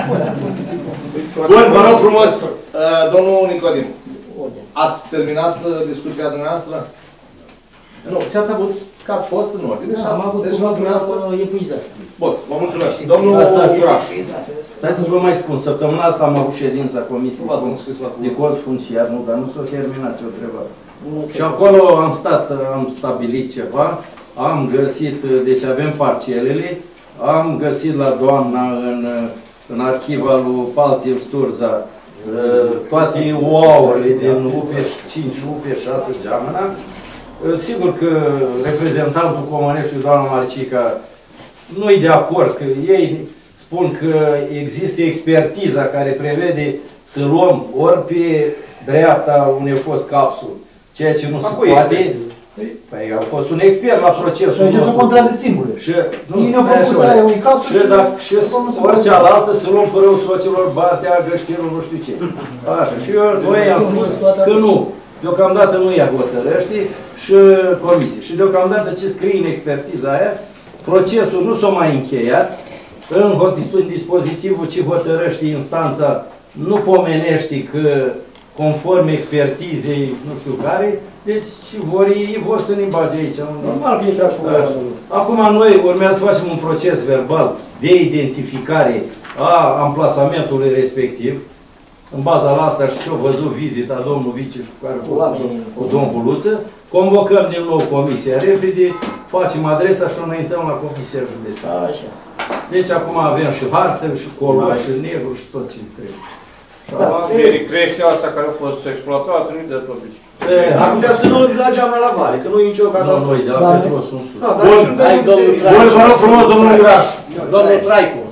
Bun, vă rog frumos, domnul Nicodim, ați terminat discuția dumneavoastră? Nu, ce ați avut? Că ați fost în ordine? Am avut deci la dumneavoastră epuizat. Bun, vă mulțumesc. Domnul Furaș. Stai să vă mai spun, săptămâna asta am avut ședința comisiei de cod funciar, nu, dar nu s-a terminat ce o trebuie. Și acolo am stat, am stabilit ceva, am găsit, deci avem parcelele, am găsit la doamna în, în arhiva lui Paltiu Sturza toate ouăle din U P cinci, U P șase Geamăna. Sigur că reprezentantul Comăneștiului, doamna Maricica, nu e de acord, că ei spun că există expertiza care prevede să luăm ori pe dreapta unde a fost capsul, ceea ce nu se poate. Păi a fost un expert la procesul. Și aici se contrazic singure. Și ei ne-au propus să aia un capsul și orice alaltă să luăm părău soților, Bartea, Găștinul, nu știu ce. Așa. Și eu, noi am spus că nu. Deocamdată nu ia hotărăște și comisie. Și deocamdată ce scrie în expertiza aia, procesul nu s-a mai încheiat, în dispozitivul ce hotărăște instanța nu pomenește că conform expertizei nu știu care, deci vor, ei vor să ne bage aici. Normal că intră acum. Acum noi urmează să facem un proces verbal de identificare a amplasamentului respectiv, în baza la asta și ce-au văzut vizita domnul Vici cu care cu domnul Buluță, convocăm din nou comisia repede, facem adresa și înaintăm la comisia județeană. Deci acum avem și hartă, și coloa, și negru, și tot ce trebuie. Mierii crește asta care a fost exploatată, nu-i de tot. Ar putea să nu la geamă la vale, că nu e nicio catastrofă. Nu, noi de la Petros în sus. Bun, vă rog frumos, domnul Miraș. Domnul Traicu.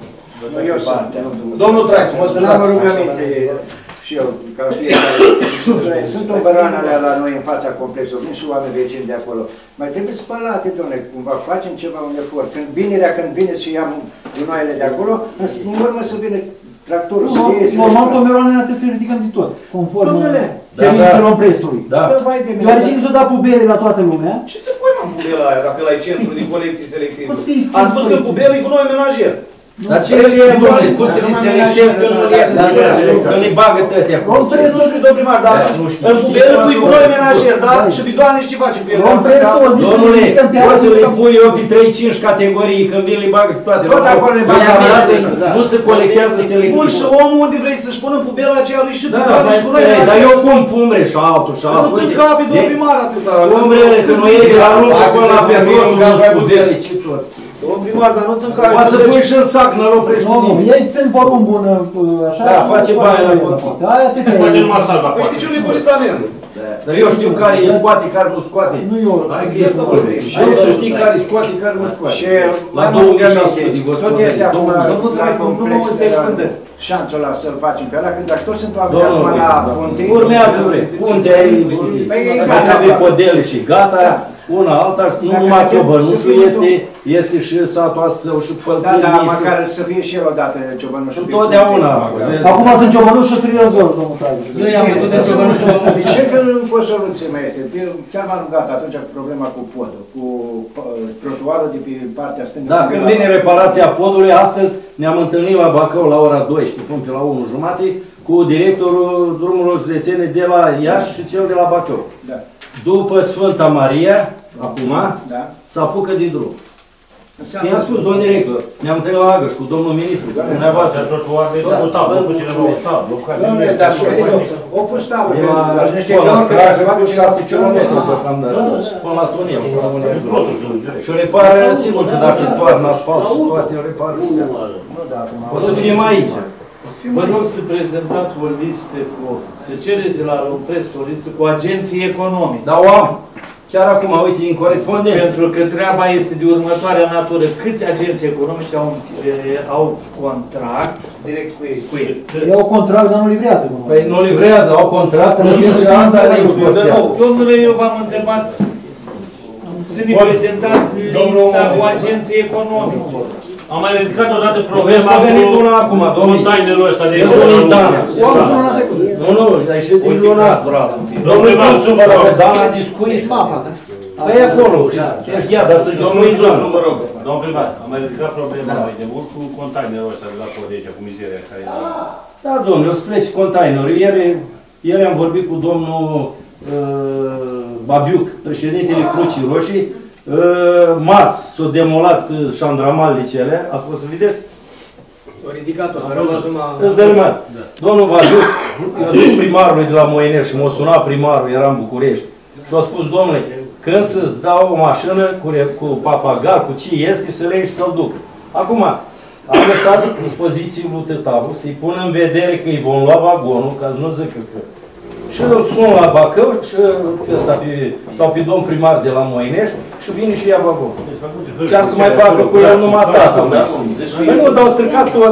Domnul Traicu, mă scuzați. Am rugăminte și eu, ca fiecare. Sunt oberane la noi în fața complexului, vin și oameni vecini de acolo. Mai trebuie spălate, domnule, cumva, facem ceva, un efort. Când vinerea, când vine și iau gunoaiele de acolo, în urmă să vină tractorul să iese. Normal, tomeroanele trebuie să ridicăm de tot, conform cerințelor prestului. Deoarece nu s-o dat pubele la toată lumea. Ce se pune în pubela aia, dacă la centru de colecții selective? A spus că pubelul e cu noi menajer. Dar ce le e, domnule, cum să le selectez că nu le iasă din casă, că le bagă tătea? Nu știu, domnul primar, dar în pubelul pui cu noi menajer, da? Și bidoane și ce face cu ele? Domnule, poți să le pui eu pe trei cinci categorii, când vin le bagă toate. Tot acolo le bagă. Nu se colectează selectiv. Bun, și omul unde vrei să-și pună pubela aceea lui și bidoane și cu noi menajer. Dar eu pun pumbre și altul și altul. Nu ți-mi capi, domnul primar, atâta. Pumbre, că nu e de la lupă până la Petros, nu mai pubele, ce tot. Domnul primar, dar nu ți-mi capi. Poate să pui și în sac, nu-l oprești cu nimeni. Ei țin porumbul așa. Da, face baie la copii. Aia te Poate numai salva. Păi știi ce nu-i polițament? Dar eu știu care îi scoate, care nu scoate. Nu eu. Hai că este vorbește. Și eu să știi care îi scoate, care nu scoate. Și la două mii șase sute de tot este acum la complex șanțul ăla să-l facem pe ăla, că dacă toți sunt oameni acum la punte... Urmează, puntea ei, mai trebuie podele și gata. Una alta, nu numai Ciobănușul, este, este și satul Asău și Fălcâni. Da, da, măcar să fie și el odată Ciobănușul. Întotdeauna. Acum sunt Ciobănușul și Friozor, domnul Traiu. Eu i-am văzut de Ciobănușul. Ce că încă o soluție mai este? Chiar m-am rugat atunci cu problema cu podul, cu trotuarul de pe partea stângă. Da, când vine reparația podului, astăzi ne-am întâlnit la Bacău la ora douăsprezece, până la unu jumate, cu directorul drumurilor județene de la Iași și cel de la Bacău. Da. După Sfânta Maria, acum, da, se apucă de drum. I-am spus, domnul director, ne-am întâlnit la Agăș cu domnul ministru, dumneavoastră. Cu tablă, cu cineva o tablă. Domnule, dar o pus tablă, dar niște găuri cu șase kilometri până la tunel. Și o repară, sigur că dacă toarnă asfalt și toate, o repară. O să fim aici. Vă rog să prezentați o listă cu, să cereți de la Rompress o listă cu agenții economici. Da, o am. Chiar acum, uite, în corespondență. Pentru că treaba este de următoarea natură. Câți agenții economici au, au contract direct cu ei? Cu ei. Ei au contract, dar nu livrează. Păi nu livrează, au contract, și asta le influențează. Domnule, eu v-am întrebat să ne prezentați lista cu agenții economici. Am mai ridicat odată problema cu containerul ăsta de Nu, nu, ai ieșit din luna asta. Domnule Țuțu, vă rog. Dana discuit. Păi acolo, ești ea, dar să discuit. Domnul primar, am mai ridicat problema mai de mult cu containerul ăsta de la Podegea, cu mizeria care era... Da, domnule, o să pleci containerul. Ieri am vorbit cu domnul Babiuc, președintele Crucii Roșii. Marți s-au demolat șandramalele cele, ați fost să vedeți? S-au ridicat-o, a rămas numai... Îți dărâmat. Domnul Babiuc, i-a zis primarului de la Moiner și m-a sunat primarul, era în București. Și a spus, domnule, când să-ți dau o mașină cu, cu papagal, cu ce este, să le ieși să-l ducă. Acum, am lăsat dispoziții lui Tătavu să-i pună în vedere că îi vom lua vagonul, ca să nu zică că... Și îl sun la Bacău, și ăsta pe, sau pe domn primar de la Moinești, și vine și ia vagonul. Ce ar să mai facă cu el numai tatăl, da? Păi nu, dar au stricat tot.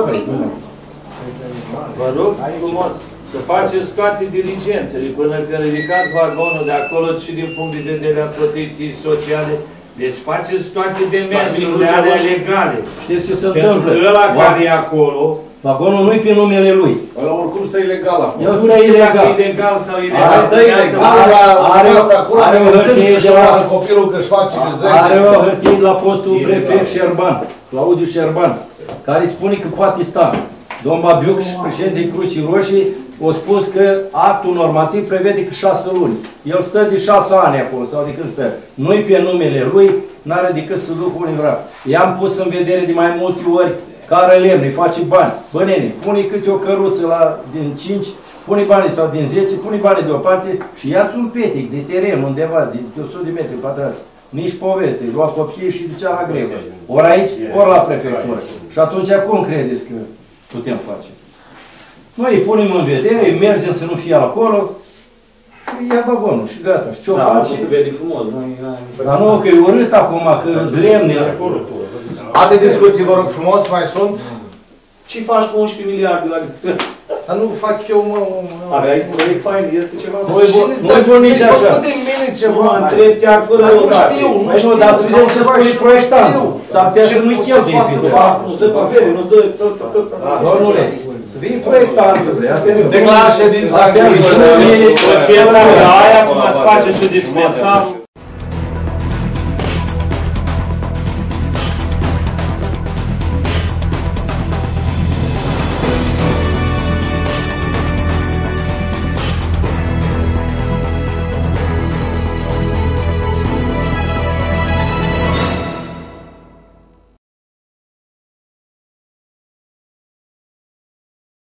Vă rog frumos să faceți toate diligențele până când ridicați vagonul de acolo și din punct de vedere a protecției sociale. Deci faceți toate demersurile alea legale. Știți ce se întâmplă? Pentru că ăla care e acolo, vagonul nu-i pe numele lui. Ăla oricum stă ilegal acum. El stă ilegal. ilegal sau ilegal. Asta e ilegal, are acolo, are o hârtie de la copilul că-și face, că-și dă. Are o hârtie la postul prefect Șerban, Claudiu Șerban, care spune că poate sta. Domn Babiuc și președintele Crucii Roșii au spus că actul normativ prevede că șase luni. El stă de șase ani acolo, sau de când stă. Nu-i pe numele lui, n-are decât să ducă unii vrea. I-am pus în vedere de mai multe ori care lemn, îi face bani. Bă, nene, pune câte o căruță la, din cinci, pune banii sau din zece, pune banii deoparte și ia-ți un petic de teren undeva, de o sută de metri pătrați. Nici poveste, lua copiii și ducea la greu. Ori aici, ori la prefectură. Și atunci cum credeți că putem face? Noi îi punem în vedere, îi mergem să nu fie acolo și ia vagonul și gata. Și ce-o da, face? se vede frumos. Dar nu, că e urât acum, că lemnele acolo. Alte discuții, vă rog frumos, mai sunt? Ce faci cu unsprezece miliarde la discuții? Dar nu fac eu, mă... Aveai un proiect fain, este ceva... Nu-i bun nici așa. Nu de mine ceva. Mă întreb chiar fără o date. Nu știu, nu știu. Dar să vedem ce spune proiectantul. S-ar putea să nu-i cheltuie pe fac? Nu-ți dă papere, nu-ți dă tot, tot, tot. Domnule, să vii proiectantul. Declar ședința. Procedura aia, cum ați face și dispensa,